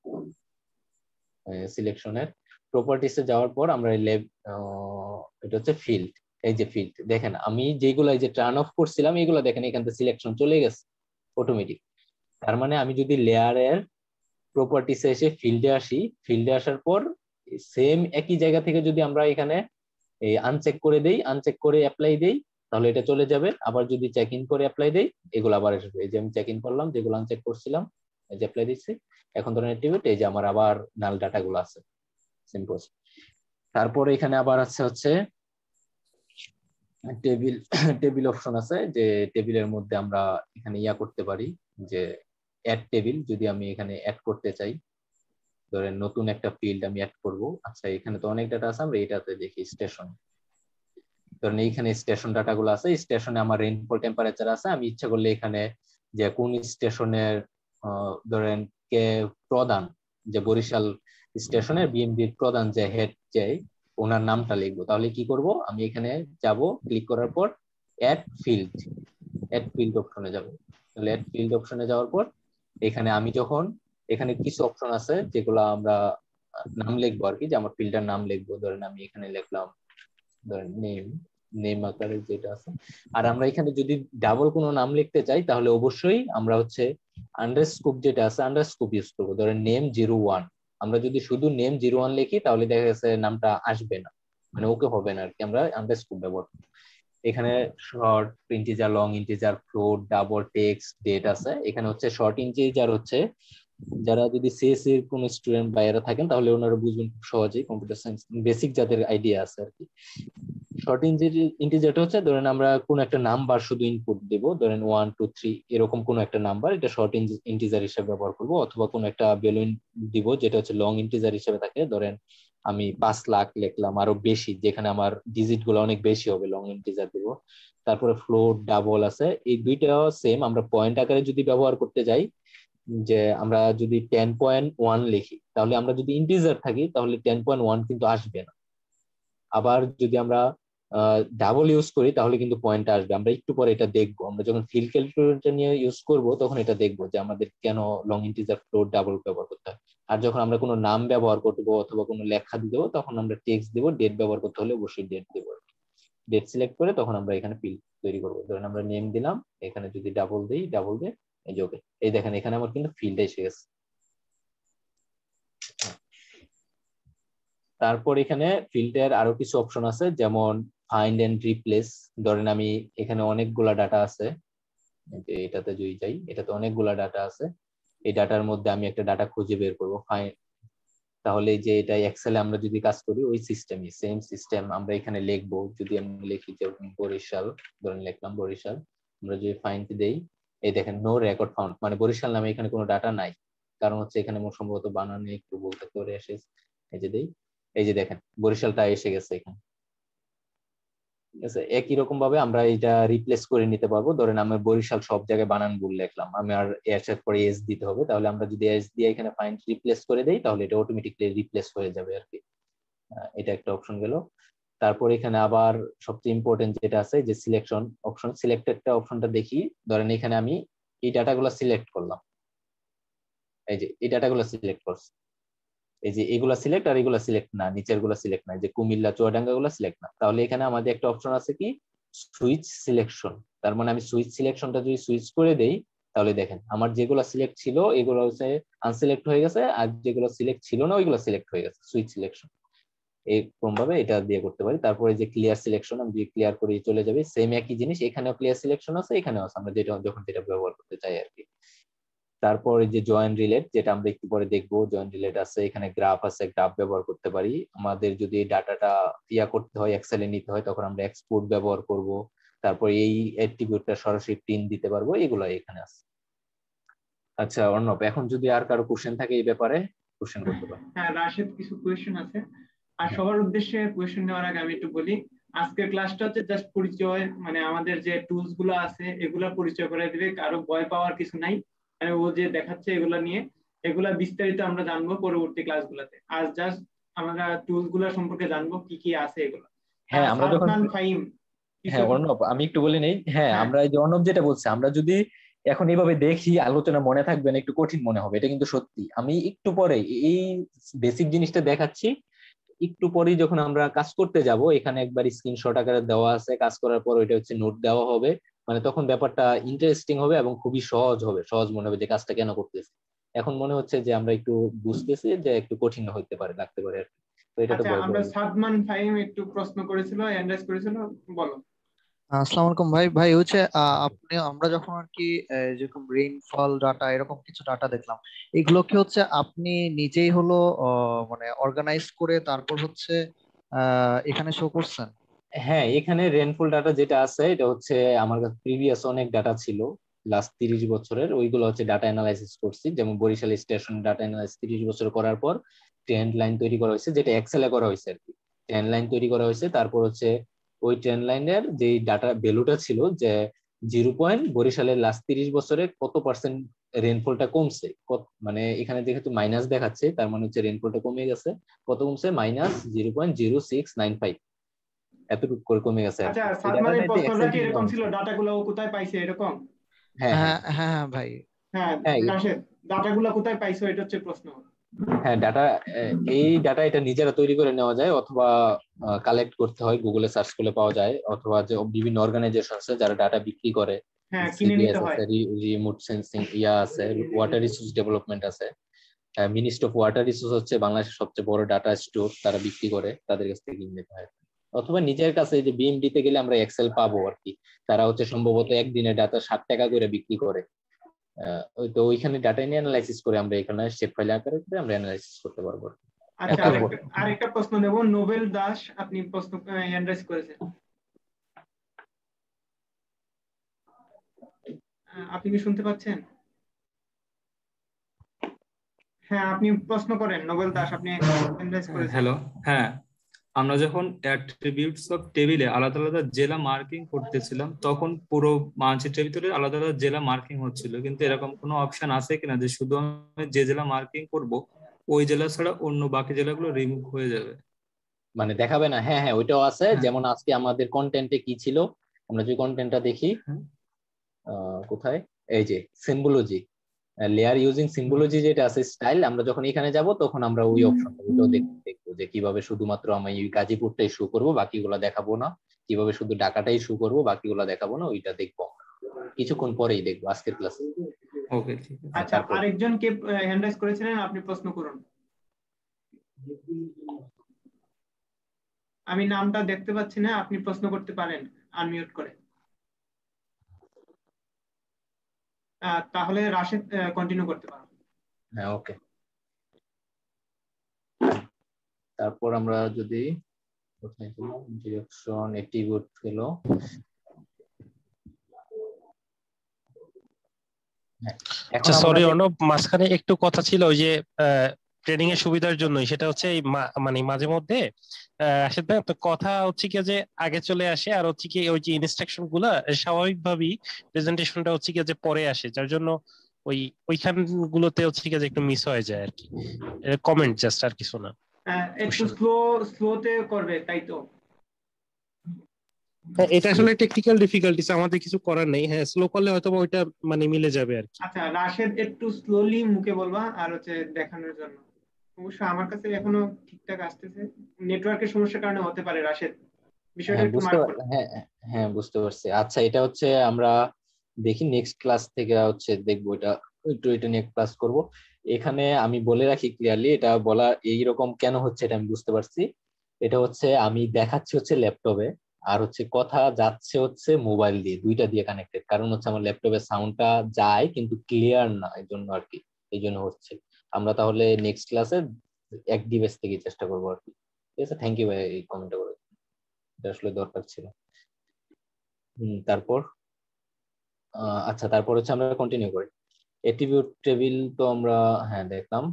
সিলেকশনের প্রপার্টিসে যাওয়ার পর আমরা এটা হচ্ছে ফিল্ড, এই যে ফিল্ড দেখেন আমি যেগুলো এই যে টার্ন অফ করছিলাম এগুলো দেখেন এখান থেকে সিলেকশন চলে গেছে অটোমেটিক। তার মানে আমি যদি লেয়ারের প্রপার্টিসে এসে ফিল্ডে আসি, ফিল্ডে আসার পর সেম একই জায়গা থেকে যদি আমরা এখানে এই আনচেক করে দেই, আনচেক করে অ্যাপ্লাই দেই তাহলে এটা চলে যাবে। আবার যদি চেক ইন করে অ্যাপ্লাই দেই এগুলো আবার আসবে। এই যে আমি চেক ইন করলাম, যেগুলো আনচেক করছিলাম এই যে অ্যাপ্লাই দিচ্ছি, এখন ধরেন অ্যাক্টিভেট, এই যে আমার আবার নাল ডাটা গুলো আছে সিম্পল। তারপরে এখানে আবার আছে হচ্ছে টেবিল, টেবিল অপশন আছে, যে টেবিলের মধ্যে আমরা এখানে ইয়া করতে পারি যে অ্যাড টেবিল, যদি আমি এখানে অ্যাড করতে চাই, ধরেন নতুন একটা ফিল্ড আমি অ্যাড করব। আচ্ছা এখানে তো অনেক ডাটা আছে, আমরা এইটাতে দেখি স্টেশন, ধরেন এইখানে স্টেশন ডাটা গুলো আছে, স্টেশনে আমার রেইনফল টেম্পারেচার আছে, আমি ইচ্ছা করলে এখানে যে কোন স্টেশনের ধরেন কে প্রধান, যে বরিশাল স্টেশনের বিএমডির প্রধান যে হেড যে ওনার নামটা লিখবো, তাহলে কি করব আমি এখানে যাব, ক্লিক করার পর অ্যাড ফিল্ড, অ্যাড ফিল্ড অপশনে যাব। তাহলে অ্যাড ফিল্ড অপশনে যাওয়ার পর এখানে আমি যখন এখানে কিছু অপশন আছে যেগুলো আমরা নাম লিখবো আর কি, যে আমার ফিল্ডের নাম লিখবো, ধরেন আমি এখানে লিখলাম ধরেন নেম, নেম আকারে যেটা আছে। আর আমরা এখানে যদি ডাবল কোনো নাম লিখতে চাই তাহলে অবশ্যই আমরা হচ্ছে আন্ডারস্কোপ যেটা আছে আন্ডারস্কোপ ইউজ করবো। ধরেন নেম জিরো ওয়ান, আমরা যদি শুধু নেম জিরো ওয়ান লিখি তাহলে দেখা গেছে নামটা আসবে না, মানে ওকে হবে না আর কি, আমরা আন্ডারস্কোপ ব্যবহার করি। এখানে short integer, long integer, float, double, text, date আছে। এখানে হচ্ছে শর্ট ইন্টিজার হচ্ছে যারা যদি সিএসসি এর কোন স্টুডেন্ট বা এরা থাকেন তাহলে ওনারা বুঝবেন খুব সহজেই, কম্পিউটার সায়েন্স বেসিক যাদের আইডিয়া আছে আর কি। শর্ট ইন্টিজারটা হচ্ছে ধরেন আমরা কোন একটা নাম্বার শুধু ইনপুট দেব, ধরেন ওয়ান টু থ্রি এরকম কোন একটা নাম্বার, এটা শর্ট ইন্টিজার হিসেবে ব্যবহার করব। অথবা কোন একটা ভ্যালু দিব যেটা হচ্ছে লং ইন্টিজার হিসেবে থাকে, ধরেন আমি পাঁচ লাখ লিখলাম আরো বেশি, যেখানে আমার ডিজিট গুলো অনেক বেশি হবে, লং ইন্টিজার দিব। তারপরে ফ্লোট, ডাবল আছে, এই দুইটাও সেম। আমরা পয়েন্ট আকারে যদি ব্যবহার করতে যাই, যে আমরা যদি টেন পয়েন্ট ওয়ান লিখি তাহলে আমরা যদি ইন্টিজার থাকি তাহলে টেন পয়েন্ট ওয়ান কিন্তু আসবে না। আবার যদি আমরা ডাবল ইউজ করি তাহলে কিন্তু পয়েন্ট আসবে। আমরা একটু পরে এটা দেখবো, আমরা যখন ফিল্ড ক্যালকুলেটর নিয়ে ইউজ করব তখন এটা দেখবো যে আমাদের কেন লং ইন্টিজার, ফ্লোট, ডাবল ব্যবহার করতে হয়। আর যখন আমরা কোনো নাম ব্যবহার করবো অথবা কোনো লেখা দিব তখন আমরা টেক্সট দিব, ডেট ব্যবহার করতে হলে অবশ্যই ডেট দিব। ডেট সিলেক্ট করে তখন আমরা এখানে ফিল্ড তৈরি করবো। ধরেন আমরা নেম দিলাম, এখানে যদি ডাবল দিই, ডাবল দিয়ে এই যে ওকে, এই দেখেন এখানে আমার কিন্তু ফিল্ড এসে গেছে। তারপর এখানে ফিল্ডের আরো কিছু অপশন আছে, যেমন ফাইন্ড এন্ড রিপ্লেস। ধরেন আমি এখানে অনেকগুলা ডাটা আছে, এটাতে যদি যাই এটাতে অনেকগুলা ডাটা আছে, এই ডাটার মধ্যে আমি একটা ডাটা খুঁজে বের করবো, ফাইন্ড। তাহলে যে এটা এক্সেলে আমরা যদি কাজ করি ওই সিস্টেমই, সেম সিস্টেম আমরা এখানে লিখবো। যদি আমি লিখি যে বরিশাল, ধরেন লিখলাম বরিশাল, আমরা যদি ফাইন্ড দেই এই দেখেন নো রেকর্ড ফাউন্ড, মানে বরিশাল নামে এখানে কোনো ডাটা নাই। কারণ হচ্ছে এখানে সম্ভবত বানানে একটু বলতে করে এসে, এই যে দেই, এই যে দেখেন বরিশালটা এসে গেছে এখানে। ঠিক আছে, একই রকম ভাবে আমরা এটা রিপ্লেস করে নিতে পারবো। ধরেন আমি বরিশাল সব জায়গায় বানান ভুল লিখলাম, আমি আর এর সাথে পরে এস দিতে হবে, তাহলে আমরা যদি এস দিয়ে এখানে ফাইন্ড রিপ্লেস করে দেই তাহলে এটা অটোমেটিকলি রিপ্লেস হয়ে যাবে আর কি। এটা একটা অপশন গেল। তারপর এখানে আবার সবচেয়ে ইম্পর্টেন্ট যেটা আছে যে সিলেকশন অপশন, সিলেক্টেডটা অপশনটা দেখি। ধরেন এখানে আমি এই ডাটাগুলো সিলেক্ট করলাম, এই যে এই ডাটাগুলো সিলেক্ট করছি, এই যে এগুলা সিলেক্ট আর এগুলা সিলেক্ট না, নিচের গুলা সিলেক্ট না, যে কুমিল্লা চুয়াডাঙ্গা গুলা সিলেক্ট না। তাহলে এখানে আমাদের একটা অপশন আছে কি সুইচ সিলেকশন। তার মানে আমি সুইচ সিলেকশনটা যদি সুইচ করে দেই তাহলে দেখেন আমার যেগুলো সিলেক্ট ছিল এগুলো হচ্ছে আনসিলেক্ট হয়ে গেছে, আর যেগুলো সিলেক্ট ছিল না ওইগুলো সিলেক্ট হয়ে গেছে, সুইচ সিলেকশন। এরকম ভাবে এটা দিয়ে করতে পারি। তারপরে যে ক্লিয়ার সিলেকশন, আমি যদি ক্লিয়ার করে চলে যাবে, সেম একই জিনিস, এখানেও ক্লিয়ার সিলেকশন আছে, এখানেও আছে, আমরা যেটা যখন যেটা ব্যবহার করতে চাই আর কি। তারপরে যে জয়েন রিলেট, যেটা আমরা একটু পরে দেখবো, জয়েন রিলেট আছে, এখানে গ্রাফ আছে, গ্রাফ ব্যবহার করতে পারি। আমাদের যদি ডাটাটা ইয়া করতে হয়, এক্সেলে নিতে হয়, তখন আমরা এক্সপোর্ট ব্যবহার করব। তারপর এই অ্যাট্রিবিউটটা সরাসরি প্রিন্ট দিতে পারবো, এগুলো এখানে আছে। আচ্ছা অর্ণব, এখন যদি আর কারো কোশ্চেন থাকে এই ব্যাপারে কোশ্চেন করতে পারো। হ্যাঁ রাশেদ, কিছু কোয়েশ্চেন আছে। আর সবার উদ্দেশ্যে কোয়েশ্চেন নেওয়ার আগে আমি একটু বলি, আজকের ক্লাসটা হচ্ছে জাস্ট পরিচয়, মানে আমাদের যে টুলস গুলো আছে এগুলা পরিচয় করে দিবে, কারো ভয় পাওয়ার কিছু নাই। মানে ও যে দেখাচ্ছে এগুলা নিয়ে, এগুলা বিস্তারিত আমরা জানবো পরবর্তী ক্লাসগুলোতে। আজ জাস্ট আমরা টুলস গুলা সম্পর্কে জানবো কি কি আছে এগুলো। হ্যাঁ আমরা যখন, ফাহিম, হ্যাঁ অর্ণব আমি একটু বলে নেই। হ্যাঁ আমরা এই যে অর্ণব যেটা বলছে, আমরা যদি এখন এইভাবে দেখি আলোচনা মনে থাকবে না, একটু কঠিন মনে হবে, এটা কিন্তু সত্যি। আমি একটু পরে এই বেসিক জিনিসটা দেখাচ্ছি, একটু পরেই যখন আমরা কাজ করতে যাব, এখানে একবার স্ক্রিনশট আকারে দেওয়া আছে, কাজ করার পর ওইটা হচ্ছে নোট দেওয়া হবে, মানে তখন ব্যাপারটা ইন্টারেস্টিং হবে এবং খুবই সহজ হবে, সহজ মনে হবে যে কাজটা কেন করতেছি। এখন মনে হচ্ছে যে আমরা একটু বুঝতেছি যে একটু কঠিন হইতে পারে, লাগতে পারে আর কি। তো এটা তো আচ্ছা, আমরা সাদমান ফাহিম একটু প্রশ্ন করেছিল, অ্যান্ড্রেস করেছিল, বলো। আসসালামু আলাইকুম ভাই। ভাই হচ্ছে আহ, আপনি আমরা যখন আর কি আহ, যেরকম রেইনফল ডাটা এরকম কিছু ডাটা দেখলাম, এগুলো কি হচ্ছে আপনি নিজেই হলো আহ, মানে অর্গানাইজ করে তারপর হচ্ছে আহ, এখানে শো করছেন? হ্যাঁ এখানে রেনফল ডাটা যেটা আছে এটা হচ্ছে আমার কাছে প্রিভিয়াস অনেক ডাটা ছিল লাস্ট তিরিশ বছরের, ওইগুলো হচ্ছে ডাটা অ্যানালাইসিস করছি। যেমন বরিশাল স্টেশন ডাটা অ্যানালাইসিস তিরিশ বছর করার পর ট্রেন্ড লাইন তৈরি করা হয়েছে, যেটা এক্সেলে করা হয়েছে আর কি। ট্রেন্ড লাইন তৈরি করা হয়েছে, তারপর হচ্ছে ওই ট্রেন্ড লাইনের যে ডাটা ভ্যালুটা ছিল যে জিরো পয়েন্ট বরিশালের লাস্ট তিরিশ বছরে কত পার্সেন্ট রেনফলটা কমছে, মানে এখানে যেহেতু মাইনাস দেখাচ্ছে তার মানে হচ্ছে রেনফলটা কমে গেছে। কত কমছে? Minus zero point zero six nine five, এতটুকু করে কমে গেছে। আচ্ছা, সাদমানের প্রশ্নটা কি এরকম ছিল, ডাটাগুলো ও কোথায় পাইছে এরকম? হ্যাঁ হ্যাঁ হ্যাঁ ভাই। হ্যাঁ রাশেদ, ডাটাগুলো কোথায় পাইছো এটা হচ্ছে প্রশ্ন। হ্যাঁ ডাটা, এই ডাটা এটা নিজেরা তৈরি করে নেওয়া যায়, অথবা কালেক্ট করতে হয়, গুগলে সার্চ করলে পাওয়া যায়, অথবা যে বিভিন্ন অর্গানাইজেশন আছে যারা ডাটা বিক্রি করে, হ্যাঁ কিনে নিতে হয়। রিমোট সেন্সিং ইয়া আছে, ওয়াটার রিসোর্স ডেভেলপমেন্ট আছে, মিনিস্ট্রি অফ ওয়াটার রিসোর্স হচ্ছে বাংলাদেশের সবচেয়ে বড় ডাটা স্টোর, তারা বিক্রি করে, তাদের কাছ থেকে কিনে নিতে হয়। অথবা নিজের কাছে যে বিএমডি তে গেলে আমরা এক্সেল পাবো আর কি, তারা হচ্ছে সম্ভবত একদিনের ডাটা ষাট টাকা করে বিক্রি করে। তো ওইখানে ডাটা নিয়ে অ্যানালাইসিস করে আমরা এখানে শেপ ফাইল আকারে করে আমরা অ্যানালাইসিস করতে পারবো। আচ্ছা, আরেকটা প্রশ্ন দেব। নোবেল দাস আপনি প্রশ্ন অ্যাড্রেস করেছেন, আপনি কি শুনতে পাচ্ছেন? হ্যাঁ আপনি প্রশ্ন করেন। নোবেল দাস আপনি অ্যাড্রেস করেছেন। হ্যালো, হ্যাঁ আমরা যখন অ্যাট্রিবিউটস অফ টেবিলে আলাদা আলাদা জেলা মার্কিং করতেছিলাম তখন পুরো মানচিত্রের ভিতরে আলাদা আলাদা জেলা মার্কিং হচ্ছিল, কিন্তু এরকম কোনো অপশন আছে কিনা যে শুধু আমি যে জেলা মার্কিং করব ওই জেলা ছাড়া অন্য বাকি জেলাগুলো রিমুভ হয়ে যাবে, মানে দেখাবে না? হ্যাঁ হ্যাঁ ওইটাও আছে। যেমন আজকে আমাদের কন্টেন্টে কি ছিল, আমরা যদি কন্টেন্টটা দেখি কোথায়, এই যে সিম্বলজি, লেয়ার ইউজিং সিম্বলজি যেটা আছে স্টাইল, আমরা যখন এখানে যাব তখন আমরা ওই অপশনটা ওইটাও দেখবো যে কিভাবে শুধুমাত্র আমি গাজীপুরটাই শো করব বাকিগুলো দেখাবো না, কিভাবে শুধু ঢাকাটাই শো করব বাকিগুলো দেখাবো না, ওইটা দেখবো কিছুক্ষণ পরেই দেখবো আজকের ক্লাসে। ওকে ঠিক আছে। আচ্ছা, আরেকজন কে হ্যান্ড রাইজ করেছিলেন, আপনি প্রশ্ন করুন। আমি নামটা দেখতে পাচ্ছি না, আপনি প্রশ্ন করতে পারেন আনমিউট করে। তাহলে রাশেদ কন্টিনিউ করতে পারেন। হ্যাঁ ওকে। তারপর আমরা যদি কোথায় গেলাম, ডিরেকশন অ্যাট্রিবিউট হলো, হ্যাঁ, এখন আচ্ছা আমরা সরি যে অর্ণব, মাঝখানে একটু কথা ছিল ওই যে ট্রেনিং এর সুবিধার জন্যই, সেটা হচ্ছে এই মা- মানে মাঝে মধ্যে আহ, রাশেদ ভাই আপনার কথা হচ্ছে কি যে আগে চলে আসে, আর হচ্ছে কি ওই যে ইনস্ট্রাকশন গুলা স্বাভাবিকভাবেই প্রেজেন্টেশনটা হচ্ছে কি যে পরে আসে, যার জন্য ওই ওইখান গুলোতে হচ্ছে কি যে একটু মিস হয়ে যায় আর কি। কমেন্ট জাস্ট, আর কিছু না। আহ, একটু Question. স্লো স্লোতে করবে তাই তো? হ্যাঁ, এটা আসলে টেকনিক্যাল ডিফিকাল্টিস, আমাদের কিছু করার নেই। হ্যাঁ, স্লো করলে হয়তো বা ওইটা মানে মিলে যাবে আর কি। আচ্ছা রাশেদ একটু স্লোলি মুখে বলবা আর হচ্ছে দেখানোর জন্য। অবশ্য আমার কাছে এখনো ঠিকঠাক আসতেছে, নেটওয়ার্কের সমস্যার কারণে হতে পারে রাশেদ, বিষয়টা হ্যাঁ একটু বুঝতে মার্ক পার- করো। হ্যাঁ হ্যাঁ বুঝতে পারছি। আচ্ছা এটা হচ্ছে আমরা দেখি নেক্সট ক্লাস থেকে হচ্ছে দেখবো, এটা একটু এটা নিয়ে ক্লাস করব। এখানে আমি বলে রাখি ক্লিয়ারলি, এটা বলা এইরকম কেন হচ্ছে এটা আমি বুঝতে পারছি। এটা হচ্ছে আমি দেখাচ্ছি হচ্ছে ল্যাপটপে, আর হচ্ছে কথা যাচ্ছে হচ্ছে মোবাইল দিয়ে, দুইটা দিয়ে কানেক্টেড। কারণ হচ্ছে আমার ল্যাপটপের সাউন্ডটা যায় কিন্তু ক্লিয়ার না, এই জন্য আর কি, এই জন্য হচ্ছে। আমরা তাহলে নেক্সট ক্লাসে এক ডিভাইস থেকে চেষ্টা করবো আর কি। ঠিক আছে, থ্যাংক ইউ ভাই এই কমেন্টটা করে, এটা আসলে দরকার ছিল। হম তারপর আহ, আচ্ছা তারপর হচ্ছে আমরা কন্টিনিউ করি। অ্যাট্রিবিউট টেবিল তো আমরা হ্যাঁ দেখলাম।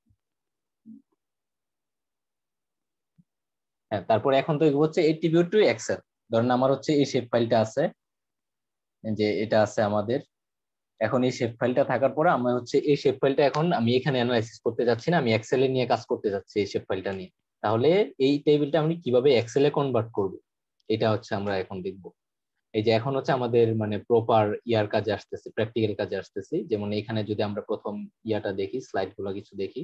হ্যাঁ তারপর এখন তো এগুলো হচ্ছে অ্যাট্রিবিউট টু এক্সেল। ধরেন আমার হচ্ছে এই শেপ ফাইলটা আছে, যে এটা আছে আমাদের। এখন এই শেপ ফাইলটা থাকার পরে আমরা হচ্ছে এই শেপ ফাইলটা এখন আমি এখানে অ্যানালাইসিস করতে যাচ্ছি না, আমি এক্সেলে নিয়ে কাজ করতে যাচ্ছি এই শেপ ফাইলটা নিয়ে। তাহলে এই টেবিলটা আমি কিভাবে এক্সেলে কনভার্ট করব, এটা হচ্ছে আমরা এখন দেখবো। এই যে এখন হচ্ছে আমাদের মানে প্রপার ইয়ার কাজে আসতেছে, প্র্যাকটিক্যাল কাজে আসতেছি। যেমন এখানে যদি আমরা প্রথম ইয়াটা দেখি, স্লাইড গুলো কিছু দেখি।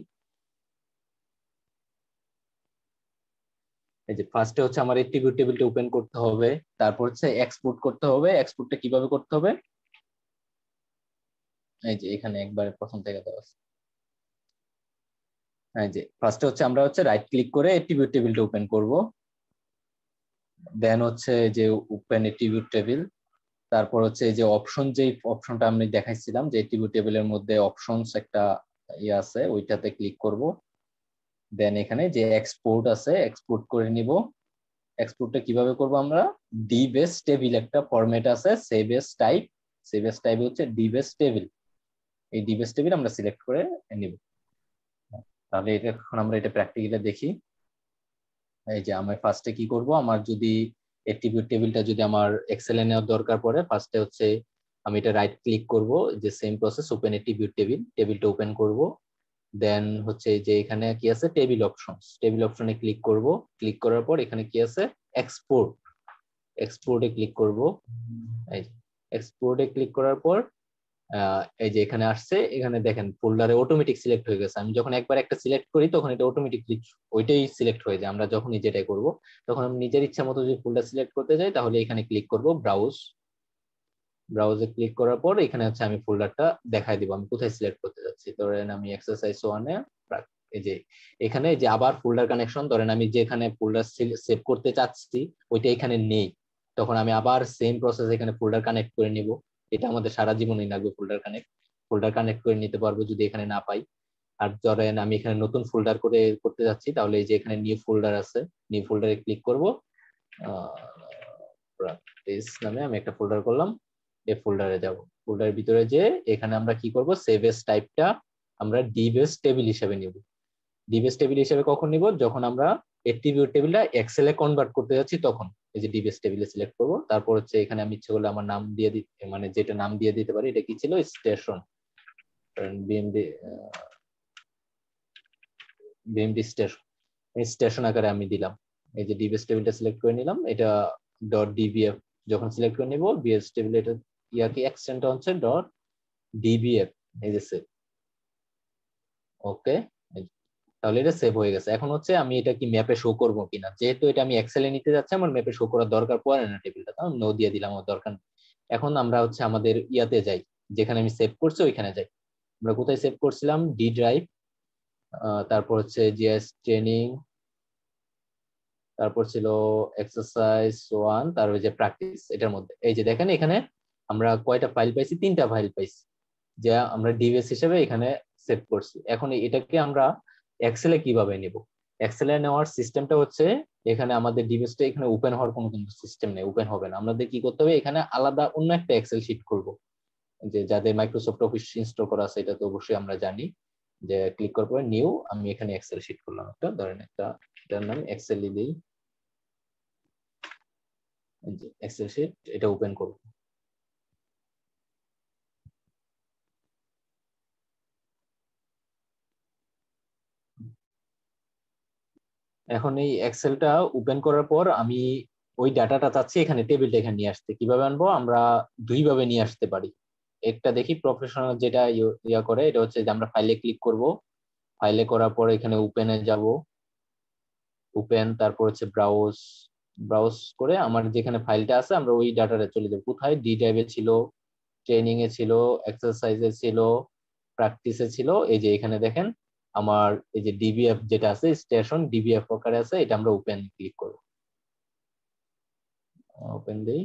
এই যে ফার্স্টে হচ্ছে আমার অ্যাট্রিবিউট টেবিলটা ওপেন করতে হবে, তারপর হচ্ছে এক্সপোর্ট করতে হবে। এক্সপোর্টটা কিভাবে করতে হবে, এই যে এখানে একবার প্রথম থেকে দেওয়া আছে। এই যে ফার্স্টে হচ্ছে আমরা হচ্ছে রাইট ক্লিক করে অ্যাট্রিবিউট টেবিলটা ওপেন করব। দেন হচ্ছে যে ওপেন অ্যাট্রিবিউট টেবিল, তারপর হচ্ছে এই যে অপশন, যে অপশনটা আমি দেখাইছিলাম যে অ্যাট্রিবিউট টেবিলের মধ্যে অপশনস একটা ইয়ে আছে, ওইটাতে ক্লিক করব। দেন এখানে যে এক্সপোর্ট আছে, এক্সপোর্ট করে নিব। এক্সপোর্টটা কিভাবে করব আমরা, ডি বেস টেবিল একটা ফরম্যাট আছে, save as type. Save as type হচ্ছে ডি বেস টেবিল। এই ডি বেস টেবিল আমরা সিলেক্ট করে নিব। তাহলে এটা এখন আমরা এটা প্র্যাকটিক্যালি দেখি। এই যে আমি ফার্স্টে কি করব, আমার যদি অ্যাট্রিবিউট টেবিলটা যদি আমার এক্সেলে নেওয়ার দরকার পড়ে, ফার্স্টে হচ্ছে আমি এটা রাইট ক্লিক করব, যে same process open attribute table, টেবিলটা ওপেন করব। দেন হচ্ছে যে এখানে কি আছে টেবিল অপশনস, টেবিল অপশনে ক্লিক করব। ক্লিক করার পর এখানে কি আছে এক্সপোর্ট, এক্সপোর্টে ক্লিক করব। এই এক্সপোর্টে ক্লিক করার পর আহ, এই যে এখানে আসছে, এখানে দেখেন ফোল্ডারে অটোমেটিক সিলেক্ট হয়ে গেছে। আমি যখন একবার একটা সিলেক্ট করি তখন এটা অটোমেটিকলি ওইটাই সিলেক্ট হয়ে যায়। আমরা যখনই যেটাই করব তখন আমি নিজের ইচ্ছা মতো যদি ফোল্ডার সিলেক্ট করতে যাই, তাহলে এখানে ক্লিক করব ব্রাউজ। ব্রাউজে ক্লিক করার পর এখানে হচ্ছে আমি ফোল্ডারটা দেখাই দিব আমি কোথায় সিলেক্ট করতে যাচ্ছি। ধরেন আমি এক্সারসাইজ ওয়ানে, এই যে এখানে যে আবার ফোল্ডার কানেকশন, ধরেন আমি যেখানে ফোল্ডার সেভ করতে চাচ্ছি ওইটা এখানে নেই, তখন আমি আবার সেম প্রসেস এখানে ফোল্ডার কানেক্ট করে নিব। এটা আমাদের সারা জীবনই লাগবে, ফোল্ডার কানেক্ট। ফোল্ডার কানেক্ট করে নিতে পারবো যদি এখানে না পাই। আর ধরেন আমি এখানে নতুন ফোল্ডার করে করতে যাচ্ছি, তাহলে এই যে এখানে নিউ ফোল্ডার আছে, নিউ ফোল্ডারে ক্লিক করব। প্র্যাকটিস নামে আমি একটা ফোল্ডার করলাম, এই ফোল্ডারে যাব। ফোল্ডারের ভিতরে যে এখানে আমরা কি করব, সেভ এস টাইপটা আমরা ডিবেস টেবিল হিসেবে নিব। ডিবেস টেবিল হিসেবে কখন নিব, যখন আমরা অ্যাট্রিবিউট টেবিলটা এক্সেলে কনভার্ট করতে যাচ্ছি তখন। এই যে ডিবেস টেবিলে সিলেক্ট করব। তারপর হচ্ছে এখানে আমি ইচ্ছে করলে আমার নাম দিয়ে দিতে, মানে যেটা নাম দিয়ে দিতে পারি। এটা কি ছিল, স্টেশন, বিএমডি, বিএমডি স্টেশন, এই স্টেশন আকারে আমি দিলাম। এই যে ডিবেস টেবিলটা সিলেক্ট করে নিলাম, এটা ডট ডিবিএফ যখন সিলেক্ট করে নিব, বিএস টেবিল এটা ইয়া কি এক্সটেনটা হচ্ছে ডট ডিবিএফ। এই যে সেভ, ওকে। তাহলে এটা সেভ হয়ে গেছে। এখন হচ্ছে আমি এটা কি ম্যাপে শো করবো কিনা, যেহেতু এটা আমি এক্সেলে নিতে যাচ্ছি আমার ম্যাপে শো করার দরকার পড়ে না টেবিলটা, তাও নো দিয়ে দিলাম, আমার দরকার নেই। এখন আমরা হচ্ছে আমাদের ইয়াতে যাই, যেখানে আমি সেভ করছি ওইখানে যাই। আমরা কোথায় সেভ করছিলাম, ডি ড্রাইভ, তারপর হচ্ছে জিএস ট্রেনিং, তারপর ছিল এক্সারসাইজ ওয়ান, তারপর যে প্র্যাকটিস। এটার মধ্যে এই যে দেখেন এখানে আমরা কয়টা ফাইল পাইছি, তিনটা ফাইল পাইছি, যা আমরা ডিভিএস হিসেবে এখানে সেভ করছি। এখন এটাকে আমরা এক্সেলে কিভাবে নিব, এক্সেলে নেওয়ার সিস্টেমটা হচ্ছে এখানে আমাদের ডিভিএসটা এখানে ওপেন হওয়ার কোনো কিন্তু সিস্টেম নেই, ওপেন হবে না। আমাদের কি করতে হবে, এখানে আলাদা অন্য একটা এক্সেল শিট করব। যে যাদের মাইক্রোসফট অফিস ইনস্টল করা আছে এটা তো অবশ্যই আমরা জানি, যে ক্লিক করার পরে নিউ, আমি এখানে এক্সেল শিট করলাম একটা, ধরেন একটা এটার নাম এক্সেল দিই, এক্সেল শিট, এটা ওপেন করব। এখন এই এক্সেলটা ওপেন করার পর আমি ওই ডাটাটা চাচ্ছি এখানে টেবিলটা এখানে নিয়ে আসতে। কিভাবে আনবো? আমরা দুই ভাবে নিয়ে আসতে পারি। একটা দেখি প্রফেশনাল যেটা ইয়া করে, এটা হচ্ছে যে আমরা ফাইলে ক্লিক করব, ফাইলে করার পর এখানে ওপেনে যাব, ওপেন, তারপর হচ্ছে ব্রাউজ, ব্রাউজ করে আমার যেখানে ফাইলটা আছে আমরা ওই ডাটাটা চলে যাব। কোথায়? ডি ড্রাইভে ছিল, ট্রেনিং এ ছিল, এক্সারসাইজে ছিল, প্র্যাকটিসে ছিল। এই যে এখানে দেখেন আমার এই যে ডিবিএফ যেটা আছে, স্টেশন ডিবিএফ আকারে আছে, এটা আমরা ওপেন ক্লিক করব, ওপেন দেই।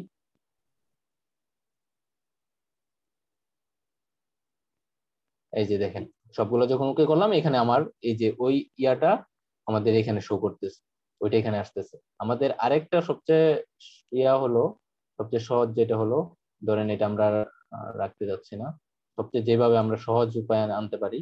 এই যে দেখেন সবগুলো যখন ওকে করলাম, এখানে আমার এই যে ওই ইয়াটা আমাদের এখানে শো করতেছে, ওইটা এখানে আসতেছে। আমাদের আরেকটা সবচেয়ে ইয়া হলো, সবচেয়ে সহজ যেটা হলো, ধরেন এটা আমরা রাখতে যাচ্ছি না, সবচেয়ে যেভাবে আমরা সহজ উপায় আনতে পারি,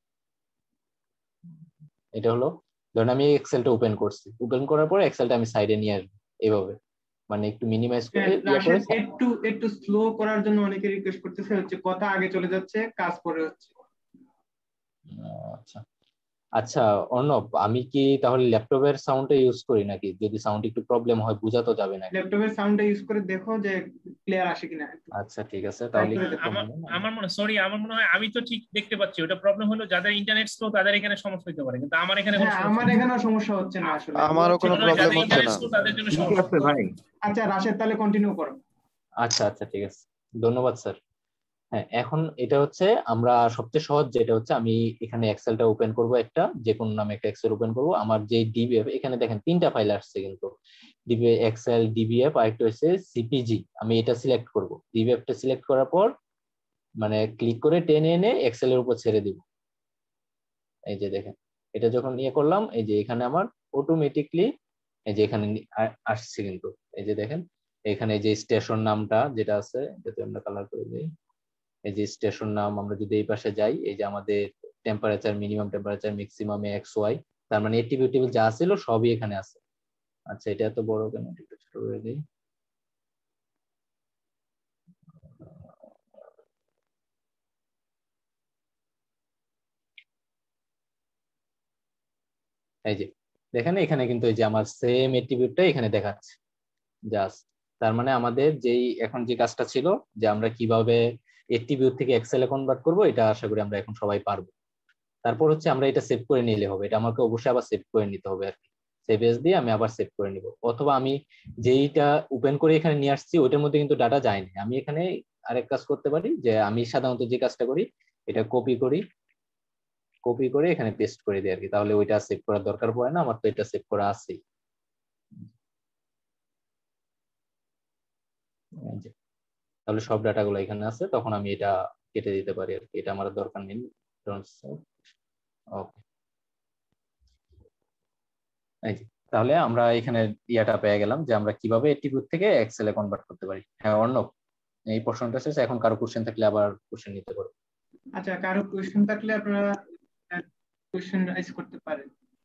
এটা হলো ধরেন আমি এক্সেলটা ওপেন করছি, ওপেন করার পরে এক্সেলটা আমি সাইডে নিয়ে আসবো এইভাবে, মানে একটু মিনিমাইজ করে ইয়া করে। একটু একটু স্লো করার জন্য অনেকে রিকোয়েস্ট করতেছে, হচ্ছে কথা আগে চলে যাচ্ছে, কাজ পরে হচ্ছে। আচ্ছা আচ্ছা অর্ণব, আমি কি তাহলে ল্যাপটপের সাউন্ডটা ইউজ করি নাকি? যদি সাউন্ড একটু প্রবলেম হয় বোঝা তো যাবে না। ল্যাপটপের সাউন্ডটা ইউজ করে দেখো যে ক্লিয়ার আসে কিনা। আচ্ছা ঠিক আছে, তাহলে আমার আমার মনে সরি আমার মনে হয় আমি তো ঠিক দেখতে পাচ্ছি। ওটা প্রবলেম হলো যাদের ইন্টারনেট স্লো তাদের এখানে সমস্যা হতে পারে, কিন্তু আমার এখানে কোনো আমার এখানেও সমস্যা হচ্ছে না আসলে। আমারও কোনো প্রবলেম হচ্ছে না তাদের জন্য সমস্যা ভাই। আচ্ছা রাশেদ তাহলে কন্টিনিউ করো। আচ্ছা আচ্ছা ঠিক আছে, ধন্যবাদ স্যার। হ্যাঁ এখন এটা হচ্ছে আমরা সবচেয়ে সহজ যেটা হচ্ছে আমি এখানে এক্সেলটা ওপেন করব, একটা যে কোনো নামে একটা এক্সেল ওপেন করব। আমার যে ডিবিএফ এখানে দেখেন তিনটা ফাইল আসছে, কিন্তু ডিবিএফ এক্সেল ডিবিএফ আর একটা হচ্ছে সিপিজি, আমি এটা সিলেক্ট করব। ডিবিএফটা সিলেক্ট করার পর মানে ক্লিক করে টেনে এনে এক্সেল এর উপর ছেড়ে দিব। এই যে দেখেন এটা যখন ইয়ে করলাম, এই যে এখানে আমার অটোমেটিকলি এই যে এখানে আসছে, কিন্তু এই যে দেখেন এখানে যে স্টেশন নামটা যেটা আছে, যাতে আমরা কালার করে দিই, এই যে স্টেশন নাম, আমরা যদি এই পাশে যাই, এই যে আমাদের temperature, minimum temperature, maximum x y, তার মানে এট্রিবিউট টেবিল যা ছিল সবই এখানে আছে। আচ্ছা এটা এত বড় কেন, একটু ছোট করে দিই। এই যে দেখেন এখানে কিন্তু এই যে আমার সেম এট্রিবিউটটা এখানে দেখাচ্ছে জাস্ট। তার মানে আমাদের যেই এখন যে কাজটা ছিল যে আমরা কিভাবে এট্রিবিউট থেকে এক্সেলে কনভার্ট করব, এটা আশা করি আমরা এখন সবাই পারবো। তারপর হচ্ছে আমরা এটা সেভ করে নিলে হবে, এটা আমাকে অবশ্যই আবার সেভ করে নিতে হবে আর কি। সেভ এস দিয়ে আমি আবার সেভ করে নিব, অথবা আমি যেইটা ওপেন করে এখানে নিয়ে আসছি ওইটার মধ্যে কিন্তু ডাটা যায়নি, আমি এখানে আরেক কাজ করতে পারি, যে আমি সাধারণত যে কাজটা করি এটা কপি করি, কপি করে এখানে পেস্ট করে দিই আর কি, তাহলে ওইটা সেভ করার দরকার পড়ে না, আমার তো এটা সেভ করা আছেই। তাহলে সব ডাটাগুলো এখানে আছে, তখন আমি এটা কেটে দিতে পারি আর কি, এটা আমার দরকার নেই। ওকে তাহলে আমরা এখানে ইয়াটা পেয়ে গেলাম যে আমরা কিভাবে এট্রিবিউট থেকে এক্সেলে কনভার্ট করতে পারি। হ্যাঁ অর্ণব, এই প্রশ্নটা শেষ, এখন কারো কোশ্চেন থাকলে আবার কোশ্চেন নিতে পারো। আচ্ছা কারো কোশ্চেন থাকলে আপনারা কোশ্চেন রাইজ করতে পারেন।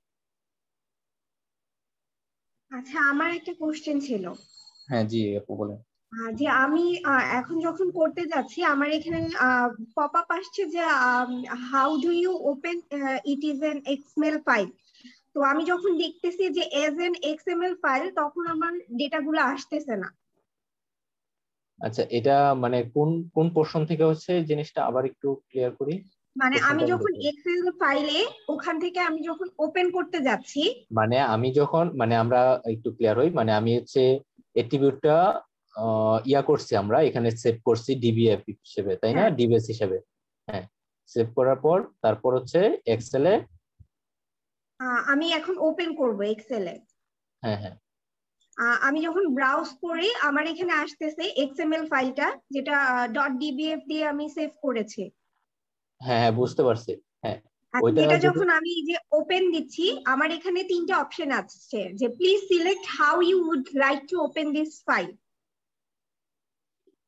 আচ্ছা আমার একটা কোশ্চেন ছিল। হ্যাঁ জি আপু বলেন। যে আমি এখন যখন করতে যাচ্ছি আমার এখানে পপ আপ আসছে যে how do you open it is an XML file. তো আমি যখন দেখতেছি যে এজ এন এক্সএমএল ফাইল, তখন আমার ডেটাগুলো আসতেছে না। আচ্ছা এটা মানে কোন কোন পোরশন থেকে হচ্ছে জিনিসটা আবার একটু ক্লিয়ার করি। মানে আমি যখন এক্সেল ফাইলে ওখান থেকে আমি যখন ওপেন করতে যাচ্ছি, মানে আমি যখন মানে আমরা একটু ক্লিয়ার হই, মানে আমি হচ্ছে এট্রিবিউটটা ইয়া করছি, আমরা এখানে সেভ করছি ডিবিএফ হিসেবে, তাই না? ডিবিএস হিসেবে। হ্যাঁ সেভ করার পর তারপর হচ্ছে এক্সেলে আমি এখন ওপেন করব এক্সেলে। হ্যাঁ হ্যাঁ আমি যখন ব্রাউজ করি আমার এখানে আসতেছে এক্সএমএল ফাইলটা, যেটা ডট ডিবিএফ দিয়ে আমি সেভ করেছি। হ্যাঁ হ্যাঁ বুঝতে পারছি। হ্যাঁ ওইটা এটা যখন আমি যে ওপেন দিচ্ছি আমার এখানে তিনটা অপশন আসছে, যে please select how you would like to open this file.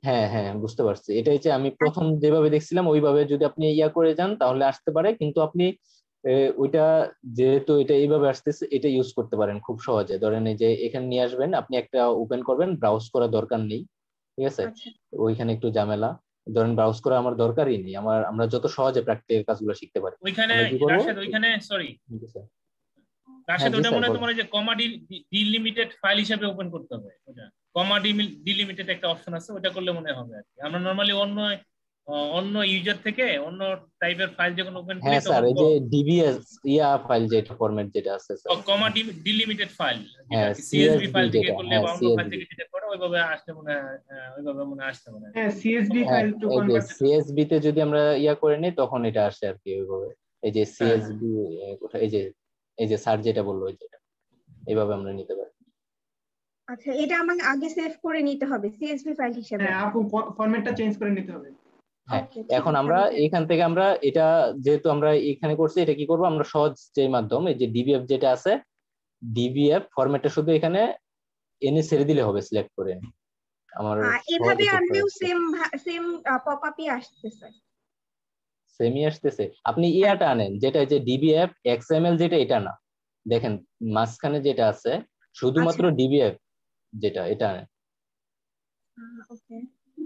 হ্যাঁ হ্যাঁ বুঝতে পারছি, এটা হচ্ছে আমি প্রথম যেভাবে দেখছিলাম ওইভাবে যদি আপনি ইয়া করে যান তাহলে আসতে পারে, কিন্তু আপনি আহ, ওইটা যেহেতু এটা এইভাবে আসতেছে এটা ইউজ করতে পারেন খুব সহজে। ধরেন এই যে এখানে নিয়ে আসবেন, আপনি একটা ওপেন করবেন, ব্রাউজ করা দরকার নেই, ঠিক আছে? আচ্ছা ওইখানে একটু ঝামেলা, ধরেন ব্রাউজ করা আমার দরকারই নেই, আমার আমরা যত সহজে প্র্যাকটিক্যাল কাজগুলো শিখতে পারি। ওইখানে আমরা কি করবো? রাশেদ ওইখানে সরি জি স্যার। রাশেদ হ্যাঁ জি ওটা স্যার মনে হয় বলেন। তোমার ওই যে কমা ডিলিমিটেড ফাইল হিসেবে ওপেন করতে হবে, ওটা কমা ডিলিমিটেড একটা অপশন আছে, ওটা করলে মনে হবে আর কি। আমরা নরমালি অন্য আহ, অন্য ইউজার থেকে অন্য টাইপের ফাইল যখন ওপেন করি হ্যাঁ স্যার, তখন এই যে ডিবিএস ইয়া ফাইল যেটা ফরম্যাট যেটা আছে স্যার, কমা ডিলিমিটেড ফাইল যেটা হ্যাঁ কি সিএসভি ফাইল সিএসভি থেকে যেটা, করলে হ্যাঁ বা অন্য ফাইল সিএসভি, থেকে যেটা করে ওইভাবে আসতে মনে হয়, হ্যাঁ, ওইভাবে মনে হয় আসতে মনে হয়। হ্যাঁ সিএসভি হ্যাঁ ফাইল টু এই যে কনভার্ট। সিএসভি তে যদি আমরা ইয়া করে নিই তখন এটা আসে আর কি ওইভাবে। এই যে হ্যাঁ সিএসভি কোথায়, এই যে এই যে স্যার যেটা বললো ওই যেটা, এইভাবে আমরা নিতে পারি। আচ্ছা, এটা আমাকে আগে সেভ করে নিতে হবে সিএসভি ফাইল হিসেবে। হ্যাঁ আপু ফরম্যাটটা চেঞ্জ করে নিতে হবে। হ্যাঁ ওকে ঠিক এখন আছে, আমরা আমি check- এখান থেকে আমরা এটা যেহেতু আমরা এখানে করছি, এটা কি করব আমরা সহজ যে মাধ্যম, এই যে ডিবিএফ যেটা আছে, ডিবিএফ ফরম্যাটটা শুধু এখানে এনে ছেড়ে দিলে হবে, সিলেক্ট করে আমার আহ, সহজে এভাবে করতে আনলেও হচ্ছে। সেম সেম পপ আপই আসতেছে। সেমি আসতেছে, আপনি ইয়াটা আনেন যেটা এই যে ডিবিএফ এক্সএমএল যেটা, এটা না, দেখেন মাঝখানে যেটা আছে শুধুমাত্র আচ্ছা ডিবিএফ যেটা, এটা আনেন। ওকে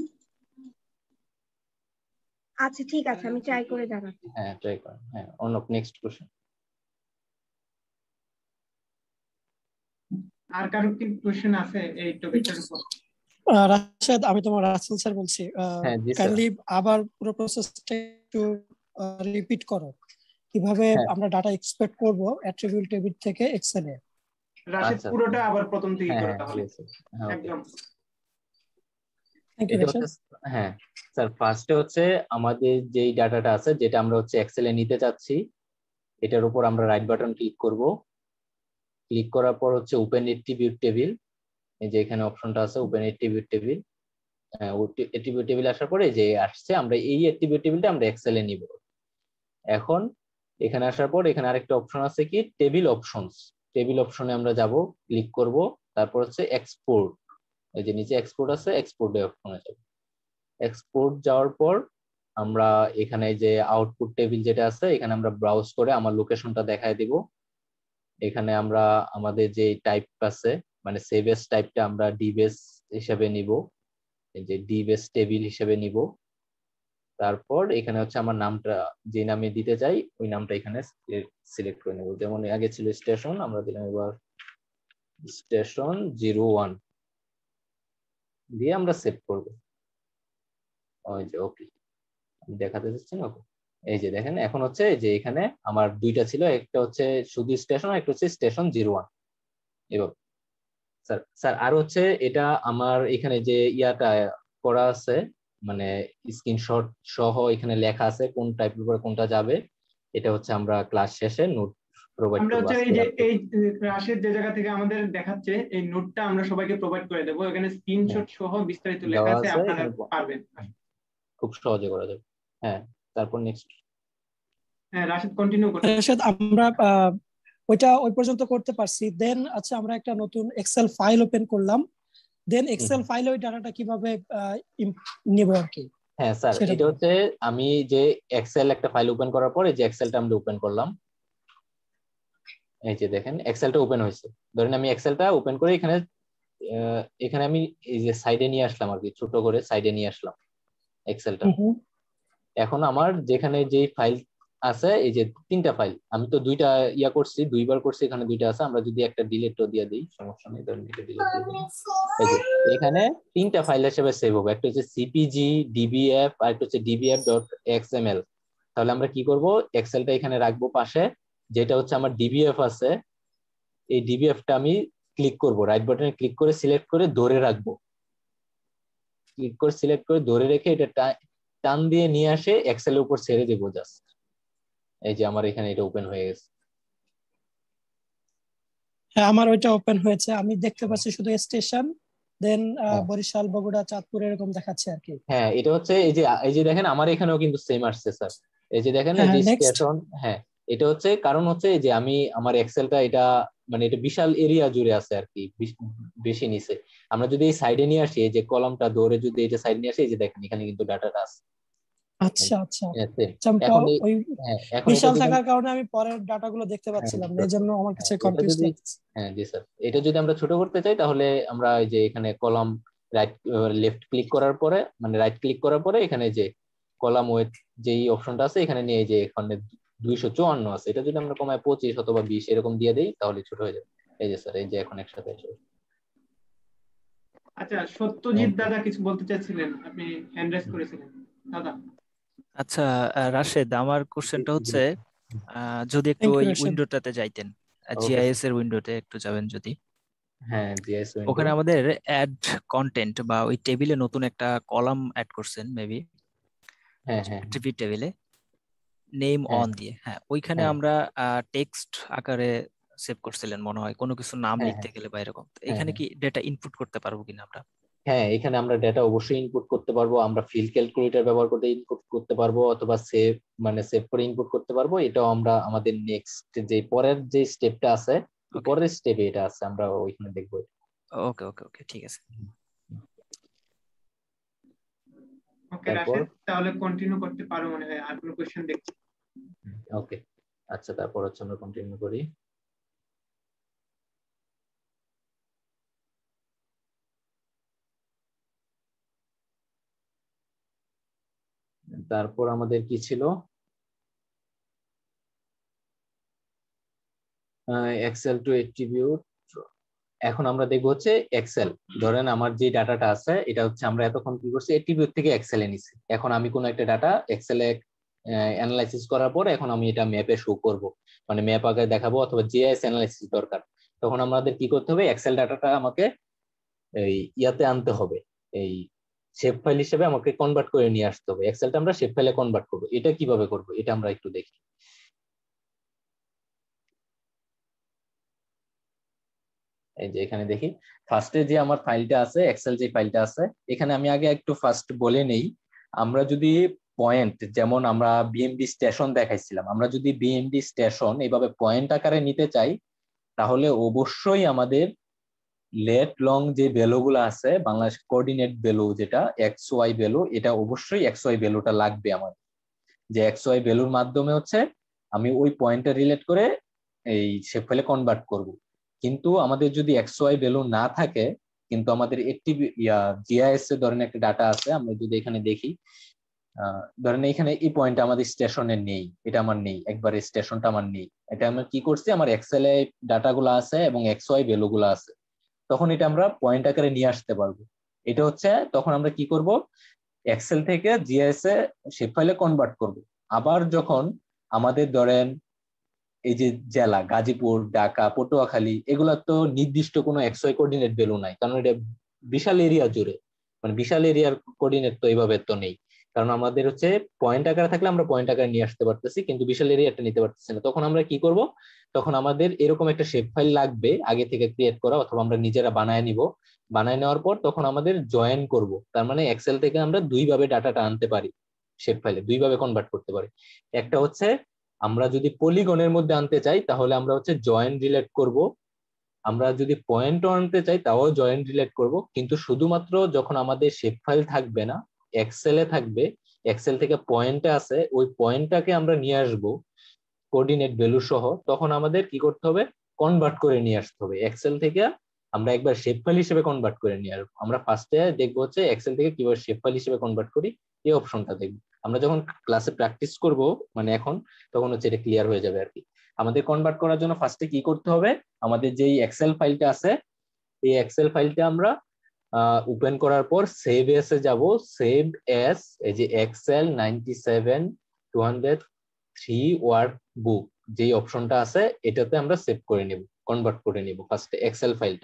আচ্ছা ঠিক আছে, আমি ট্রাই করে জানাচ্ছি। হ্যাঁ ট্রাই করেন। হ্যাঁ অন্য নেক্সট কোশ্চেন। আর কারো কি কোশ্চেন আছে এই টপিকটার উপর? আহ, রাশেদ, আমি তোমার রাসেল স্যার বলছি। হ্যাঁ জি স্যার। কাইন্ডলি আবার পুরো প্রসেসটা একটু রিপিট করো, কিভাবে হ্যাঁ আমরা ডাটা এক্সপেক্ট করব অ্যাট্রিবিউট টেবিল থেকে এক্সেলে। রাশেদ আচ্ছা পুরোটা আবার প্রথম থেকে হ্যাঁ করো হ্যাঁ তাহলে ঠিক আছে। হ্যাঁ ওকে। একদম। থ্যাংক ইউ এটা রাশেদ। হচ্ছে হ্যাঁ স্যার, ফার্স্টে হচ্ছে আমাদের যেই ডাটাটা আছে যেটা আমরা হচ্ছে এক্সেলে নিতে চাচ্ছি, এটার উপর আমরা রাইট বাটন ক্লিক করব। ক্লিক করার পর হচ্ছে ওপেন অ্যাট্রিবিউট টেবিল, এই যে এখানে অপশনটা আছে ওপেন অ্যাট্রিবিউট টেবিল। হ্যাঁ অ্যাট্রিবিউট টেবিল আসার পরে যে আসছে, আমরা এই অ্যাট্রিবিউট টেবিলটা আমরা এক্সেলে নিব। এখন এখানে আসার পর এখানে আরেকটা অপশন আছে কি টেবিল অপশনস, টেবিল অপশনে আমরা যাব, ক্লিক করব, তারপর হচ্ছে এক্সপোর্ট, এই যে নিচে এক্সপোর্ট আছে, এক্সপোর্ট অপশনে যাব। এক্সপোর্ট যাওয়ার পর আমরা এখানে যে আউটপুট টেবিল যেটা আছে এখানে আমরা ব্রাউজ করে আমার লোকেশনটা দেখায় দিব। এখানে আমরা আমাদের যে টাইপ আছে মানে সেভেস টাইপটা আমরা ডিবেস হিসেবে নিব, এই যে ডিবেস টেবিল হিসেবে নিব। তারপর এখানে হচ্ছে আমার নামটা যে নামে দিতে চাই ওই নামটা এখানে সিলেক্ট করে নেব। যেমন আগে ছিল স্টেশন, আমরা দিলাম এবার স্টেশন জিরো ওয়ান দিয়ে আমরা সেভ করব। ওই যে ওকে দেখাতে যাচ্ছে না, ওকে এই যে দেখেন এখন হচ্ছে যে এখানে আমার দুইটা ছিল, একটা হচ্ছে শুধু স্টেশন, একটা হচ্ছে স্টেশন জিরো ওয়ান। এবার স্যার স্যার আর হচ্ছে এটা আমার এখানে যে ইয়াটা করা আছে মানে স্ক্রিনশট সহ এখানে লেখা আছে কোন টাইপের উপরে কোনটা যাবে, এটা হচ্ছে আমরা ক্লাস শেষে নোট প্রোভাইড আমরা করব। হচ্ছে এই যে এই রাশেদ যে জায়গা থেকে আমাদের দেখাচ্ছে এই নোটটা আমরা সবাইকে প্রোভাইড করে দেবো, এখানে স্ক্রিনশট সহ বিস্তারিত লেখা দেওয়া আছে, আছে আপনারা এখানে, পারবেন। খুব সহজে করা যাবে। হ্যাঁ তারপর নেক্সট। হ্যাঁ রাশেদ কন্টিনিউ করুন। রাশেদ, আমরা আহ, ওইটা ওই পর্যন্ত করতে পারছি। দেন আচ্ছা আমরা একটা নতুন এক্সেল ফাইল ওপেন করলাম, দেন এক্সেল ফাইলে ওই ডাটাটা কিভাবে আহ, ইম- নিব আর কি। হ্যাঁ স্যার সেটা এটা হচ্ছে আমি যে এক্সেল একটা ফাইল ওপেন করার পর এই যে এক্সেলটা আমরা ওপেন করলাম, এই যে দেখেন এক্সেলটা ওপেন হয়েছে। ধরেন আমি এক্সেলটা ওপেন করে এখানে আহ, এখানে আমি এই যে সাইডে নিয়ে আসলাম আর কি, ছোট করে সাইডে নিয়ে আসলাম এক্সেলটা। হুম হুম। এখন আমার যেখানে যে ফাইল আছে এই যে তিনটা ফাইল, আমি তো দুইটা ইয়া করছি, দুইবার করছি, এখানে দুইটা আছে, আমরা যদি একটা ডিলিটও দিয়ে দিই সমস্যা নেই, ধরেন এটা ডিলিট দিয়ে দিই। এই যে এখানে তিনটা ফাইল হিসেবে সেভ হবে, একটা হচ্ছে সিপিজি, ডিবিএফ আর একটা হচ্ছে ডিবিএফ ডট এক্সএমএল। তাহলে আমরা কি করব, এক্সেলটা এখানে রাখবো পাশে, যেটা হচ্ছে আমার ডিবিএফ আছে এই ডিবিএফটা আমি ক্লিক করব, রাইট বাটনে ক্লিক করে সিলেক্ট করে ধরে রাখবো, ক্লিক করে সিলেক্ট করে ধরে রেখে এটা টান দিয়ে নিয়ে আসে এক্সেলের উপর ছেড়ে দেবো জাস্ট। এই যে আমার এখানে এটা ওপেন হয়ে গেছে। হ্যাঁ আমার ওইটা ওপেন হয়েছে, আমি দেখতে পাচ্ছি শুধু স্টেশন, দেন বরিশাল, বগুড়া, চাঁদপুর এরকম দেখাচ্ছে আর কি। হ্যাঁ এটা হচ্ছে এই যে এই যে দেখেন আমার এখানেও কিন্তু সেম আসছে স্যার, এই যে দেখেন এই যে স্টেশন। হ্যাঁ এটা হচ্ছে কারণ হচ্ছে যে আমি আমার এক্সেলটা এটা মানে এটা বিশাল এরিয়া জুড়ে আছে আর কি, বেশ- বেশি নিচে। আমরা যদি এই সাইডে নিয়ে আসি, এই যে কলামটা ধরে যদি এটা সাইড নিয়ে আসি, এই যে দেখেন এখানে কিন্তু ডাটাটা আছে। আচ্ছা আচ্ছা হ্যাঁ, same। আচ্ছা, আমি এখন প- এই ওই হ্যাঁ এখন এটা বিশাল যদি থাকার কারণে আমি পরের ডাটাগুলো দেখতে হ্যাঁ পাচ্ছিলাম না, sure, এই জন্য আমার কাছে হ্যাঁ, এটা কনফিউজ যদি লাগছে। হ্যাঁ জি স্যার, এটা যদি আমরা ছোট করতে চাই তাহলে আমরা এই যে এখানে কলাম রাইট লেফট ক্লিক করার পরে, মানে রাইট ক্লিক করার পরে এখানে যে কলাম ওয়েট যেই অপশনটা আছে এখানে নিয়ে, এই যে এখানে দুইশো চুয়ান্ন আছে, এটা যদি আমরা কমায় পঁচিশ অথবা বিশ এরকম দিয়ে দেই তাহলে ছোট হয়ে যাবে। এই যে স্যার, এই যে এখন একসাথে এসে- আচ্ছা, সত্যজিৎ দাদা কিছু বলতে চাচ্ছিলেন, আপনি হ্যান্ড রেজ করেছিলেন দাদা। আচ্ছা আহ, রাশেদ, আমার কোশ্চেনটা হচ্ছে আহ, যদি একটু থ্যাংক ইউ ওই রাশেদ। উইন্ডোটাতে যাইতেন, Okay, জিআইএস sir. এর উইন্ডোতে একটু যাবেন যদি। হ্যাঁ জিএস উইন্ডো। ওখানে আমাদের অ্যাড কন্টেন্ট বা ওই টেবিলে নতুন একটা কলাম অ্যাড করছেন মেবি, হ্যাঁ হ্যাঁ অ্যাট্রিবিউট টেবিলে নেম হ্যাঁ অন দিয়ে। হ্যাঁ, ওইখানে হ্যাঁ আমরা টেক্সট আকারে সেভ করছিলেন মনে হয়, কোনো কিছু নাম হ্যাঁ লিখতে গেলে বা এরকম। তো হ্যাঁ এখানে হ্যাঁ কি ডেটা ইনপুট করতে পারবো কিনা আমরা? হ্যাঁ, এখানে আমরা ডেটা অবশ্যই ইনপুট করতে পারবো। আমরা ফিল্ড ক্যালকুলেটর ব্যবহার করতে ইনপুট করতে পারবো, অথবা সেভ মানে সেভ করে ইনপুট করতে পারবো। এটাও আমরা আমাদের নেক্সট যে পরের যে স্টেপটা আছে, পরের স্টেপে এটা আছে, আমরা ওইখানে দেখবো। ওকে ওকে ওকে, ঠিক আছে। ওকে তারপর রাশেদ, তাহলে কন্টিনিউ করতে পারো মনে হয়, আর কোনো কোশ্চেন দেখছি। ওকে আচ্ছা, তারপর হচ্ছে আমরা কন্টিনিউ করি। তারপর আমাদের কি ছিল, এক্সেল টু অ্যাট্রিবিউট। এখন আমরা দেখবো হচ্ছে এক্সেল। ধরেন আমার যে ডাটাটা আছে এটা হচ্ছে আমরা এতক্ষণ কি করছি, অ্যাট্রিবিউট থেকে এক্সেলে নিছি। এখন আমি কোনো একটা ডাটা এক্সেলে অ্যানালাইসিস করার পর এখন আমি এটা ম্যাপে শো করব, মানে ম্যাপ আকারে দেখাবো, অথবা জিআইএস অ্যানালাইসিস দরকার। তখন আমাদের কি করতে হবে, এক্সেল ডাটাটা আমাকে এই ইয়াতে আনতে হবে, এই শেপ ফাইল হিসেবে আমাকে কনভার্ট করে নিয়ে আসতে হবে। এক্সেলটা আমরা শেপ ফাইলে কনভার্ট করব, এটা কিভাবে করব এটা আমরা একটু দেখি। এই যে এখানে দেখি ফার্স্টে যে আমার ফাইলটা আছে, এক্সেল যে ফাইলটা আছে, এখানে আমি আগে একটু ফার্স্ট বলে নেই। আমরা যদি পয়েন্ট, যেমন আমরা বিএমডি স্টেশন দেখাইছিলাম, আমরা যদি বিএমডি স্টেশন এইভাবে পয়েন্ট আকারে নিতে চাই তাহলে অবশ্যই আমাদের লেট লং যে ভ্যালু গুলো আছে, বাংলাদেশ কোঅর্ডিনেট ভ্যালু যেটা এক্স ওয়াই ভ্যালু, এটা অবশ্যই এক্স ওয়াই ভ্যালুটা লাগবে আমার। যে এক্স ওয়াই ভ্যালুর মাধ্যমে হচ্ছে আমি ওই পয়েন্টটা রিলেট করে এই শেপ ফাইলে কনভার্ট করব। কিন্তু আমাদের যদি এক্স ওয়াই ভ্যালু না থাকে, কিন্তু আমাদের একটি ইয়া জিআইএস এ ধরেন একটা ডাটা আছে, আমরা যদি এখানে দেখি, আহ ধরেন এখানে এই পয়েন্ট আমাদের স্টেশনে নেই, এটা আমার নেই, একবারে স্টেশনটা আমার নেই। এটা আমরা কি করছি, আমার এক্সেল এ ডাটা গুলো আছে এবং এক্স ওয়াই ভ্যালু গুলো আছে, তখন এটা আমরা পয়েন্ট আকারে নিয়ে আসতে পারবো। এটা হচ্ছে তখন আমরা কি করব, এক্সেল থেকে জিআইএস এ শেপ ফাইলে কনভার্ট করব। আবার যখন আমাদের ধরেন এই যে জেলা গাজীপুর, ঢাকা, পটুয়াখালী, এগুলা তো নির্দিষ্ট কোনো এক্স ওয়াই কোঅর্ডিনেট ভ্যালু নাই, কারণ এটা বিশাল এরিয়া জুড়ে, মানে বিশাল এরিয়ার কোঅর্ডিনেট তো এইভাবে তো নেই। কারণ আমাদের হচ্ছে পয়েন্ট আকারে থাকলে আমরা পয়েন্ট আকারে নিয়ে আসতে পারতেছি, কিন্তু বিশাল এরিয়াটা নিতে পারতেছি না। তখন আমরা কি করব, তখন আমাদের এরকম একটা শেপ ফাইল লাগবে আগে থেকে ক্রিয়েট করা, অথবা আমরা নিজেরা বানায় নিব। বানায় নেওয়ার পর তখন আমাদের জয়েন করব, তার মানে এক্সেল থেকে আমরা দুই ভাবে ডাটাটা আনতে পারি, শেপ ফাইলে দুই ভাবে কনভার্ট করতে পারি। একটা হচ্ছে আমরা যদি পলিগনের মধ্যে আনতে চাই তাহলে আমরা হচ্ছে জয়েন রিলেট করব, আমরা যদি পয়েন্ট আনতে চাই তাও জয়েন রিলেট করব। কিন্তু শুধুমাত্র যখন আমাদের শেপ ফাইল থাকবে না, এক্সেলে থাকবে, এক্সেল থেকে পয়েন্টে আছে, ওই পয়েন্টটাকে আমরা নিয়ে আসব কোঅর্ডিনেট ভ্যালু সহ, তখন আমাদের কি করতে হবে, কনভার্ট করে নিয়ে আসতে হবে এক্সেল থেকে। আমরা একবার শেপ ফাইল হিসেবে কনভার্ট করে নিয়ে আসবো। আমরা ফার্স্টে দেখবো হচ্ছে এক্সেল থেকে কিভাবে শেপ ফাইল হিসেবে কনভার্ট করি, এই অপশনটা দেখবো। আমরা যখন ক্লাসে প্র্যাকটিস করব, মানে এখন, তখন হচ্ছে এটা ক্লিয়ার হয়ে যাবে আর কি। আমাদের কনভার্ট করার জন্য ফার্স্টে কি করতে হবে, আমাদের যেই এক্সেল ফাইলটা আছে, এই এক্সেল ফাইলটা আমরা ওপেন করার পর সেভ এস এ যাব। সেভ এস, এই যে excel ninety seven to hundred three workbook যেই অপশনটা আছে, এটাতে আমরা সেভ করে নিব, কনভার্ট করে নিব ফার্স্টে এক্সেল ফাইলটা।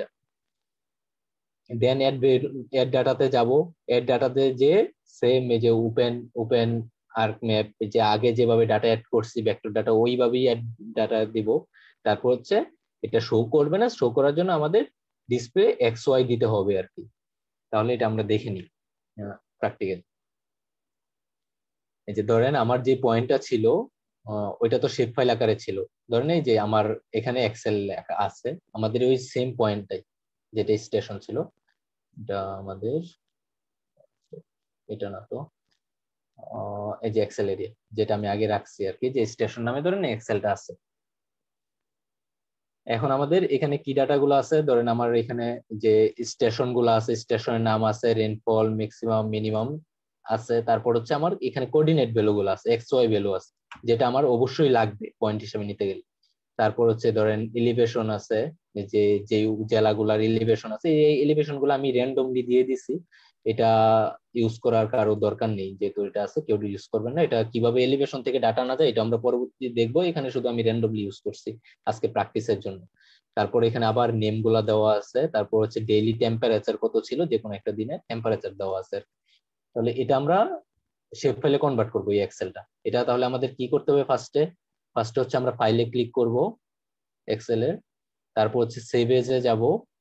দেন অ্যাড অ্যাড ডাটাতে যাব। অ্যাড ডাটাতে যে সেম এই যে ওপেন ওপেন আর্ক ম্যাপ, যে আগে যেভাবে ডাটা অ্যাড করছি ভেক্টর ডাটা, ওইভাবেই অ্যাড ডাটা দিব। তারপর হচ্ছে এটা শো করবে না, শো করার জন্য আমাদের ডিসপ্লে এক্স ওয়াই দিতে হবে আর কি। তাহলে এটা আমরা দেখে নিই প্র্যাকটিক্যাল। এই যে ধরেন আমার যে পয়েন্টটা ছিল ওইটা তো শেপ ফাইল আকারে ছিল, ধরেন এই যে আমার এখানে এক্সেল লেখা আছে, আমাদের ওই সেম পয়েন্টটাই যেটা স্টেশন ছিল, এটা আমাদের এটা না তো আহ, এই যে এক্সেল এরিয়া যেটা আমি আগে রাখছি আর কি, যে স্টেশন নামে ধরেন এক্সেলটা আছে। এখন আমাদের এখানে কি ডাটা গুলো আছে, ধরেন আমার এখানে যে স্টেশন গুলো আছে, স্টেশনের নাম আছে, রেনফল, ম্যাক্সিমাম, মিনিমাম আছে, তারপর হচ্ছে আমার এখানে কোঅর্ডিনেট ভ্যালু গুলো আছে, এক্স ওয়াই ভ্যালু আছে, যেটা আমার অবশ্যই লাগবে পয়েন্ট হিসেবে নিতে গেলে। তারপর হচ্ছে ধরেন এলিভেশন আছে, যে যে জেলাগুলার এলিভেশন আছে, এই এলিভেশন গুলো আমি র্যান্ডমলি দিয়ে দিছি, এটা ইউজ করার কারো দরকার নেই, যেহেতু এটা আছে কেউ ইউজ করবেন না। এটা কিভাবে এলিভেশন থেকে ডাটা না যায় এটা আমরা পরবর্তী দেখবো, এখানে শুধু আমি র্যান্ডমলি ইউজ করছি আজকে প্র্যাকটিসের জন্য। তারপর এখানে আবার নেম গুলা দেওয়া আছে, তারপর হচ্ছে ডেইলি টেম্পারেচার কত ছিল যে কোনো একটা দিনে টেম্পারেচার দেওয়া আছে। তাহলে এটা আমরা শেপ ফাইলে কনভার্ট করবো এই এক্সেলটা। এটা তাহলে আমাদের কি করতে হবে, ফার্স্টে ফার্স্টে হচ্ছে আমরা ফাইলে ক্লিক করব এক্সেলের, তারপর হচ্ছে সেভ এজে যাব,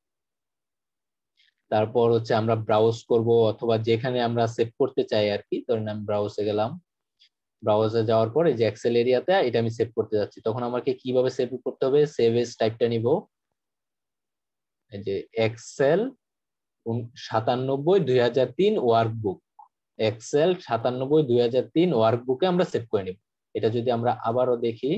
তারপর হচ্ছে আমরা ব্রাউজ করব অথবা যেখানে আমরা সেভ করতে চাই আর কি, ধরেন আমি ব্রাউজে গেলাম, ব্রাউজে যাওয়ার পর এই যে এক্সেল এরিয়াতে এটা আমি সেভ করতে যাচ্ছি, তখন আমাকে কিভাবে সেভ করতে হবে, সেভ এজ টাইপটা নিব, এই যে এক্সেল সাতানব্বই দুই হাজার তিন ওয়ার্কবুক, এক্সেল সাতানব্বই দুই হাজার তিন ওয়ার্কবুকে আমরা সেভ করে নিব। এটা যদি আমরা আবারও দেখি,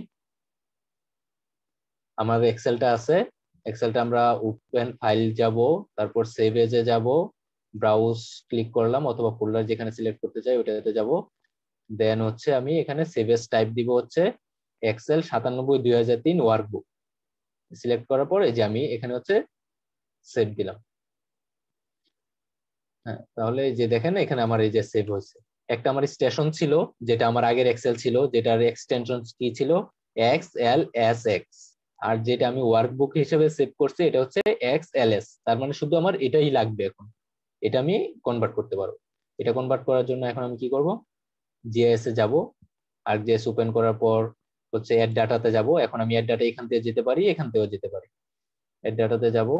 আমাদের এক্সেলটা আছে, এক্সেলটা আমরা ওপেন ফাইল যাব, তারপর সেভ এজে যাব, ব্রাউজ ক্লিক করলাম অথবা ফোল্ডার যেখানে সিলেক্ট করতে চাই ওটাতে যাব, দেন হচ্ছে আমি এখানে সেভ এজ টাইপ দিব হচ্ছে এক্সেল সাতানব্বই দুই হাজার তিন ওয়ার্কবুক, সিলেক্ট করার পর এই যে আমি এখানে হচ্ছে সেভ দিলাম। হ্যাঁ, তাহলে এই যে দেখেন এখানে আমার এই যে সেভ হয়েছে। একটা আমার স্টেশন ছিল যেটা আমার আগের এক্সেল ছিল, যেটার এক্সটেনশন কি ছিল এক্স এল এস এক্স, আর যেটা আমি ওয়ার্কবুক হিসেবে সেভ করছি এটা হচ্ছে এক্স এল এস, তার মানে শুধু আমার এটাই লাগবে এখন, এটা আমি কনভার্ট করতে পারবো। এটা কনভার্ট করার জন্য এখন আমি কি করব, জিএস এ যাব, আর জিএস ওপেন করার পর হচ্ছে অ্যাড ডাটাতে যাব। এখন আমি অ্যাড ডাটা এখান থেকে যেতে পারি, এখান থেকেও যেতে পারি। অ্যাড ডাটাতে যাব,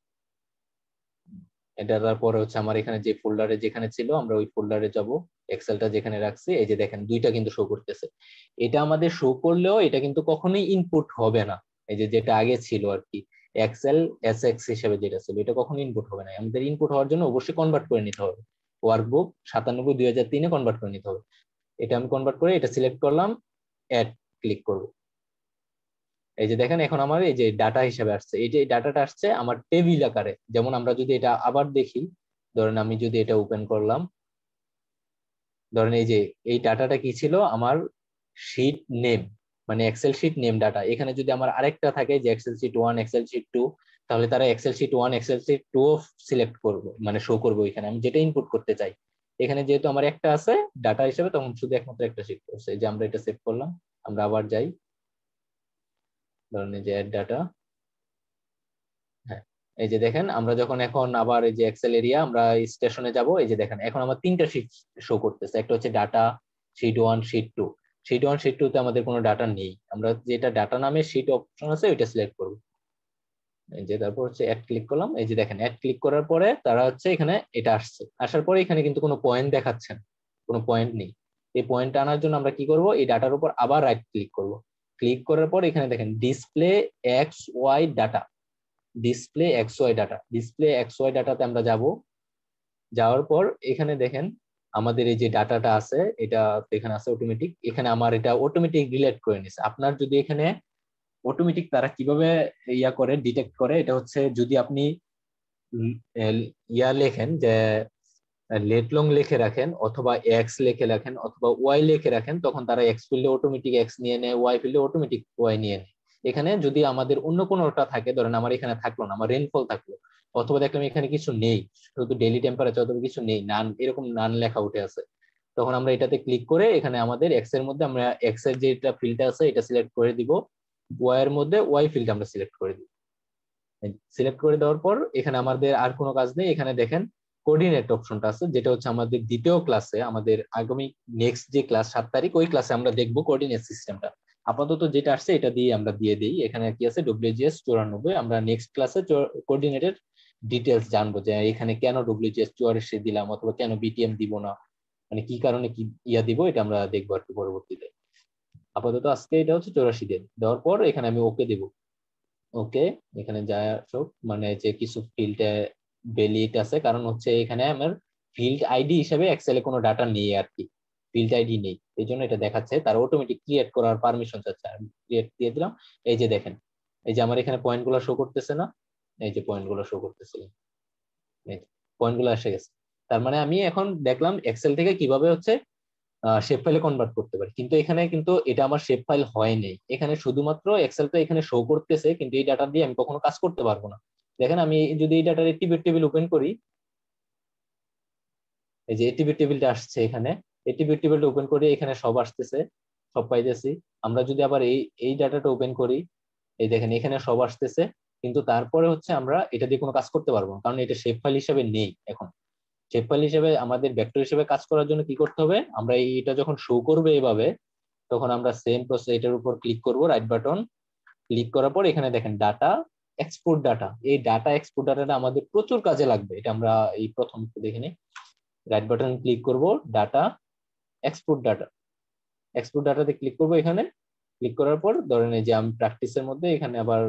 এটার পরে হচ্ছে আমার এখানে যে ফোল্ডারে যেখানে ছিল আমরা ওই ফোল্ডারে যাব, এক্সেলটা যেখানে রাখছি এই যে দেখেন দুইটা কিন্তু শো করতেছে। এটা আমাদের শো করলেও এটা কিন্তু কখনোই ইনপুট হবে না, এই যে যেটা আগে ছিল আর কি এক্সেল এস এক্স হিসেবে যেটা ছিল এটা কখনো ইনপুট হবে না। আমাদের ইনপুট হওয়ার জন্য অবশ্যই কনভার্ট করে নিতে হবে, ওয়ার্কবুক সাতানব্বই দুই হাজার তিনে কনভার্ট করে নিতে হবে। এটা আমি কনভার্ট করে এটা সিলেক্ট করলাম, অ্যাড ক্লিক করব। এই যে দেখেন এখন আমার এই যে ডাটা হিসেবে আসছে, এই যে ডাটাটা আসছে আমার টেবিল আকারে। যেমন আমরা যদি এটা আবার দেখি, ধরেন আমি যদি এটা ওপেন করলাম, ধরেন এই যে এই ডাটাটা কি ছিল আমার শীট নেম, মানে এক্সেল শীট নেম ডাটা। এখানে যদি আমার আরেকটা থাকে যে excel sheet one excel sheet two, তাহলে তারা excel sheet one excel sheet two select করবো, মানে শো করবো এখানে আমি যেটা ইনপুট করতে চাই। এখানে যেহেতু আমার একটা আছে ডাটা হিসেবে, তখন শুধু একমাত্র একটা শীট করছে। এই যে আমরা এটা সেভ করলাম, আমরা আবার যাই, ধরেন এই যে অ্যাড ডাটা, হ্যাঁ এই যে দেখেন আমরা যখন এখন আবার এই যে এক্সেল এরিয়া আমরা স্টেশনে যাব, এই যে দেখেন এখন আমার তিনটা শীট শো করতেছে, একটা হচ্ছে data, sheet one, sheet two. Sheet one sheet two তে আমাদের কোনো ডাটা নেই, আমরা যেটা ডাটা নামে শীট অপশন আছে ওইটা সিলেক্ট করব। এই যে তারপর হচ্ছে অ্যাড ক্লিক করলাম, এই যে দেখেন অ্যাড ক্লিক করার পরে তারা হচ্ছে এখানে এটা আসছে, আসার পরে এখানে কিন্তু কোনো পয়েন্ট দেখাচ্ছে না, কোনো পয়েন্ট নেই। এই পয়েন্ট আনার জন্য আমরা কি করব, এই ডাটার উপর আবার রাইট ক্লিক করব। ক্লিক করার পর এখানে দেখেন display x y data, display x y data, display x y ডাটাতে আমরা যাব। যাওয়ার পর এখানে দেখেন আমাদের এই যে ডাটাটা আছে এটা এখানে আছে অটোমেটিক, এখানে আমার এটা অটোমেটিক রিলেট করে নিছে। আপনার যদি এখানে অটোমেটিক তারা কিভাবে ইয়া করে ডিটেক্ট করে, এটা হচ্ছে যদি আপনি ইয়া লেখেন যে লেট লং লিখে রাখেন অথবা এক্স লিখে রাখেন অথবা ওয়াই লিখে রাখেন, তখন তারা এক্স ফিল্ডে অটোমেটিক এক্স নিয়ে নেয়, ওয়াই ফিল্ডে অটোমেটিক ওয়াই নিয়ে নেয়। এখানে যদি আমাদের অন্য কোনোটা থাকে, ধরেন আমার এখানে থাকলো না, আমার রেনফল থাকলো, অথবা দেখলাম এখানে কিছু নেই, শুধু ডেইলি টেম্পারেচার অথবা কিছু নেই, নান এরকম নান লেখা উঠে আছে, তখন আমরা এটাতে ক্লিক করে এখানে আমাদের এক্স এর মধ্যে আমরা এক্স এর যেটা ফিল্ডটা আছে এটা সিলেক্ট করে দিব, ওয়াই এর মধ্যে ওয়াই ফিল্ড আমরা সিলেক্ট করে দিব। সিলেক্ট করে দেওয়ার পর এখানে আমাদের আর কোনো কাজ নেই, এখানে দেখেন কোঅর্ডিনেট অপশনটা আছে, যেটা হচ্ছে আমাদের দ্বিতীয় ক্লাসে, আমাদের আগামী নেক্সট যে ক্লাস সাত তারিখ ওই ক্লাসে আমরা দেখবো কোঅর্ডিনেট সিস্টেমটা। আপাতত যেটা আসছে এটা দিয়ে আমরা দিয়ে দিই। এখানে কি আছে ডব্লিউজিএস চুরানব্বই, আমরা নেক্সট ক্লাসে কোঅর্ডিনেটের ডিটেলস জানবো, যে এখানে কেন ডব্লিউজিএস চুয়াল্লিশ দিলাম অথবা কেন বিটিএম দিব না, মানে কি কারণে কি ইয়া দিব, এটা আমরা দেখবো আর কি পরবর্তীতে। আপাতত আজকে এটা হচ্ছে চৌরাশি দিন, দেওয়ার পর এখানে আমি ওকে দেব। ওকে, এখানে যা সব মানে যে কিছু ফিল্ডে ভ্যালিড আছে, কারণ হচ্ছে এখানে আমার ফিল্ড আইডি হিসেবে এক্সেলে কোনো ডাটা নেই আর কি, ফিল্ড আইডি নেই, এই জন্য এটা দেখাচ্ছে তার অটোমেটিক ক্রিয়েট করার পারমিশন চাচ্ছে। আমি ক্রিয়েট দিয়ে দিলাম। এই যে দেখেন, এই যে আমার এখানে পয়েন্ট গুলো শো করতেছে না, এই যে পয়েন্ট গুলো শো করতেছিল, পয়েন্ট গুলো এসে গেছে। তার মানে আমি এখন দেখলাম এক্সেল থেকে কিভাবে হচ্ছে শেপ ফাইলে কনভার্ট করতে পারি। কিন্তু এখানে কিন্তু এটা আমার শেপ ফাইল হয় নাই, এখানে শুধুমাত্র এক্সেলটা এখানে শো করতেছে, কিন্তু এই ডাটা দিয়ে আমি কখনো কাজ করতে পারবো না। দেখেন আমি যদি এই ডাটার এট্রিবিউট টেবিল ওপেন করি, এই যে এট্রিবিউট টেবিলটা আসছে এখানে, এট্রিবিউট টেবিলটা ওপেন করি, এখানে সব আসতেছে, সব পাইতেছি। আমরা যদি আবার এই এই ডাটাটা ওপেন করি, এই দেখেন এখানে সব আসতেছে, কিন্তু তারপরে হচ্ছে আমরা এটা দিয়ে কোনো কাজ করতে পারবো না, কারণ এটা শেপ ফাইল হিসেবে নেই। এখন শেপ ফাইল হিসেবে আমাদের ভেক্টর হিসেবে কাজ করার জন্য কি করতে হবে, আমরা এটা যখন শো করবে এভাবে, তখন আমরা সেম প্রসেস এটার উপর ক্লিক করব, রাইট বাটন ক্লিক করার পর এখানে দেখেন ডাটা এক্সপোর্ট ডাটা, এই ডাটা এক্সপোর্ট ডাটাটা আমাদের প্রচুর কাজে লাগবে। এটা আমরা এই প্রথম দেখে নিই, রাইট বাটন ক্লিক করব, ডাটা এক্সপোর্ট ডাটা, এক্সপোর্ট ডাটাতে ক্লিক করব। এখানে ক্লিক করার পর ধরেন এই যে আমি প্র্যাকটিসের মধ্যে এখানে আবার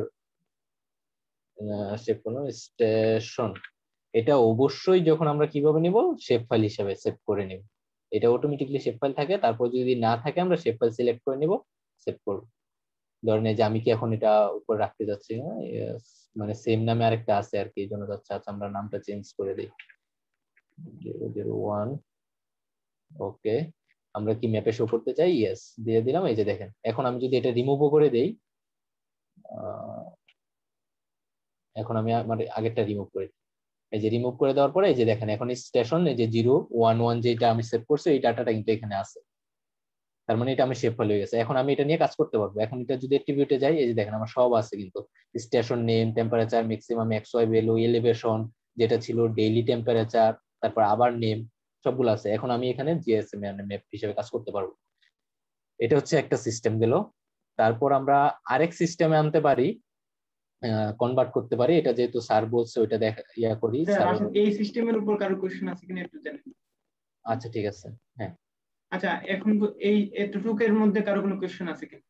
সেভ করলাম স্টেশন, এটা অবশ্যই যখন আমরা কিভাবে নিব, শেপ ফাইল হিসেবে সেভ করে নিব। এটা অটোমেটিকলি শেপ ফাইল থাকে, তারপর যদি না থাকে আমরা শেপ ফাইল সিলেক্ট করে নিব, সেভ করব। ধরেন এই যে আমি কি এখন এটা উপর রাখতে যাচ্ছি, মানে সেম নামে আরেকটা আছে আর কি, এই জন্য যাচ্ছে। আচ্ছা আমরা নামটা চেঞ্জ করে দিই, জিরো জিরো ওয়ান। ওকে, আমরা কি ম্যাপে শো করতে চাই, ইয়েস দিয়ে দিলাম। এই যে দেখেন এখন আমি যদি এটা রিমুভও করে দেই, এখন আমি আমার আগেরটা রিমুভ করে, এই যে রিমুভ করে দেওয়ার পরে এই যে দেখেন এখন স্টেশন, এই যে জিরো ওয়ান ওয়ান যেটা আমি সেভ করছি এই ডাটাটা কিন্তু এখানে আছে, তার মানে এটা আমি শেপ ফাইল হয়ে গেছে। এখন আমি এটা নিয়ে কাজ করতে পারবো। এখন এটা যদি অ্যাট্রিবিউটে যাই, এই যে দেখেন আমার সব আছে কিন্তু, station name, temperature, maximum x y value, elevation যেটা ছিল, ডেইলি টেম্পারেচার, তারপর আবার নেম, সবগুলো আছে। এখন আমি এখানে জিএসএম ম্যাপ হিসেবে কাজ করতে পারবো। এটা হচ্ছে একটা সিস্টেম গেল। তারপর আমরা আরেক সিস্টেমে আনতে পারি, কনভার্ট করতে পারি। এটা যেহেতু স্যার বলছে ওইটা দেখা ইয়া করি। এই সিস্টেমের উপর কারো কোশ্চেন আছে কিনা একটু জানেন? আচ্ছা ঠিক আছে, হ্যাঁ। আচ্ছা এখন এই এতটুকের মধ্যে কারো কোনো কোশ্চেন আছে কিনা?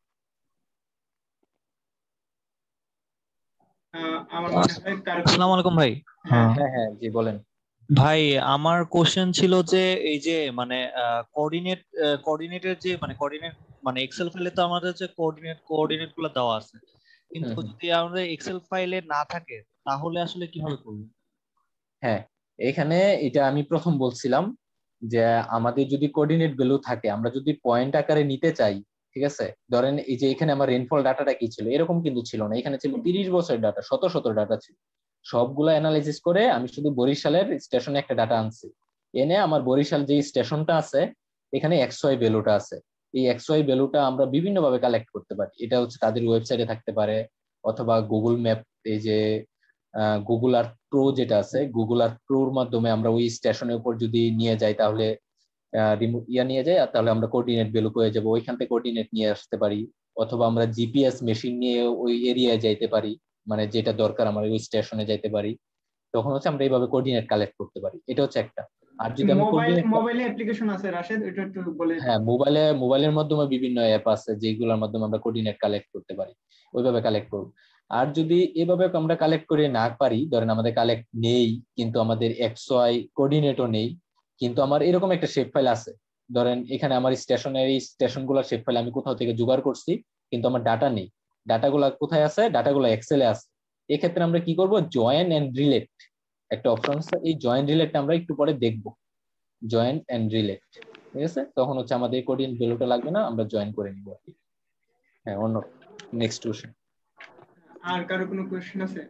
আমার মনে হয় কারো। আসসালামু আলাইকুম ভাই। হ্যাঁ হ্যাঁ জি বলেন ভাই। আমার কোশ্চেন ছিল যে এই যে মানে কোঅর্ডিনেট কোঅর্ডিনেটের যে মানে কোঅর্ডিনেট মানে এক্সেল ফাইলে তো আমাদের যে কোঅর্ডিনেট কোঅর্ডিনেট গুলো দেওয়া আছে, কিন্তু যদি আমাদের এক্সেল ফাইলে না থাকে তাহলে আসলে কিভাবে করব? হ্যাঁ, এখানে এটা আমি প্রথম বলছিলাম যে আমাদের যদি কোঅর্ডিনেট ভ্যালু থাকে, আমরা যদি পয়েন্ট আকারে নিতে চাই, ঠিক আছে, ধরেন এই যে এখানে আমার রেইনফল ডাটাটা কি ছিল, এরকম কিন্তু ছিল না, এখানে ছিল তিরিশ বছরের ডাটা, শত শত ডাটা ছিল। সবগুলো অ্যানালাইসিস করে আমি শুধু বরিশালের স্টেশনে একটা ডাটা আনছি, এনে আমার বরিশাল যে স্টেশনটা আছে এখানে এক্স ওয়াই ভ্যালুটা আছে, এই এক্স ওয়াই ভ্যালুটা আমরা বিভিন্ন ভাবে কালেক্ট করতে পারি। এটা হচ্ছে তাদের ওয়েবসাইটে থাকতে পারে, অথবা গুগল ম্যাপ, এই যে গুগল আর্থ প্রো যেটা আছে, গুগল আর্থ প্রোর মাধ্যমে আমরা ওই স্টেশনের উপর যদি নিয়ে যাই, তাহলে ইয়া নিয়ে যাই, আর তাহলে আমরা কোঅর্ডিনেট ভ্যালু পেয়ে যাবো, ওইখান থেকে কোঅর্ডিনেট নিয়ে আসতে পারি। অথবা আমরা জিপিএস মেশিন নিয়ে ওই এরিয়ায় যাইতে পারি, মানে যেটা দরকার আমার ওই স্টেশনে যাইতে পারি, তখন হচ্ছে আমরা এইভাবে কোঅর্ডিনেট কালেক্ট করতে পারি। এটা হচ্ছে একটা। আর যদি আমি মোবাইলে অ্যাপ্লিকেশন আছে রাশেদ, এটা একটু বলে। হ্যাঁ, মোবাইলে মোবাইলের মাধ্যমে বিভিন্ন অ্যাপ আছে যেগুলোর মাধ্যমে আমরা কোঅর্ডিনেট কালেক্ট করতে পারি, ওইভাবে কালেক্ট করব। আর যদি এভাবে আমরা কালেক্ট করে না পারি, ধরেন আমাদের কালেক্ট নেই কিন্তু আমাদের এক্স ওয়াই কোঅর্ডিনেটও নেই, কিন্তু আমার এরকম একটা শেপ ফাইল আছে, ধরেন এখানে আমার স্টেশনারি স্টেশনগুলোর শেপ ফাইল আমি কোথাও থেকে জোগাড় করছি, কিন্তু আমার ডাটা নেই। ডাটাগুলো কোথায় আছে? ডাটাগুলো এক্সেলে আছে। এক্ষেত্রে আমরা কি করব, জয়েন এন্ড রিলেট একটা অপশন আছে, এই জয়েন রিলেটটা আমরা একটু পরে দেখব। জয়েন এন্ড রিলেট, ঠিক আছে, তখন হচ্ছে আমাদের কোঅর্ডিনেট ভ্যালুটা লাগবে না, আমরা জয়েন করে নিব। হ্যাঁ, অন্য নেক্সট কোশ্চেন। আর কারো কোনো কোশ্চেন আছে?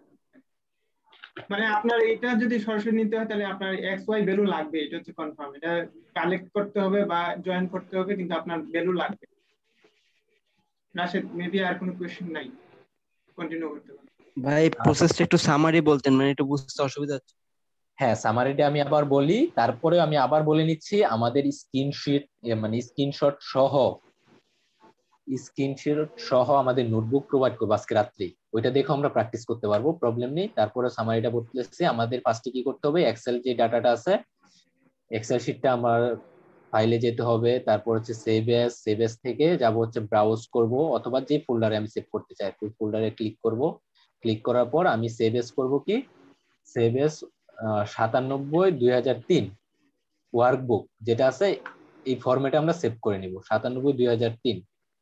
মানে আপনার এটা যদি সরাসরি নিতে হয় তাহলে আপনার এক্স ওয়াই ভ্যালু লাগবে, এটা হচ্ছে কনফার্ম। এটা কালেক্ট করতে হবে বা জয়েন করতে হবে, কিন্তু আপনার ভ্যালু লাগবে। রাশেদ, মেবি আর কোনো কোশ্চেন নাই, কন্টিনিউ করতে পারেন। ভাই প্রসেসটা একটু সামারি বলতেন, মানে একটু বুঝতে অসুবিধা হচ্ছে। হ্যাঁ, সামারিটা আমি আবার বলি, তারপরে আমি আবার বলে নিচ্ছি। আমাদের স্ক্রিনশট মানে স্ক্রিনশট সহ স্ক্রিনশট সহ আমাদের নোটবুক প্রোভাইড করবো আজকে রাত্রি, ওইটা দেখে আমরা প্র্যাকটিস করতে পারবো, প্রবলেম নেই। তারপরে সামারিটা বলতেছি, আমাদের ফার্স্টে কি করতে হবে, এক্সেল যে ডাটাটা আছে এক্সেল শিটটা আমার ফাইলে যেতে হবে, তারপর হচ্ছে সেভ এস, সেভ এস থেকে যাব হচ্ছে ব্রাউজ করব, অথবা যে ফোল্ডারে আমি সেভ করতে চাই ওই ফোল্ডারে ক্লিক করব। ক্লিক করার পর আমি সেভ এস করব কি, সেভ এস সাতানব্বই দুই হাজার তিন ওয়ার্কবুক যেটা আছে এই ফরম্যাটে আমরা সেভ করে নিব, সাতানব্বই দুই হাজার তিন।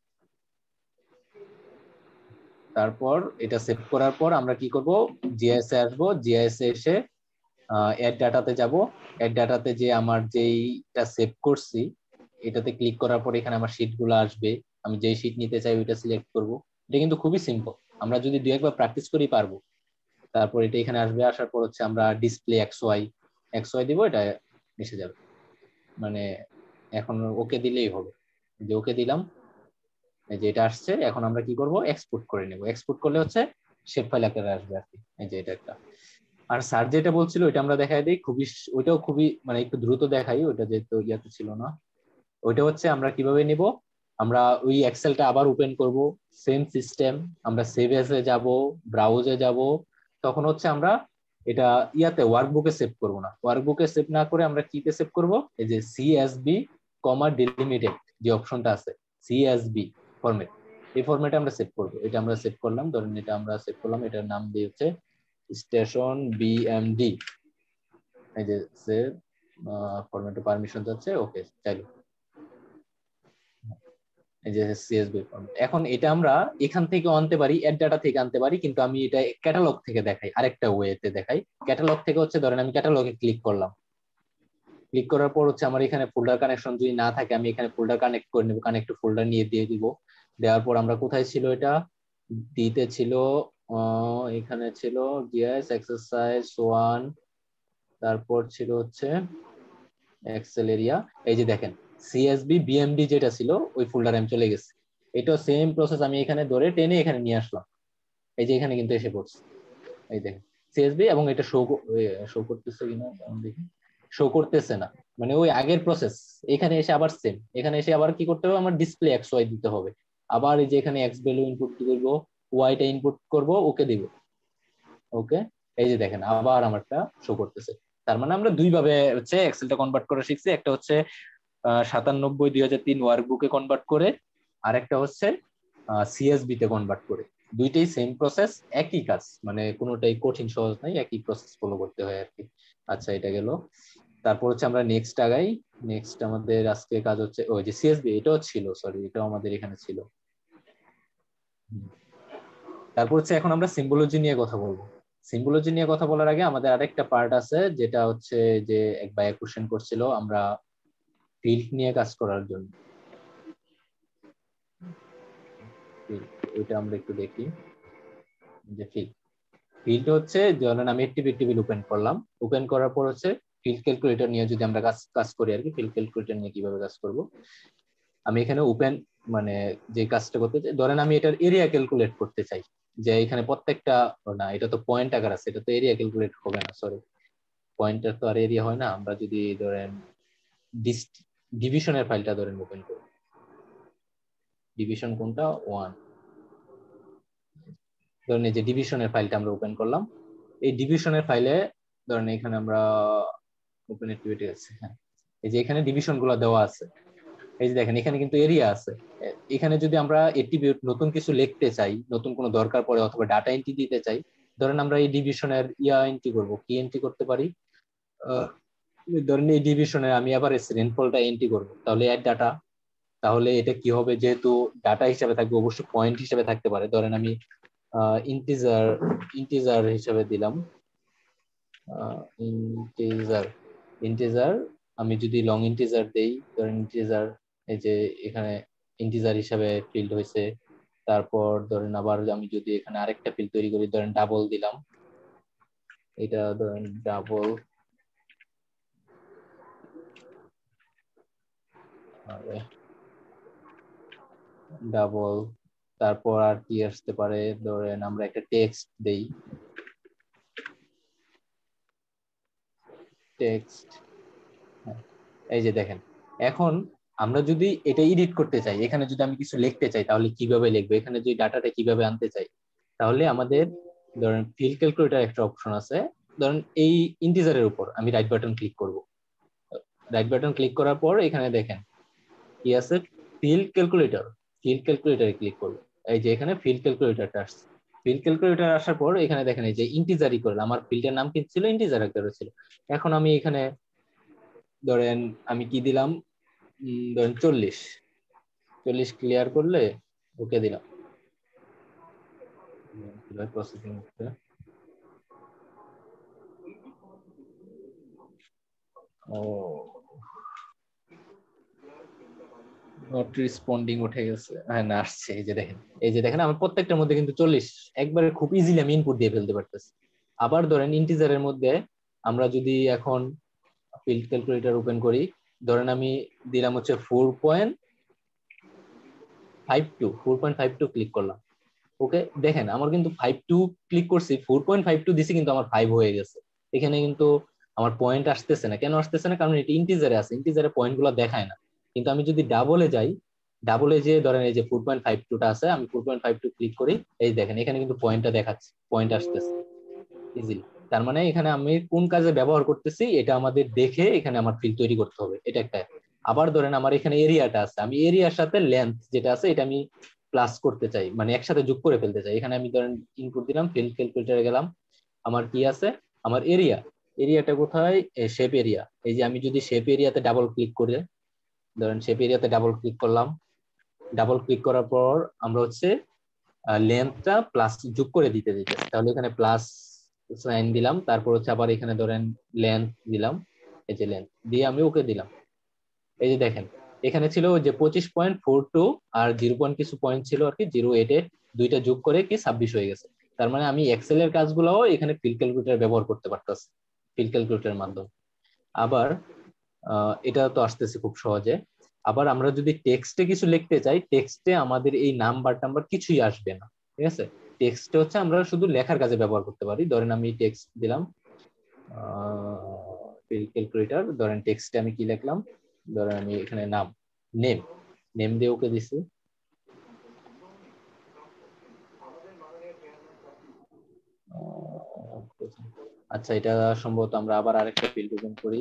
তারপর এটা সেভ করার পর আমরা কি করব, জিআইএস এ আসবো, জিআইএস এ এসে অ্যাড ডাটাতে যাব। অ্যাড ডাটাতে যে আমার যেইটা সেভ করছি এটাতে ক্লিক করার পর এখানে আমার শীটগুলো আসবে, আমি যেই শীট নিতে চাই ওইটা সিলেক্ট করব। এটা কিন্তু খুবই সিম্পল, আমরা যদি দুই একবার প্র্যাকটিস করি পারবো। তারপর এটা এখানে আসবে, আসার পর হচ্ছে আমরা display x y x y দিব, এটা এসে যাবে। মানে এখন ওকে দিলেই হবে, যে ওকে দিলাম, এই যে এটা আসছে। এখন আমরা কি করব, এক্সপোর্ট করে নেব। এক্সপোর্ট করলে হচ্ছে শেপ ফাইল আকারে আসবে আর কি। এই যে এটা একটা। আর স্যার যেটা বলছিল ওইটা আমরা দেখাই দিই, খুবই ওইটাও খুবই মানে একটু দ্রুত দেখাই, ওইটা যেহেতু ইয়াতে ছিল না। ওইটা হচ্ছে আমরা কিভাবে নিব, আমরা ওই এক্সেলটা আবার ওপেন করব, সেম সিস্টেম, আমরা সেভ এস এ যাব, ব্রাউজে যাব। তখন হচ্ছে আমরা এটা ইয়াতে ওয়ার্কবুকে সেভ করব না, ওয়ার্কবুকে সেভ না করে আমরা কিতে সেভ করব, এই যে সিএসবি কমা ডিলিমিটেড যে অপশনটা আছে, সিএসবি ফরম্যাট, এই ফরম্যাটে আমরা সেভ করব। এটা আমরা সেভ করলাম, ধরেন এটা আমরা সেভ করলাম, এটার নাম দিয়ে হচ্ছে স্টেশন বিএমডি। এই যে সেভ ফরম্যাটে পারমিশন যাচ্ছে, ওকে চাইলো, এই যে সিএসবি ফরম্যাট। এখন এটা আমরা এখান থেকে আনতে পারি, অ্যাড ডাটা থেকে আনতে পারি, কিন্তু আমি এটা ক্যাটালগ থেকে দেখাই, আরেকটা ওয়েতে দেখাই। ক্যাটালগ থেকে হচ্ছে ধরেন আমি ক্যাটালগে ক্লিক করলাম, ক্লিক করার পর হচ্ছে আমার এখানে ফোল্ডার কানেকশন যদি না থাকে আমি এখানে ফোল্ডার কানেক্ট করে নেব, কানেক্ট ফোল্ডার নিয়ে দিয়ে দিব। দেওয়ার পর আমরা কোথায় ছিল, এটা দিতে ছিল এখানে ছিল জিএস এক্সারসাইজ ওয়ান, তারপর ছিল হচ্ছে এক্সেল এরিয়া। এই যে দেখেন সিএসবি বিএমডি যেটা ছিল ওই ফোল্ডারে আমি চলে গেছি। এটা সেম প্রসেস, আমি এখানে ধরে টেনে এখানে নিয়ে আসলাম, এই যে এখানে কিন্তু এসে পড়ছে। এই দেখেন সিএসবি, এবং এটা শো শো করতেছে কিনা দেখি, শো করতেছে না, মানে ওই আগের প্রসেস। এখানে এসে আবার সেম, এখানে এসে আবার কি করতে হবে, আমার ডিসপ্লে এক্স ওয়াই দিতে হবে। আবার এই যে এখানে এক্স ভ্যালু ইনপুট করব, ওয়াইটা ইনপুট করব, ওকে দিব, ওকে। এই যে দেখেন আবার আমারটা শো করতেছে। তার মানে আমরা দুই ভাবে হচ্ছে এক্সেলটা কনভার্ট করে শিখছি, একটা হচ্ছে সাতানব্বই দুই হাজার তিন ওয়ার্কবুকে কনভার্ট করে, আর একটা হচ্ছে সিএসবি তে কনভার্ট করে। দুইটাই সেম প্রসেস, একই কাজ, মানে কোনোটাই কঠিন সহজ নাই, একই প্রসেস ফলো করতে হয় আর কি। আচ্ছা এটা গেল। তারপর হচ্ছে আমরা নেক্সট আগাই। নেক্সট আমাদের আজকে কাজ হচ্ছে ওই যে সিএসবি, এটাও ছিল, সরি এটাও আমাদের এখানে ছিল। তারপর হচ্ছে এখন আমরা সিম্বলজি নিয়ে কথা বলবো। সিম্বলজি নিয়ে কথা বলার আগে আমাদের আরেকটা পার্ট আছে, যেটা হচ্ছে যে এক ভাইয়া কোশ্চেন করছিল আমরা ফিল্ড নিয়ে কাজ করার জন্য। ওইটা আমরা একটু দেখি, যে ফিল্ড ফিল্ড হচ্ছে ধরেন আমি একটি টেবিল ওপেন করলাম, ওপেন করার পর হচ্ছে ফিল্ড ক্যালকুলেটর নিয়ে যদি আমরা কাজ কাজ করি আর কি, ফিল্ড ক্যালকুলেটর নিয়ে কিভাবে কাজ করব। আমি এখানে ওপেন মানে যে কাজটা করতে চাই, ধরেন আমি এটার এরিয়া ক্যালকুলেট করতে চাই, যে এখানে প্রত্যেকটা না, এটা তো পয়েন্ট আকার আছে, এটা তো এরিয়া ক্যালকুলেট হবে না, সরি পয়েন্টার তো আর এরিয়া হয় না। আমরা যদি ধরেন ডিভিশনের ফাইলটা ধরেন ওপেন করি, ডিভিশন কোনটা, ওয়ান, ধরেন এই যে ডিভিশনের ফাইলটা আমরা ওপেন করলাম। এই ডিভিশনের ফাইলে ধরেন এখানে আমরা ওপেন অ্যাক্টিভিটি আছে, হ্যাঁ এই যে এখানে ডিভিশন গুলো দেওয়া আছে। এই যে দেখেন এখানে কিন্তু এরিয়া আছে। এখানে যদি আমরা অ্যাট্রিবিউট নতুন কিছু লিখতে চাই, নতুন কোনো দরকার পড়ে, অথবা ডাটা এন্ট্রি দিতে চাই, ধরেন আমরা এই ডিভিশনের ইয়া এন্ট্রি করব, কি এন্ট্রি করতে পারি, ধরেন এই ডিভিশনে আমি আবার রেনফলটা এন্ট্রি করব, তাহলে অ্যাড ডাটা, তাহলে এটা কি হবে, যেহেতু ডাটা হিসাবে থাকবে অবশ্যই পয়েন্ট হিসাবে থাকতে পারে। ধরেন আমি ইন্টিজার ইন্টিজার হিসাবে দিলাম, ইন্টিজার ইন্টিজার আমি যদি লং ইন্টিজার দেই, ধরেন ইন্টিজার, এই যে এখানে ইন্টিজার হিসাবে ফিল্ড হয়েছে। তারপর ধরেন আবার আমি যদি এখানে আরেকটা ফিল্ড তৈরি করি, ধরেন ডাবল দিলাম, এটা ধরেন ডাবল, ডাবল তারপর আর কি আসতে পারে, ধরেন আমরা একটা টেক্সট দেই, টেক্সট, এই যে দেখেন এখন আমরা যদি এটা এডিট করতে চাই, এখানে যদি আমি কিছু লিখতে চাই তাহলে কিভাবে লিখবো, এখানে যদি ডাটাটা কিভাবে আনতে চাই, তাহলে আমাদের ধরেন ফিল্ড ক্যালকুলেটর একটা অপশন আছে। ধরেন এই ইন্টিজারের উপর আমি রাইট বাটন ক্লিক করব, রাইট বাটন ক্লিক করার পর এখানে দেখেন কি আছে, ফিল্ড ক্যালকুলেটর। ফিল্ড ক্যালকুলেটরে ক্লিক করবো, এই যে এখানে ফিল্ড ক্যালকুলেটরটা আসছে। ফিল্ড ক্যালকুলেটর আসার পর এখানে দেখেন এই যে ইন্টিজারই করলাম, আমার ফিল্ডের নাম কি ছিল, ইন্টিজার আকারে ছিল। এখন আমি এখানে ধরেন আমি কি দিলাম, ধরেন চল্লিশ। চল্লিশ ক্লিয়ার করলে ওকে দিলাম। প্রসেসিং ও নট রেসপন্ডিং উঠে গেছে, হ্যাঁ না আসছে। এই যে দেখেন, এই যে দেখেন আমার প্রত্যেকটার মধ্যে কিন্তু চল্লিশ একবারে খুব ইজিলি আমি ইনপুট দিয়ে ফেলতে পারতেছি। আবার ধরেন ইন্টিজারের মধ্যে আমরা যদি এখন ফিল্ড ক্যালকুলেটর ওপেন করি, ধরেন আমি দিলাম হচ্ছে four point five two four point five two click করলাম। ওকে দেখেন আমার কিন্তু ফাইভ টু ক্লিক করছি, ফোর পয়েন্ট ফাইভ টু দিছি কিন্তু আমার ফাইভ হয়ে গেছে। এখানে কিন্তু আমার পয়েন্ট আসতেছে না। কেন আসতেছে না? কারণ এটা ইন্টিজারে আছে, ইন্টিজারে পয়েন্ট গুলো দেখায় না। কিন্তু আমি যদি ডাবলে যাই, ডাবলে যে ধরেন এই যে ফোর পয়েন্ট ফাইভ টু টা আছে, আমি four point five two click করি, এই দেখেন এখানে কিন্তু পয়েন্টটা দেখাচ্ছে, পয়েন্ট আসতেছে ইজিলি। তার মানে এখানে আমি কোন কাজে ব্যবহার করতেছি এটা আমাদের দেখে এখানে আমার ফিল্ড তৈরি করতে হবে, এটা একটা। আবার ধরেন আমার এখানে এরিয়াটা আছে, আমি এরিয়ার সাথে লেন্থ যেটা আছে এটা আমি প্লাস করতে চাই, মানে একসাথে যোগ করে ফেলতে চাই। এখানে আমি ধরেন ইনপুট দিলাম, ফিল্ড ক্যালকুলেটরে গেলাম, আমার কি আছে, আমার এরিয়া। এরিয়াটা কোথায়? Shape area. এই যে আমি যদি শেপ এরিয়াতে ডাবল ক্লিক করে, ধরেন শেপ এরিয়াতে ডাবল ক্লিক করলাম, ডাবল ক্লিক করার পর আমরা হচ্ছে লেন্থটা প্লাস যোগ করে দিতে দিতে, তাহলে এখানে প্লাস সাইন দিলাম, তারপর হচ্ছে আবার এখানে ধরেন লেন্থ দিলাম, এই যে লেন্থ দিয়ে আমি ওকে দিলাম। এই যে দেখেন এখানে ছিল যে পঁচিশ পয়েন্ট ফোর টু আর জিরো পয়েন্ট কিছু পয়েন্ট ছিল আর কি, জিরো এইট এইট, দুইটা যোগ করে কি ছাব্বিশ হয়ে গেছে। তার মানে আমি এক্সেল এর কাজগুলোও এখানে ফিল্ড ক্যালকুলেটর ব্যবহার করতে পারতাছি, ফিল্ড ক্যালকুলেটরের মাধ্যমে। আবার আহ এটা তো আসতেছে খুব সহজে। আবার আমরা যদি টেক্সটে কিছু লিখতে চাই, টেক্সটে আমাদের এই নাম্বার টাম্বার কিছুই আসবে না, ঠিক আছে। টেক্সটে হচ্ছে আমরা শুধু লেখার কাজে ব্যবহার করতে পারি। ধরেন আমি টেক্সট দিলাম, ফিল্ড ক্যালকুলেটর, ধরেন টেক্সটে আমি কি লিখলাম, ধরেন আমি এখানে নাম, নেম, নেম দিয়ে ওকে দিছি। আচ্ছা এটা সম্ভবত আমরা আবার আরেকটা ফিল্ড ওপেন করি,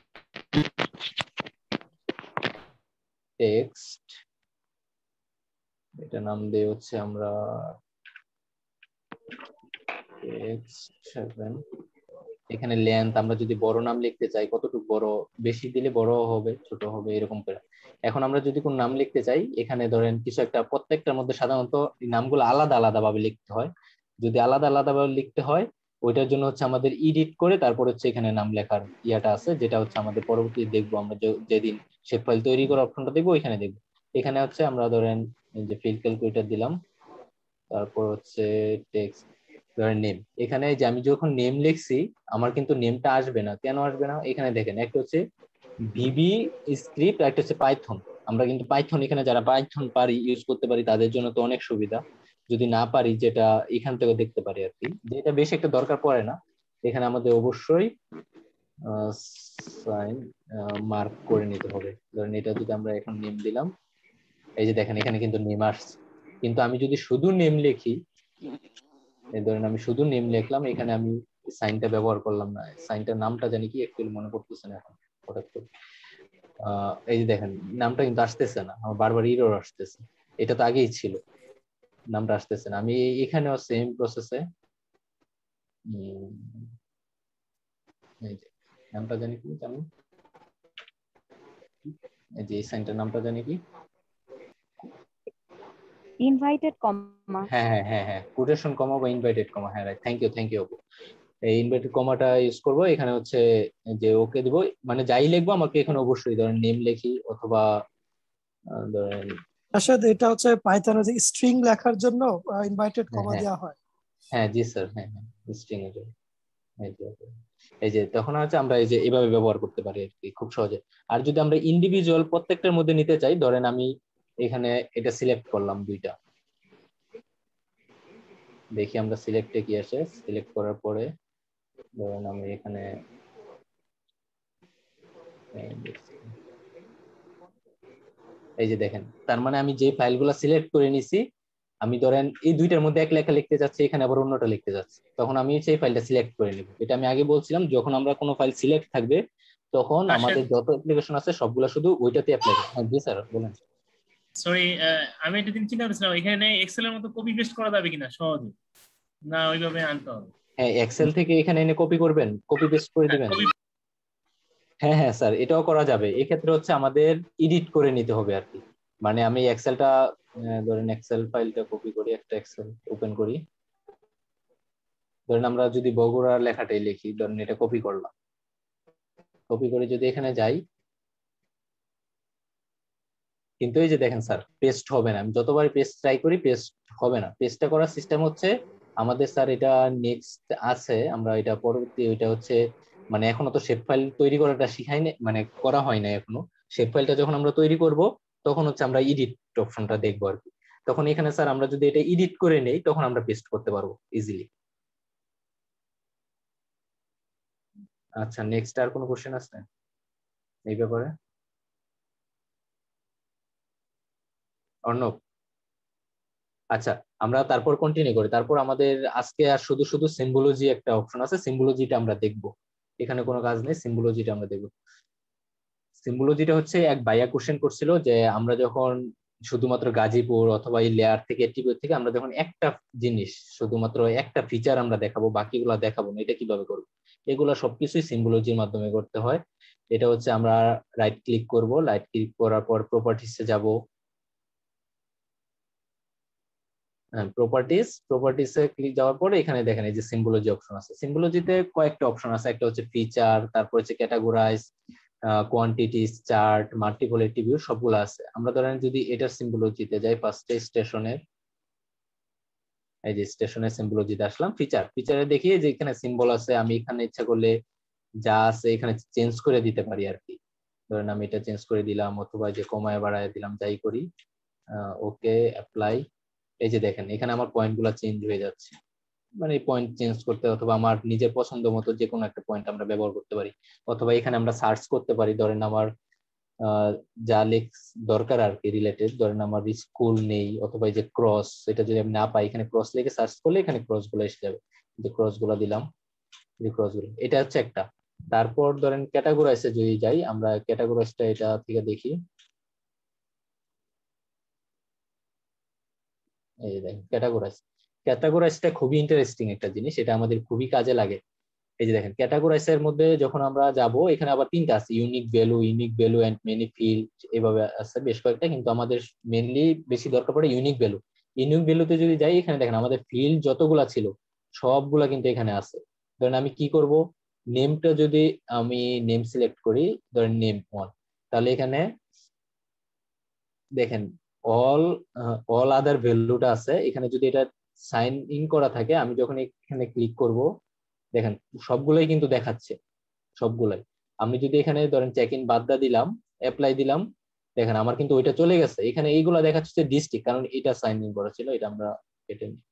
টেক্সট, এটা নাম দিয়ে হচ্ছে আমরা টেক্সট সেভেন। এখানে লেন্থ আমরা যদি বড় নাম লিখতে চাই, কতটুকু বড়, বেশি দিলে বড় হবে ছোট হবে এরকম করে। এখন আমরা যদি কোন নাম লিখতে চাই, এখানে ধরেন কিছু একটা, প্রত্যেকটার মধ্যে সাধারণত নামগুলো আলাদা আলাদা ভাবে লিখতে হয়। যদি আলাদা আলাদা ভাবে লিখতে হয় ওইটার জন্য হচ্ছে আমাদের এডিট করে তারপর হচ্ছে এখানে নাম লেখার ইয়াটা আছে, যেটা হচ্ছে আমাদের পরবর্তীতে দেখবো আমরা, যেদিন শেপ ফাইল তৈরি করার অপশনটা দেখবো ওইখানে দেখবো। এখানে হচ্ছে আমরা ধরেন যে ফিল্ড ক্যালকুলেটর দিলাম, তারপর হচ্ছে টেক্সট, ধরেন নেম। এখানে যে আমি যখন নেম লিখছি আমার কিন্তু নেমটা আসবে না। কেন আসবে না? এখানে দেখেন একটা হচ্ছে ভিবি স্ক্রিপ্ট, একটা হচ্ছে পাইথন। আমরা কিন্তু পাইথন, এখানে যারা পাইথন পারি ইউজ করতে পারি তাদের জন্য তো অনেক সুবিধা। যদি না পারি যেটা এখান থেকে দেখতে পারি আর কি, যেটা বেশি একটা দরকার পড়ে না। এখানে আমাদের অবশ্যই সাইন মার্ক করে নিতে হবে। ধরেন এটা যদি আমরা এখন নেম দিলাম, এই যে দেখেন এখানে কিন্তু নেম আসছে। কিন্তু আমি যদি শুধু নেম লিখি, ধরেন আমি শুধু নেম লিখলাম, এখানে আমি সাইনটা ব্যবহার করলাম না, সাইনটার নামটা জানি কি একটু মনে পড়তেছে না এখন হঠাৎ করে। আহ এই যে দেখেন নামটা কিন্তু আসতেছে না, আমার বারবার এরর আসতেছে। এটা তো আগেই ছিল, নামটা আসতেছে না। আমি এখানেও সেম প্রসেসে এই যে নামটা জানি কি জানি, এই যে এই সাইনটার নামটা জানি কি, ইনভাইটেড কমা। হ্যাঁ হ্যাঁ হ্যাঁ হ্যাঁ কোটেশন কমা বা ইনভাইটেড কমা, হ্যাঁ right, thank you thank you. এই ইনভাইটেড কমাটা ইউজ করব। এখানে হচ্ছে যে ওকে দিব, মানে যাই লিখবো আমাকে এখানে অবশ্যই ধরেন নেম লিখি অথবা ধরেন আসলে এটা হচ্ছে পাইথনে যে স্ট্রিং লেখার জন্য ইনভাইটেড কমা দেওয়া হয়। হ্যাঁ জি স্যার, হ্যাঁ হ্যাঁ স্ট্রিং এর জন্য। এই যে তখন হচ্ছে আমরা এই যে এভাবে ব্যবহার করতে পারি আর কি খুব সহজে। আর যদি আমরা ইন্ডিভিজুয়াল প্রত্যেকটার মধ্যে নিতে চাই, ধরেন আমি এখানে এটা সিলেক্ট করলাম দুইটা, দেখি আমরা সিলেক্টে কি আসে। সিলেক্ট করার পরে ধরেন আমি এখানে এই যে দেখেন, তার মানে আমি যে ফাইলগুলো সিলেক্ট করে নিছি, আমি ধরেন এই দুইটার মধ্যে এক লেখা লিখতে যাচ্ছি, এখানে আবার অন্যটা লিখতে যাচ্ছি, তখন আমি সেই ফাইলটা সিলেক্ট করে নেব। এটা আমি আগে বলছিলাম, যখন আমরা কোনো ফাইল সিলেক্ট থাকবে তখন আমাদের যত অ্যাপ্লিকেশন আছে সবগুলো শুধু ওইটাতে অ্যাপ্লাই করে। হ্যাঁ জি স্যার বলেন। সরি, আমি একটা দিন চিন্তা করছিলাম এখানে এক্সেল এর মতো কপি পেস্ট করা যাবে কিনা সহজে, না ওইভাবে আনতে হবে? হ্যাঁ এক্সেল থেকে এখানে এনে কপি করবেন, কপি পেস্ট করে দিবেন। হ্যাঁ হ্যাঁ স্যার এটাও করা যাবে। এক্ষেত্রে হচ্ছে আমাদের এডিট করে নিতে হবে আর কি। মানে আমি এক্সেলটা ধরেন এক্সেল ফাইলটা কপি করি, একটা এক্সেল ওপেন করি। ধরেন আমরা যদি বগুড়ার লেখাটাই লিখি, ধরেন এটা কপি করলাম, কপি করে যদি এখানে যাই, কিন্তু এই যে দেখেন স্যার পেস্ট হবে না। আমি যতবার পেস্ট ট্রাই করি পেস্ট হবে না। পেস্টটা করার সিস্টেম হচ্ছে আমাদের স্যার এটা নেক্সট আছে, আমরা এটা পরবর্তী ওইটা হচ্ছে মানে এখনো তো শেপ ফাইল তৈরি করাটা শিখাই না, মানে করা হয় না এখনো। শেপ ফাইলটা যখন আমরা তৈরি করব তখন হচ্ছে আমরা এডিট অপশনটা দেখবো আর কি। তখন এখানে স্যার আমরা যদি এটা এডিট করে নেই তখন আমরা পেস্ট করতে পারবো ইজিলি। আচ্ছা নেক্সট আর কোনো কোশ্চেন আছে এই ব্যাপারে? অর্ণব আচ্ছা আমরা তারপর কন্টিনিউ করি। তারপর আমাদের আজকে আর শুধু শুধু সিম্বলজি একটা অপশন আছে, সিম্বলজিটা আমরা দেখব। এখানে কোনো কাজ নেই, সিম্বলজিটা আমরা দেখব। সিম্বলজিটা হচ্ছে এক ভাইয়া কোশ্চেন করছিল যে আমরা যখন শুধুমাত্র গাজীপুর অথবা এই লেয়ার থেকে টিপের থেকে আমরা যখন একটা জিনিস শুধুমাত্র একটা ফিচার আমরা দেখাবো, বাকিগুলো দেখাবো না, এটা কিভাবে করবো? এগুলো সবকিছুই সিম্বলজির মাধ্যমে করতে হয়। এটা হচ্ছে আমরা রাইট ক্লিক করব, রাইট ক্লিক করার পর প্রপার্টিসে যাব। প্রপার্টিস প্রপার্টিসে ক্লিক যাওয়ার পরে এখানে দেখেন এই যে সিম্বলজি অপশন আছে। সিম্বলজিতে কয়েকটা অপশন আছে, একটা হচ্ছে ফিচার, তারপর হচ্ছে categorise, quantities, chart, multiple attribute সবগুলো আছে। আমরা ধরেন যদি এটার সিম্বলজিতে যাই, ফার্স্টে স্টেশনের, এই যে স্টেশনের সিম্বলজিতে আসলাম। ফিচার ফিচারে দেখি যে এখানে সিম্বল আছে, আমি এখানে ইচ্ছা করলে যা আছে এখানে চেঞ্জ করে দিতে পারি আর কি। ধরেন আমি এটা চেঞ্জ করে দিলাম অথবা যে কমায় বাড়ায় দিলাম, যাই করি। Okay apply. এই যে দেখেন এখানে আমার পয়েন্ট গুলা চেঞ্জ হয়ে যাচ্ছে। মানে পয়েন্ট চেঞ্জ করতে অথবা আমার নিজের পছন্দ মতো যে কোনো একটা পয়েন্ট আমরা ব্যবহার করতে পারি, অথবা এখানে আমরা সার্চ করতে পারি। ধরেন আমার যা লেখ দরকার আর কি রিলেটেড, ধরেন আমার স্কুল নেই অথবা এই যে ক্রস, এটা যদি আমি না পাই এখানে ক্রস লিখে সার্চ করলে এখানে ক্রস গুলো এসে যাবে। যে ক্রস গুলো দিলাম, যে ক্রস গুলো, এটা হচ্ছে একটা। তারপর ধরেন ক্যাটাগরাইজে যদি যাই, আমরা ক্যাটাগরাইজটা এটা থেকে দেখি। এই দেখেন ক্যাটাগরাইজ, ক্যাটাগরাইজটা খুবই ইন্টারেস্টিং একটা জিনিস, এটা আমাদের খুবই কাজে লাগে। এই যে দেখেন ক্যাটাগরাইজ এর মধ্যে যখন আমরা যাব, এখানে আবার তিনটা আছে, unique value, unique value and many field, এভাবে আছে বেশ কয়েকটা, কিন্তু আমাদের মেইনলি বেশি দরকার পড়ে ইউনিক ভ্যালু। ইউনিক ভ্যালুতে যদি যাই, এখানে দেখেন আমাদের ফিল্ড যতগুলা ছিল সবগুলা কিন্তু এখানে আছে। ধরেন আমি কি করব, নেমটা যদি আমি নেম সিলেক্ট করি, ধরেন নেম ওয়ান, তাহলে এখানে দেখেন অল অল আদার ভ্যালুটা আছে। এখানে যদি এটা সাইন ইন করা থাকে, আমি যখন এখানে ক্লিক করব দেখেন সবগুলাই কিন্তু দেখাচ্ছে, সবগুলাই। আমি যদি এখানে ধরেন চেক ইন বাদ দিলাম, অ্যাপ্লাই দিলাম, দেখেন আমার কিন্তু ওইটা চলে গেছে। এখানে এইগুলা দেখাচ্ছে ডিস্ট্রিক্ট, কারণ এটা সাইন ইন করা ছিল, এটা আমরা কেটে নিই।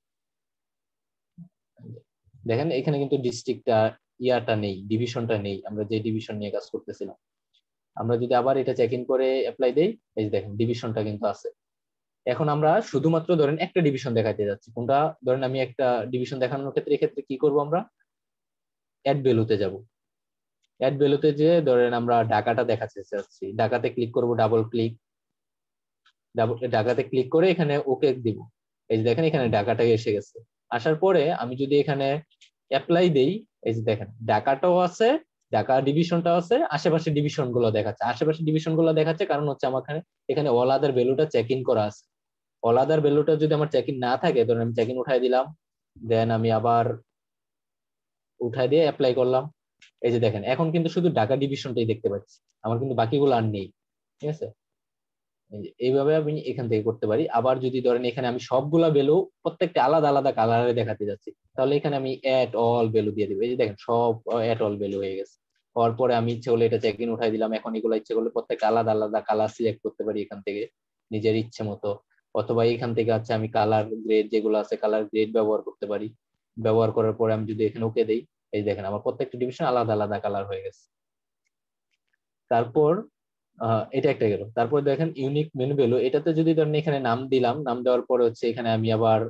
দেখেন এখানে কিন্তু ডিস্ট্রিক্টটা ইয়াটা নেই, ডিভিশনটা নেই, আমরা যে ডিভিশন নিয়ে কাজ করতেছিলাম। আমরা যদি আবার এটা চেক ইন করে অ্যাপ্লাই দেই, এই যে দেখেন ডিভিশনটা কিন্তু আছে। এখন আমরা শুধুমাত্র ধরেন একটা ডিভিশন দেখাতে যাচ্ছি, কোনটা? ধরেন আমি একটা ডিভিশন দেখানোর ক্ষেত্রে এক্ষেত্রে কি করব, আমরা অ্যাড ভ্যালুতে যাব। অ্যাড ভ্যালুতে যে ধরেন আমরা ঢাকাটা দেখাতে চাচ্ছি, ঢাকাতে ক্লিক করব, ডাবল ক্লিক, ঢাকাতে ক্লিক করে এখানে ওকে দিব। এই যে দেখেন এখানে ঢাকাটা এসে গেছে। আসার পরে আমি যদি এখানে অ্যাপ্লাই দেই, এই যে দেখেন ঢাকাটাও আছে, ঢাকা ডিভিশনটাও আছে, আশেপাশে ডিভিশন গুলো দেখাচ্ছে। আশেপাশে ডিভিশন গুলো দেখাচ্ছে কারণ হচ্ছে আমার এখানে অল আদার ভ্যালুটা চেক ইন করা আছে। অল আদার ভ্যালুটা যদি আমার চেক ইন না থাকে, ধরেন আমি চেক ইন উঠাই দিলাম, দেন আমি আবার উঠাই দিয়ে অ্যাপ্লাই করলাম। এই যে দেখেন এখন কিন্তু শুধু ঢাকা ডিভিশনটাই দেখতে পাচ্ছি, আমার কিন্তু বাকিগুলো আর নেই। ঠিক আছে, এইভাবে আমি এখান থেকে করতে পারি। আবার যদি ধরেন এখানে আমি সবগুলা ভ্যালু প্রত্যেকটা আলাদা আলাদা কালারে দেখাতে যাচ্ছি, তাহলে এখানে আমি অ্যাট অল ভ্যালু দিয়ে দিব। এই যে দেখেন সব অ্যাট অল ভ্যালু হয়ে গেছে। হওয়ার পরে আমি ইচ্ছে করলে এটা চেক ইন উঠাই দিলাম। এখন এগুলো ইচ্ছে করলে প্রত্যেকটা আলাদা আলাদা কালার সিলেক্ট করতে পারি এখান থেকে নিজের ইচ্ছে মতো, অথবা এখান থেকে হচ্ছে আমি কালার গ্রেড যেগুলো আছে কালার গ্রেড ব্যবহার করতে পারি। ব্যবহার করার পরে আমি যদি এখানে ওকে দেই, এই দেখেন আমার প্রত্যেকটা ডিভিশন আলাদা আলাদা কালার হয়ে গেছে। তারপর এটা একটা গেল। তারপর দেখেন ইউনিক মেনু ভ্যালু, এটাতে যদি ধরেন এখানে নাম দিলাম, নাম দেওয়ার পরে হচ্ছে এখানে আমি আবার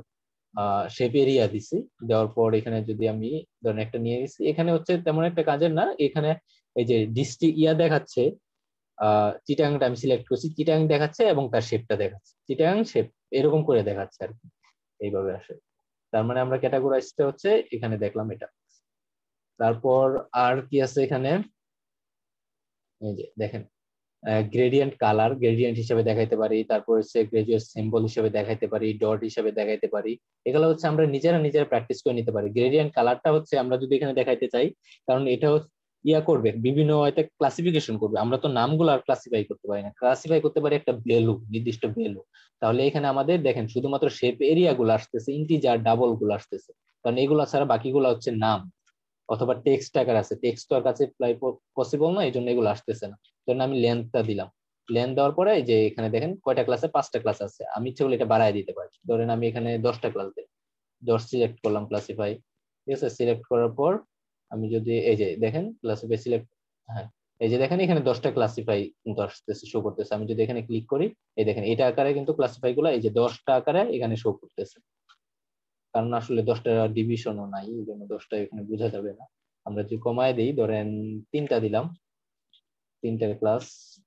শেপ এরিয়া দিছি, দেওয়ার পর এখানে যদি আমি ধরেন একটা নিয়ে গেছি, এখানে হচ্ছে তেমন একটা কাজের না, এখানে এই যে ডিস্ট্রিক্ট ইয়া দেখাচ্ছে, আহ চিটাগাংটা আমি সিলেক্ট করছি, চিটাগাং দেখাচ্ছে এবং তার শেপটা দেখাচ্ছে, চিটাগাং শেপ এরকম করে দেখাচ্ছে আর কি, এইভাবে আসে। তার মানে আমরা ক্যাটাগরাইজটা হচ্ছে এখানে দেখলাম এটা। তারপর আর কি আছে এখানে, এই যে দেখেন গ্রেডিয়েন্ট কালার গ্রেডিয়েন্ট হিসেবে দেখাইতে পারি, তারপর হচ্ছে গ্রাজুয়েট সিম্বল হিসেবে দেখাইতে পারি, ডট হিসেবে দেখাইতে পারি। এগুলো হচ্ছে আমরা নিজেরা নিজেরা প্র্যাকটিস করে নিতে পারি। গ্রেডিয়েন্ট কালারটা হচ্ছে আমরা যদি এখানে দেখাইতে চাই, কারণ এটা ইয়া করবে বিভিন্ন হয়তো ক্লাসিফিকেশন করবে, আমরা তো নামগুলো আর ক্লাসিফাই করতে পারি না, ক্লাসিফাই করতে পারি একটা ভ্যালু, নির্দিষ্ট ভ্যালু। তাহলে এখানে আমাদের দেখেন শুধুমাত্র শেপ এরিয়া গুলো আসতেছে, ইন্টিজার ডাবল গুলো আসতেছে, কারণ এগুলো ছাড়া বাকিগুলো হচ্ছে নাম অথবা টেক্সট আকার আছে, টেক্সট তো আর কাছে পসিবল না, এই জন্য এগুলো আসতেছে না। ধরেন আমি লেন্থটা দিলাম, লেন্থ দেওয়ার পরে যে এখানে দেখেন কয়টা ক্লাসে, পাঁচটা ক্লাস আছে, আমি ইচ্ছে করলে এটা বাড়ায় দিতে পারি। ধরেন আমি এখানে দশটা ক্লাস দিই, দশ সিলেক্ট করলাম ক্লাসিফাই, ঠিক আছে। সিলেক্ট করার পর আমি যদি এই যে দেখেন ক্লাসিফাই সিলেক্ট, হ্যাঁ এই যে দেখেন এখানে দশটা ক্লাসিফাই কিন্তু আসতেছে, শো করতেছে। আমি যদি এখানে ক্লিক করি, এই দেখেন এটা আকারে কিন্তু ক্লাসিফাই গুলো এই যে দশটা আকারে এখানে শো করতেছে, কারণ আসলে দশটা ডিভিশনও নাই, এই জন্য দশটা এখানে বোঝা যাবে না। আমরা যদি কমায় দিই, ধরেন তিনটা দিলাম, তিনটার ক্লাস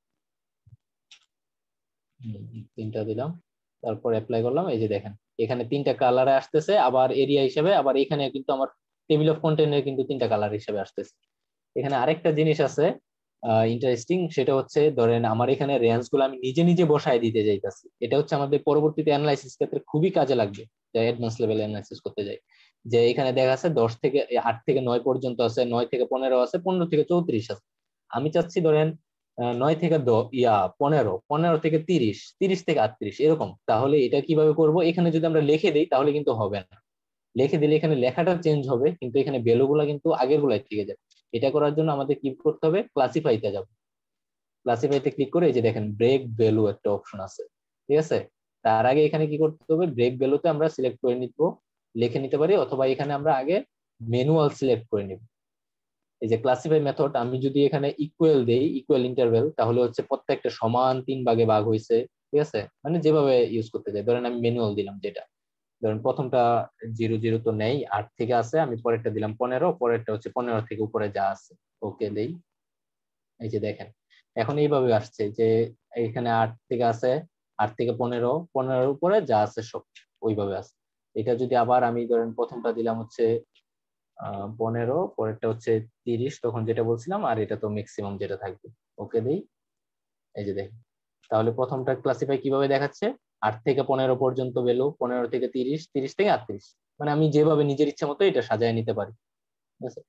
তিনটা দিলাম, তারপর অ্যাপ্লাই করলাম, এই যে দেখেন এখানে তিনটা কালারে আসতেছে, আবার এরিয়া হিসেবে, আবার এখানে কিন্তু আমার টেবিল অফ কন্টেন্টের কিন্তু তিনটা কালার হিসেবে আসতেছে। এখানে আরেকটা জিনিস আছে ইন্টারেস্টিং, সেটা হচ্ছে ধরেন আমার এখানে রেঞ্জ গুলো আমি নিজে নিজে বসায় দিতে যাইতেছি, এটা হচ্ছে আমাদের পরবর্তীতে অ্যানালাইসিস ক্ষেত্রে খুবই কাজে লাগবে, যে অ্যাডভান্স লেভেল অ্যানালাইসিস করতে যাই। যে এখানে দেখা আছে দশ থেকে আট থেকে নয় পর্যন্ত আছে, নয় থেকে পনেরো আছে, পনেরো থেকে চৌত্রিশ আছে। আমি চাচ্ছি ধরেন নয় থেকে ইয়া পনেরো, পনেরো থেকে তিরিশ, তিরিশ থেকে আটত্রিশ এরকম। তাহলে এটা কিভাবে করব, এখানে যদি আমরা লিখে দিই তাহলে কিন্তু হবে না, লিখে দিলে এখানে লেখাটা চেঞ্জ হবে কিন্তু এখানে ভ্যালু গুলা কিন্তু আগের গুলাই থেকে যাবে। এটা করার জন্য আমাদের কি করতে হবে, ক্লাসিফাইতে যাব, ক্লাসিফাইতে ক্লিক করে এই যে দেখেন ব্রেক ভ্যালু একটা অপশন আছে, ঠিক আছে। তার আগে এখানে কি করতে হবে, ব্রেক ভ্যালুতে আমরা সিলেক্ট করে নিব, লিখে নিতে পারি, অথবা এখানে আমরা আগে ম্যানুয়াল সিলেক্ট করে নিব। এই যে ক্লাসিফাই মেথড, আমি যদি এখানে ইকুয়াল দেই, ইকুয়াল ইন্টারভ্যাল, তাহলে হচ্ছে প্রত্যেকটা সমান তিন ভাগে ভাগ হয়েছে, ঠিক আছে, মানে যেভাবে ইউজ করতে চাই। ধরেন আমি ম্যানুয়াল দিলাম, যেটা ধরেন প্রথমটা জিরো জিরো তো নেই, আট থেকে আছে, আমি পরেরটা দিলাম পনেরো, পরেরটা হচ্ছে পনেরো থেকে উপরে যা আছে, ওকে দেই। এই যে দেখেন এখন এইভাবে আসছে যে এখানে আট থেকে আছে, আট থেকে পনেরো, পনেরোর উপরে যা আছে সব ওইভাবে আছে। এটা যদি আবার আমি ধরেন প্রথমটা দিলাম হচ্ছে আহ পনেরো, পরেরটা হচ্ছে তিরিশ, তখন যেটা বলছিলাম, আর এটা তো ম্যাক্সিমাম যেটা থাকবে, ওকে দেই। এই যে দেখেন তাহলে প্রথমটা ক্লাসিফাই কিভাবে দেখাচ্ছে, আট থেকে পনেরো পর্যন্ত ভ্যালু, পনেরো থেকে তিরিশ, তিরিশ থেকে আটত্রিশ, মানে আমি যেভাবে নিজের ইচ্ছা মতো এটা সাজায় নিতে পারি, ঠিক আছে।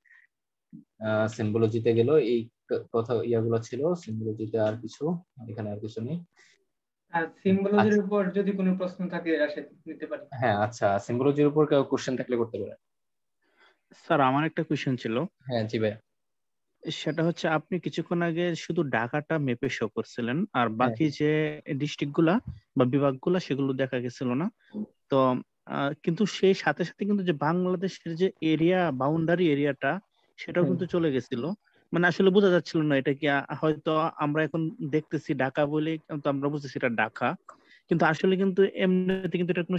আহ সিম্বলজিতে গেল, এই কথা ইয়াগুলো ছিল সিম্বলজিতে, আর কিছু এখানে আর কিছু নেই। আর সিম্বলজির উপর যদি কোনো প্রশ্ন থাকে আসে নিতে পারি। হ্যাঁ আচ্ছা, সিম্বলজির উপর কেউ কোশ্চেন থাকলে করতে পারে। স্যার আমার একটা কোশ্চেন ছিল। হ্যাঁ জি ভাই। সেটা হচ্ছে আপনি কিছুক্ষণ আগে শুধু ঢাকাটা মেপে শো করছিলেন, আর বাকি যে ডিস্ট্রিক্ট গুলা বা বিভাগগুলা সেগুলো দেখা গেছিল না। তো কিন্তু সেই সাথে সাথে কিন্তু যে বাংলাদেশের যে এরিয়া বাউন্ডারি এরিয়াটা সেটাও কিন্তু চলে গেছিল, মানে আসলে বোঝা যাচ্ছিল না এটা কি, হয়তো আমরা এখন দেখতেছি ঢাকা বলে কিন্তু আমরা বুঝতেছি এটা ঢাকা, কিন্তু আসলে কিন্তু এমনিতে কিন্তু এটা কোনো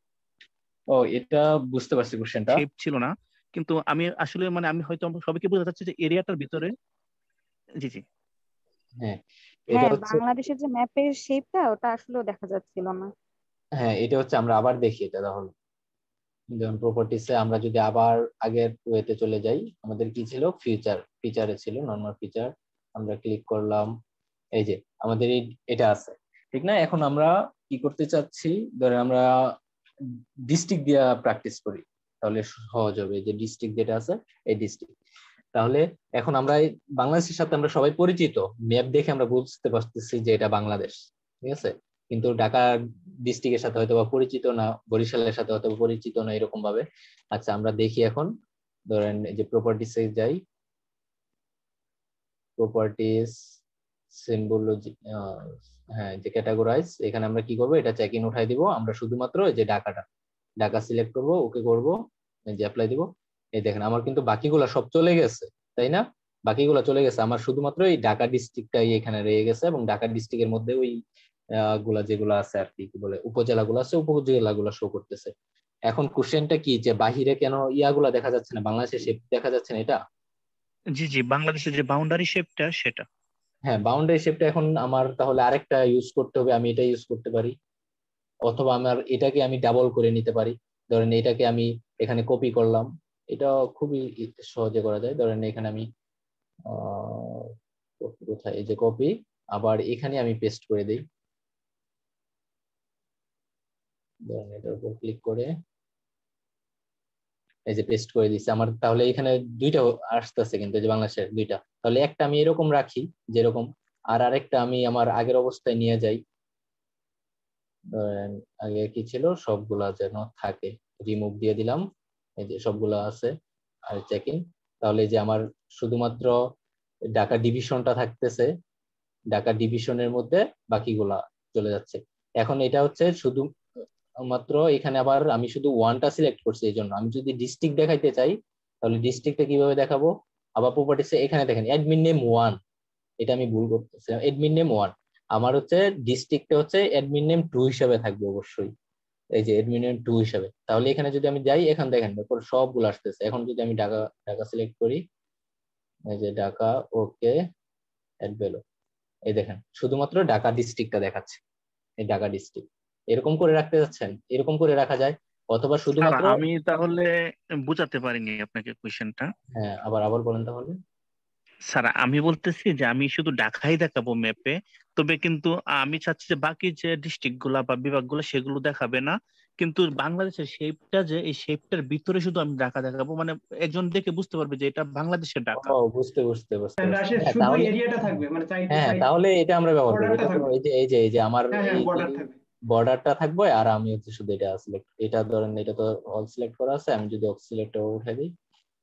ও এটা বুঝতে পারছি কোশ্চেনটা শেপ ছিল না। কিন্তু আমি আসলে মানে আমি হয়তো সবাইকে বোঝা যাচ্ছে যে এরিয়াটার ভিতরে। জি জি হ্যাঁ হ্যাঁ বাংলাদেশের যে ম্যাপের শেপটা ওটা আসলে দেখা যাচ্ছিল না। হ্যাঁ এটা হচ্ছে আমরা আবার দেখি এটা, তাহলে যেমন প্রপার্টিসে আমরা যদি আবার আগের ওয়েতে চলে যাই, আমাদের কি ছিল, ফিচার, ফিচারে ছিল নরমাল ফিচার, আমরা ক্লিক করলাম, এই যে আমাদের এটা আছে, ঠিক না। এখন আমরা কি করতে চাচ্ছি, ধরে আমরা ডিস্ট্রিক্ট দিয়ে প্র্যাকটিস করি, তাহলে সহজ হবে। যে ডিস্ট্রিক্ট যেটা আছে এই ডিস্ট্রিক্ট, তাহলে এখন আমরা বাংলাদেশের সাথে আমরা সবাই পরিচিত, ম্যাপ দেখে আমরা বুঝতে পারতেছি যে এটা বাংলাদেশ, ঠিক আছে। কিন্তু ঢাকা ডিস্ট্রিক্টের সাথে হয়তো বা পরিচিত না, বরিশালের সাথে হয়তো পরিচিত না, এরকম ভাবে। আচ্ছা আমরা দেখি এখন, ধরেন এই যে প্রপার্টিসে যাই, প্রপার্টিস সিম্বলজি, হ্যাঁ যে ক্যাটাগরাইজ, এখানে আমরা কি করবো, এটা চেক ইন উঠাই দিব, আমরা শুধুমাত্র এই যে ঢাকাটা, ঢাকা সিলেক্ট করব, ওকে করব, এই যে অ্যাপ্লাই দিব। এই দেখেন আমার কিন্তু বাকিগুলা সব চলে গেছে, তাই না, বাকিগুলা চলে গেছে, আমার শুধুমাত্র এই ঢাকা ডিস্ট্রিক্টটাই এখানে রয়ে গেছে, এবং ঢাকা ডিস্ট্রিক্টের মধ্যে ওই গুলা যেগুলো আছে আর কি, কি বলে উপজেলাগুলো আছে, উপজেলাগুলো শো করতেছে। এখন কোশ্চেনটা কি যে বাহিরে কেন ইয়াগুলা দেখা যাচ্ছে না, বাংলাদেশে শেপ দেখা যাচ্ছে না, এটা? জি জি, বাংলাদেশের যে বাউন্ডারি শেপটা সেটা। হ্যাঁ, বাউন্ডারি শেপটা এখন আমার তাহলে আরেকটা ইউজ করতে হবে, আমি এটা ইউজ করতে পারি, অথবা আমার এটাকে আমি ডাবল করে নিতে পারি। ধরেন এটাকে আমি এখানে কপি করলাম, এটা খুবই সহজে করা যায়। ধরেন এখানে আমি আহ কোথায়, এই যে কপি, আবার এখানে আমি পেস্ট করে দিই। ধরেন এটার উপর ক্লিক করে এই যে পেস্ট করে দিচ্ছি আমার, তাহলে এখানে দুইটা আসতেছে কিন্তু, যে বাংলাদেশের দুইটা। তাহলে একটা আমি এরকম রাখি যেরকম, আর আরেকটা আমি আমার আগের অবস্থায় নিয়ে যাই। ধরেন আগে কি ছিল সবগুলা যেন থাকে, রিমুভ দিয়ে দিলাম, এই যে সবগুলা আছে আর চেকিং। তাহলে যে আমার শুধুমাত্র ঢাকা ডিভিশনটা থাকতেছে, ঢাকা ডিভিশনের মধ্যে বাকিগুলা চলে যাচ্ছে। এখন এটা হচ্ছে শুধু মাত্র এখানে আবার আমি শুধু ওয়ানটা সিলেক্ট করছি, এই জন্য আমি যদি ডিস্ট্রিক্ট দেখাইতে চাই তাহলে ডিস্ট্রিক্টটা কিভাবে দেখাবো? আবার প্রপার্টিসে এখানে দেখেন অ্যাডমিন নেম ওয়ান, এটা আমি ভুল করতেছিলাম, অ্যাডমিন নেম ওয়ান। আমার হচ্ছে ডিস্ট্রিক্টটা হচ্ছে অ্যাডমিন নেম টু হিসাবে থাকবে অবশ্যই, এই যে অ্যাডমিন নেম টু হিসাবে। তাহলে এখানে যদি আমি যাই, এখানে দেখেন তারপর সবগুলো আসতেছে। এখন যদি আমি ঢাকা ঢাকা সিলেক্ট করি, এই যে ঢাকা, ওকে, অ্যাড ভ্যালু, এই দেখেন শুধুমাত্র ঢাকা ডিস্ট্রিক্টটা দেখাচ্ছে, এই ঢাকা ডিস্ট্রিক্ট। এরকম করে রাখতে যাচ্ছেন, এরকম করে রাখা যায়, অথবা শুধুমাত্র। আমি তাহলে বুঝাতে পারিনি আপনাকে কোশ্চেনটা। হ্যাঁ, আবার আবার বলেন তাহলে। স্যার আমি বলতেছি যে আমি শুধু ঢাকাই দেখাবো ম্যাপে, তবে কিন্তু আমি চাচ্ছি যে বাকি যে ডিস্ট্রিক্ট গুলা বা বিভাগ গুলা সেগুলো দেখাবে না, কিন্তু বাংলাদেশের শেপটা যে এই শেপটার ভিতরে শুধু আমি ঢাকা দেখাবো, মানে একজন দেখে বুঝতে পারবে যে এটা বাংলাদেশের ঢাকা। ও বুঝতে বুঝতে বুঝতে রাশেদ হ্যাঁ, শুধু তাহলে এরিয়াটা থাকবে, মানে সাইড হ্যাঁ সাইড তাহলে এটা আমরা ব্যবহার করবো। বর্ডারটা এটা কোনো থাকবে। এই যে এই যে এই যে আমার হ্যাঁ হ্যাঁ, এই বর্ডার থাকবে। বর্ডারটা থাকবে, আর আমি হচ্ছে শুধু এটা সিলেক্ট, এটা ধরেন এটা তো অল সিলেক্ট করা আছে, আমি যদি অল সিলেক্ট উঠাই দিই,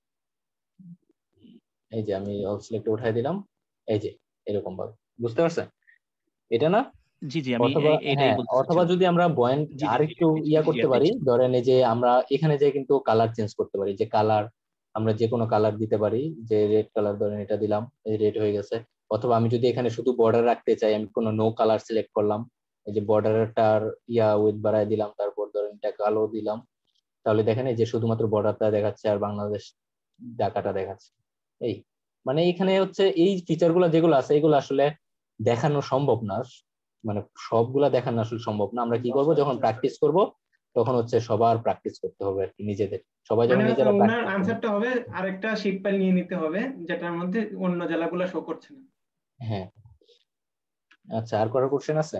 এই যে আমি অল সিলেক্ট উঠাই দিলাম, এই যে এরকম ভাবে, বুঝতে পারছেন এটা না? জি জি, আমি অথবা এটাই হ্যাঁ, বলতে অথবা চাচ্ছিলাম। যদি আমরা পয়েন্ট জি জি আর জি একটু জি, ইয়া জি, করতে আপনি পারি, ঠিক। ধরেন এই যে আমরা এখানে যে কিন্তু কালার চেঞ্জ করতে পারি, যে কালার আমরা যে কোনো কালার দিতে পারি, যে রেড কালার ধরেন এটা দিলাম, এই রেড হয়ে গেছে। অথবা আমি যদি এখানে শুধু বর্ডার রাখতে চাই, আমি কোনো নো কালার সিলেক্ট করলাম, এই যে বর্ডারটার ইয়া উইথ বাড়ায় দিলাম, তারপর ধরেন এটা কালো দিলাম, তাহলে দেখেন এই যে শুধুমাত্র বর্ডারটা দেখাচ্ছে আর বাংলাদেশ ঢাকাটা দেখাচ্ছে। এই মানে এখানে হচ্ছে এই ফিচার গুলা যেগুলো আছে, এগুলো আসলে দেখানো সম্ভব না, মানে সবগুলা দেখানো আসলে সম্ভব না। আমরা কি করব, যখন প্র্যাকটিস করব তখন হচ্ছে সবার প্র্যাকটিস করতে হবে আর কি, নিজেদের সবাই যখন মানে নিজেরা ওনার প্র্যাকটিস করবে। আনসারটা হবে আরেকটা শিট ফাইল নিয়ে নিতে হবে, যেটার মধ্যে অন্য জেলাগুলো শো করছে না। হ্যাঁ, আচ্ছা, আর করার কোশ্চেন আছে?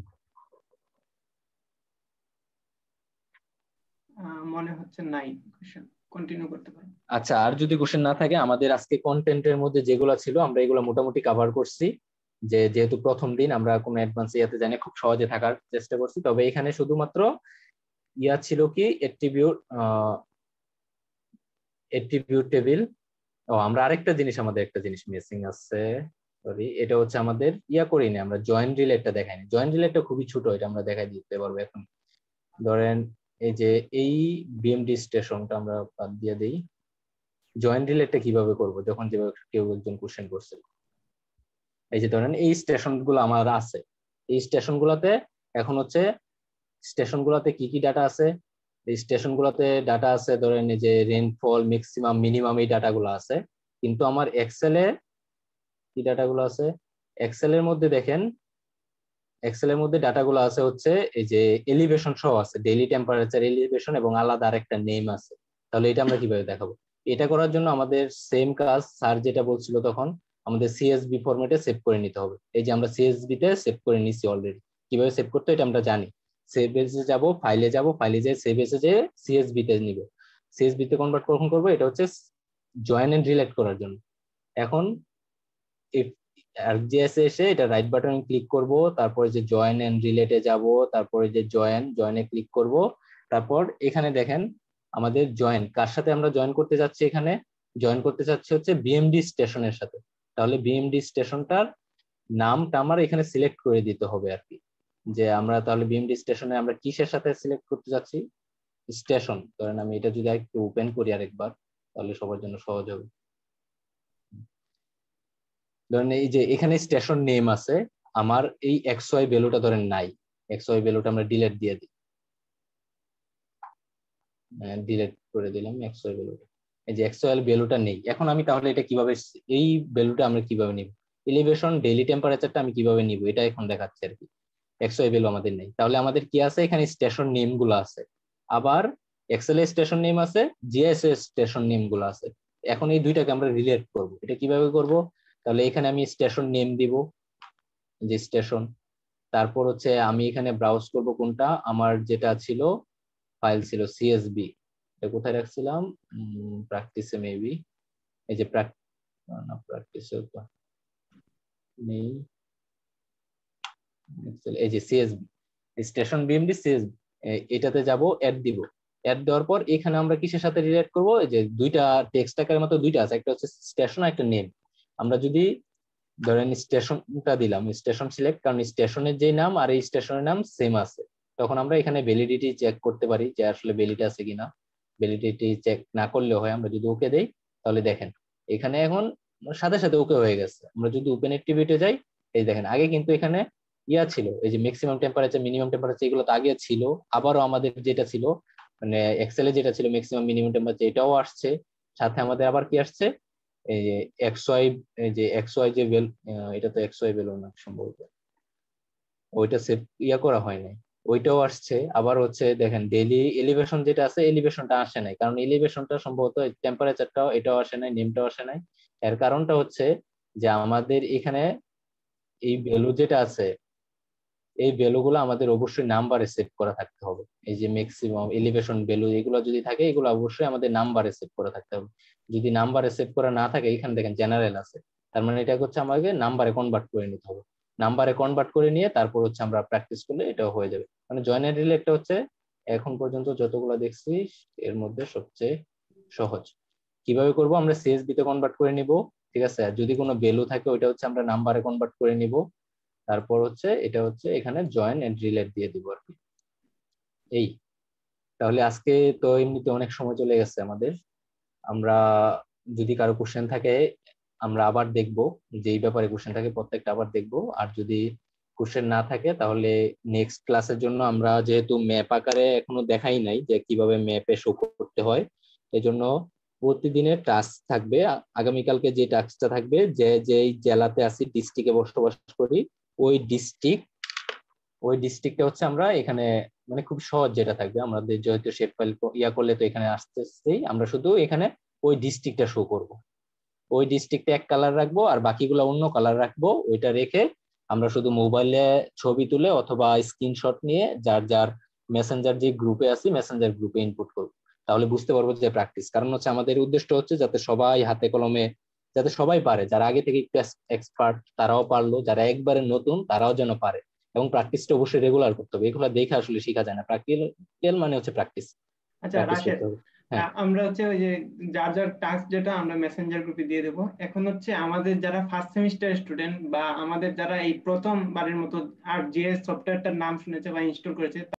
আহ, মনে হচ্ছে নাই কোশ্চেন, কন্টিনিউ করতে পারেন। আচ্ছা, আর যদি কোশ্চেন না থাকে, আমাদের আজকে কন্টেন্টের মধ্যে যেগুলো ছিল আমরা এগুলো মোটামুটি কভার করছি। যে যেহেতু প্রথম দিন আমরা কোনো অ্যাডভান্স ইয়াতে জানি, খুব সহজে থাকার চেষ্টা করছি। তবে এখানে শুধুমাত্র ইয়া ছিল কি এট্রিবিউট এট্রিবিউট টেবিল। ও আমরা আরেকটা জিনিস, আমাদের একটা জিনিস মিসিং আছে, সরি, এটা হচ্ছে আমাদের ইয়া করিনি আমরা, জয়েন্ট রিলেটটা দেখাইনি। জয়েন্ট রিলেটটা খুবই ছোট, এটা আমরা দেখাই দিতে পারবো এখন। ধরেন এই যে এই বিএমডি স্টেশনটা আমরা বাদ দিয়ে দিই, জয়েন্ট রিলেটটা কিভাবে করব, যখন যেভাবে কেউ একজন কোশ্চেন করছে। এই যে ধরেন এই স্টেশন গুলো আমার আছে, এই স্টেশন গুলাতে এখন হচ্ছে স্টেশন গুলাতে কি কি ডাটা আছে, এই স্টেশন গুলাতে ডাটা আছে ধরেন এই যে রেইনফল, ম্যাক্সিমাম, মিনিমাম, এই ডাটা গুলো আছে। কিন্তু আমার এক্সেলে কি ডাটা গুলো আছে, এক্সেল এর মধ্যে দেখেন, এক্সেল এর মধ্যে ডাটা গুলো আছে হচ্ছে এই যে এলিভেশন সহ আছে, ডেইলি টেম্পারেচার, এলিভেশন এবং আলাদা আরেকটা নেম আছে। তাহলে এটা আমরা কিভাবে দেখাবো? এটা করার জন্য আমাদের সেম কাজ স্যার যেটা বলছিল তখন, আমাদের সিএসভি ফরম্যাটে সেভ করে নিতে হবে। এই যে আমরা সিএসভি তে সেভ করে নিছি অলরেডি, কিভাবে সেভ করতে এটা আমরা জানি। সেভ এসে যাব, ফাইলে যাব, ফাইলে যেয়ে সেভ এসে যে সিএসভি তে নিব, সিএসভি তে কনভার্ট কখন করব, এটা হচ্ছে জয়েন এন্ড রিলেট করার জন্য। এখন আরজিএস এসে এটা রাইট বাটনে ক্লিক করব, তারপরে যে জয়েন এন্ড রিলেটে যাব, তারপরে যে জয়েন, জয়েনে ক্লিক করব। তারপর এখানে দেখেন আমাদের জয়েন কার সাথে আমরা জয়েন করতে যাচ্ছি, এখানে জয়েন করতে চাচ্ছি হচ্ছে বিএমডি স্টেশনের সাথে। তাহলে বিএমডি স্টেশনটার নামটা আমার এখানে সিলেক্ট করে দিতে হবে আর কি, যে আমরা তাহলে বিএমডি স্টেশনে আমরা কিসের সাথে সিলেক্ট করতে যাচ্ছি, স্টেশন। ধরেন আমি এটা যদি একটু ওপেন করি আরেকবার, তাহলে সবার জন্য সহজ হবে। ধরেন এই যে এখানে স্টেশন নেম আছে, আমার এই এক্স ওয়াই ভ্যালুটা ধরেন নাই, এক্স ওয়াই ভ্যালুটা আমরা ডিলিট দিয়ে দিই। ডিলিট করে দিলাম এক্স ওয়াই ভ্যালুটা। এই যে এক্স ওয়াই ভ্যালুটা নেই। এখন আমি তাহলে এটা কিভাবে, এই ভ্যালুটা আমরা কিভাবে নিব, এলিভেশন ডেইলি টেম্পারেচারটা আমি কিভাবে নিব এটা এখন দেখাচ্ছে আর কি। এক্স ওয়াই ভ্যালু আমাদের নেই, তাহলে আমাদের কি আছে এখানে স্টেশন নেম গুলো আছে, আবার এক্সেল এর স্টেশন নেম আছে, জিএস এর স্টেশন নেম গুলো আছে। এখন এই দুইটাকে আমরা রিলেট করব, এটা কিভাবে করব, তাহলে এখানে আমি স্টেশন নেম দিব, যে স্টেশন, তারপর হচ্ছে আমি এখানে ব্রাউজ করব কোনটা, আমার যেটা ছিল ফাইল ছিল সিএসবি, এটা কোথায় রাখছিলাম, প্র্যাকটিসে মেবি, এই যে প্র্যাকটিসে তো নেই, এই যে সিএসবি স্টেশন বিএমডি সিএসবি, এটাতে যাব, অ্যাড দিব। অ্যাড দেওয়ার পর এখানে আমরা কিসের সাথে রিলেট করব, যে দুইটা টেক্সট আকারের মতো দুইটা আছে, একটা হচ্ছে স্টেশন আর একটা নেম। আমরা যদি ধরেন স্টেশনটা দিলাম, স্টেশন সিলেক্ট, কারণ স্টেশনের যে নাম আর এই স্টেশনের নাম সেম আছে, তখন আমরা এখানে ভ্যালিডিটি চেক করতে পারি যে আসলে ভ্যালিড আছে কিনা। ভ্যালিডিটি চেক না করলেও হয়, আমরা যদি ওকে দেই তাহলে দেখেন এখানে এখন সাথে সাথে ওকে হয়ে গেছে। আমরা যদি ওপেন অ্যাক্টিভিটি যাই, এই দেখেন আগে কিন্তু এখানে ইয়া ছিল, এই যে ম্যাক্সিমাম টেম্পারেচার মিনিমাম টেম্পারেচার এগুলো তো আগে ছিল, আবারও আমাদের যেটা ছিল মানে এক্সেলে যেটা ছিল ম্যাক্সিমাম মিনিমাম টেম্পারেচার এটাও আসছে, সাথে আমাদের আবার কি আসছে, এই যে এক্স ওয়াই, এই যে এক্স ওয়াই যে ভ্যালু, এটা তো এক্স ওয়াই ভ্যালু না সম্ভবত, ওইটা সেভ ইয়া করা হয় নাই, ওইটাও আসছে। আবার হচ্ছে দেখেন ডেইলি এলিভেশন যেটা আছে, এলিভেশনটা আসে নাই, কারণ এলিভেশনটা সম্ভবত টেম্পারেচারটাও এটাও আসে নাই, নেমটাও আসে নাই। এর কারণটা হচ্ছে যে আমাদের এখানে এই ভ্যালু যেটা আছে, এই ভ্যালুগুলো আমাদের অবশ্যই নাম্বারে সেভ করা থাকতে হবে। এই যে ম্যাক্সিমাম এলিভেশন ভ্যালু এগুলো যদি থাকে, এগুলো অবশ্যই আমাদের নাম্বারে সেভ করা থাকতে হবে। যদি নাম্বারে সেভ করা না থাকে, এখানে দেখেন জেনারেল আছে, তার মানে এটা হচ্ছে আমাকে নাম্বারে কনভার্ট করে নিতে হবে। নাম্বারে কনভার্ট করে নিয়ে তারপর হচ্ছে আমরা প্র্যাকটিস করলে এটাও হয়ে যাবে। মানে জয়েন্ট রিলেটটা হচ্ছে এখন পর্যন্ত যতগুলো দেখছি এর মধ্যে সবচেয়ে সহজ। কিভাবে করব, আমরা সিএসবি তে কনভার্ট করে নিব, ঠিক আছে। আর যদি কোনো ভ্যালু থাকে ওইটা হচ্ছে আমরা নাম্বারে কনভার্ট করে নিব, তারপর হচ্ছে এটা হচ্ছে এখানে জয়েন এন্ড রিলেট দিয়ে দিব আর কি। এই তাহলে আজকে তো এমনিতে অনেক সময় চলে গেছে আমাদের, আমরা যদি কারো কোশ্চেন থাকে আমরা আবার দেখব, যে এই ব্যাপারে কোশ্চেন থাকে প্রত্যেকটা আবার দেখব। আর যদি কোশ্চেন না থাকে তাহলে নেক্সট ক্লাসের জন্য আমরা যেহেতু ম্যাপ আকারে এখনো দেখাই নাই যে কিভাবে ম্যাপে শো করতে হয়, এই জন্য প্রতিদিনের টাস্ক থাকবে। আগামীকালকে যে টাস্কটা থাকবে, যে যেই জেলাতে আছি ডিস্ট্রিক্টে বসবাস করি, ওই ডিস্ট্রিক্ট ওই ডিস্ট্রিক্টটা হচ্ছে আমরা এখানে মানে খুব সহজ যেটা থাকবে, আমাদের যেহেতু শেপ ফাইল ইয়া করলে তো এখানে আসতেছেই, আমরা শুধু এখানে ওই ডিস্ট্রিক্টটা শো করব। ওই ডিস্ট্রিক্টে এক কালার রাখবো আর বাকিগুলো অন্য কালার রাখবো। ওইটা রেখে আমরা শুধু মোবাইলে ছবি তুলে অথবা স্ক্রিনশট নিয়ে যার যার মেসেঞ্জার যে গ্রুপে আছি মেসেঞ্জার গ্রুপে ইনপুট করবো, তাহলে বুঝতে পারবো যে প্র্যাকটিস। কারণ হচ্ছে আমাদের উদ্দেশ্য হচ্ছে যাতে সবাই হাতে কলমে, যাতে সবাই পারে, যারা আগে থেকে একটু এক্সপার্ট তারাও পারলো, যারা একবারে নতুন তারাও যেন পারে। এবং প্র্যাকটিসটা অবশ্যই রেগুলার করতে হবে, এগুলো দেখে আসলে শেখা যায় না, প্র্যাকটিক্যাল মানে হচ্ছে প্র্যাকটিস। আচ্ছা রাশেদ, আমরা হচ্ছে ওই যে যার যার টাস্ক যেটা আমরা মেসেঞ্জার গ্রুপে দিয়ে দেবো। এখন হচ্ছে আমাদের যারা ফার্স্ট সেমিস্টার স্টুডেন্ট বা আমাদের যারা এই প্রথমবারের মতো আর জিএস সফটওয়্যারটার নাম শুনেছে বা ইনস্টল করেছে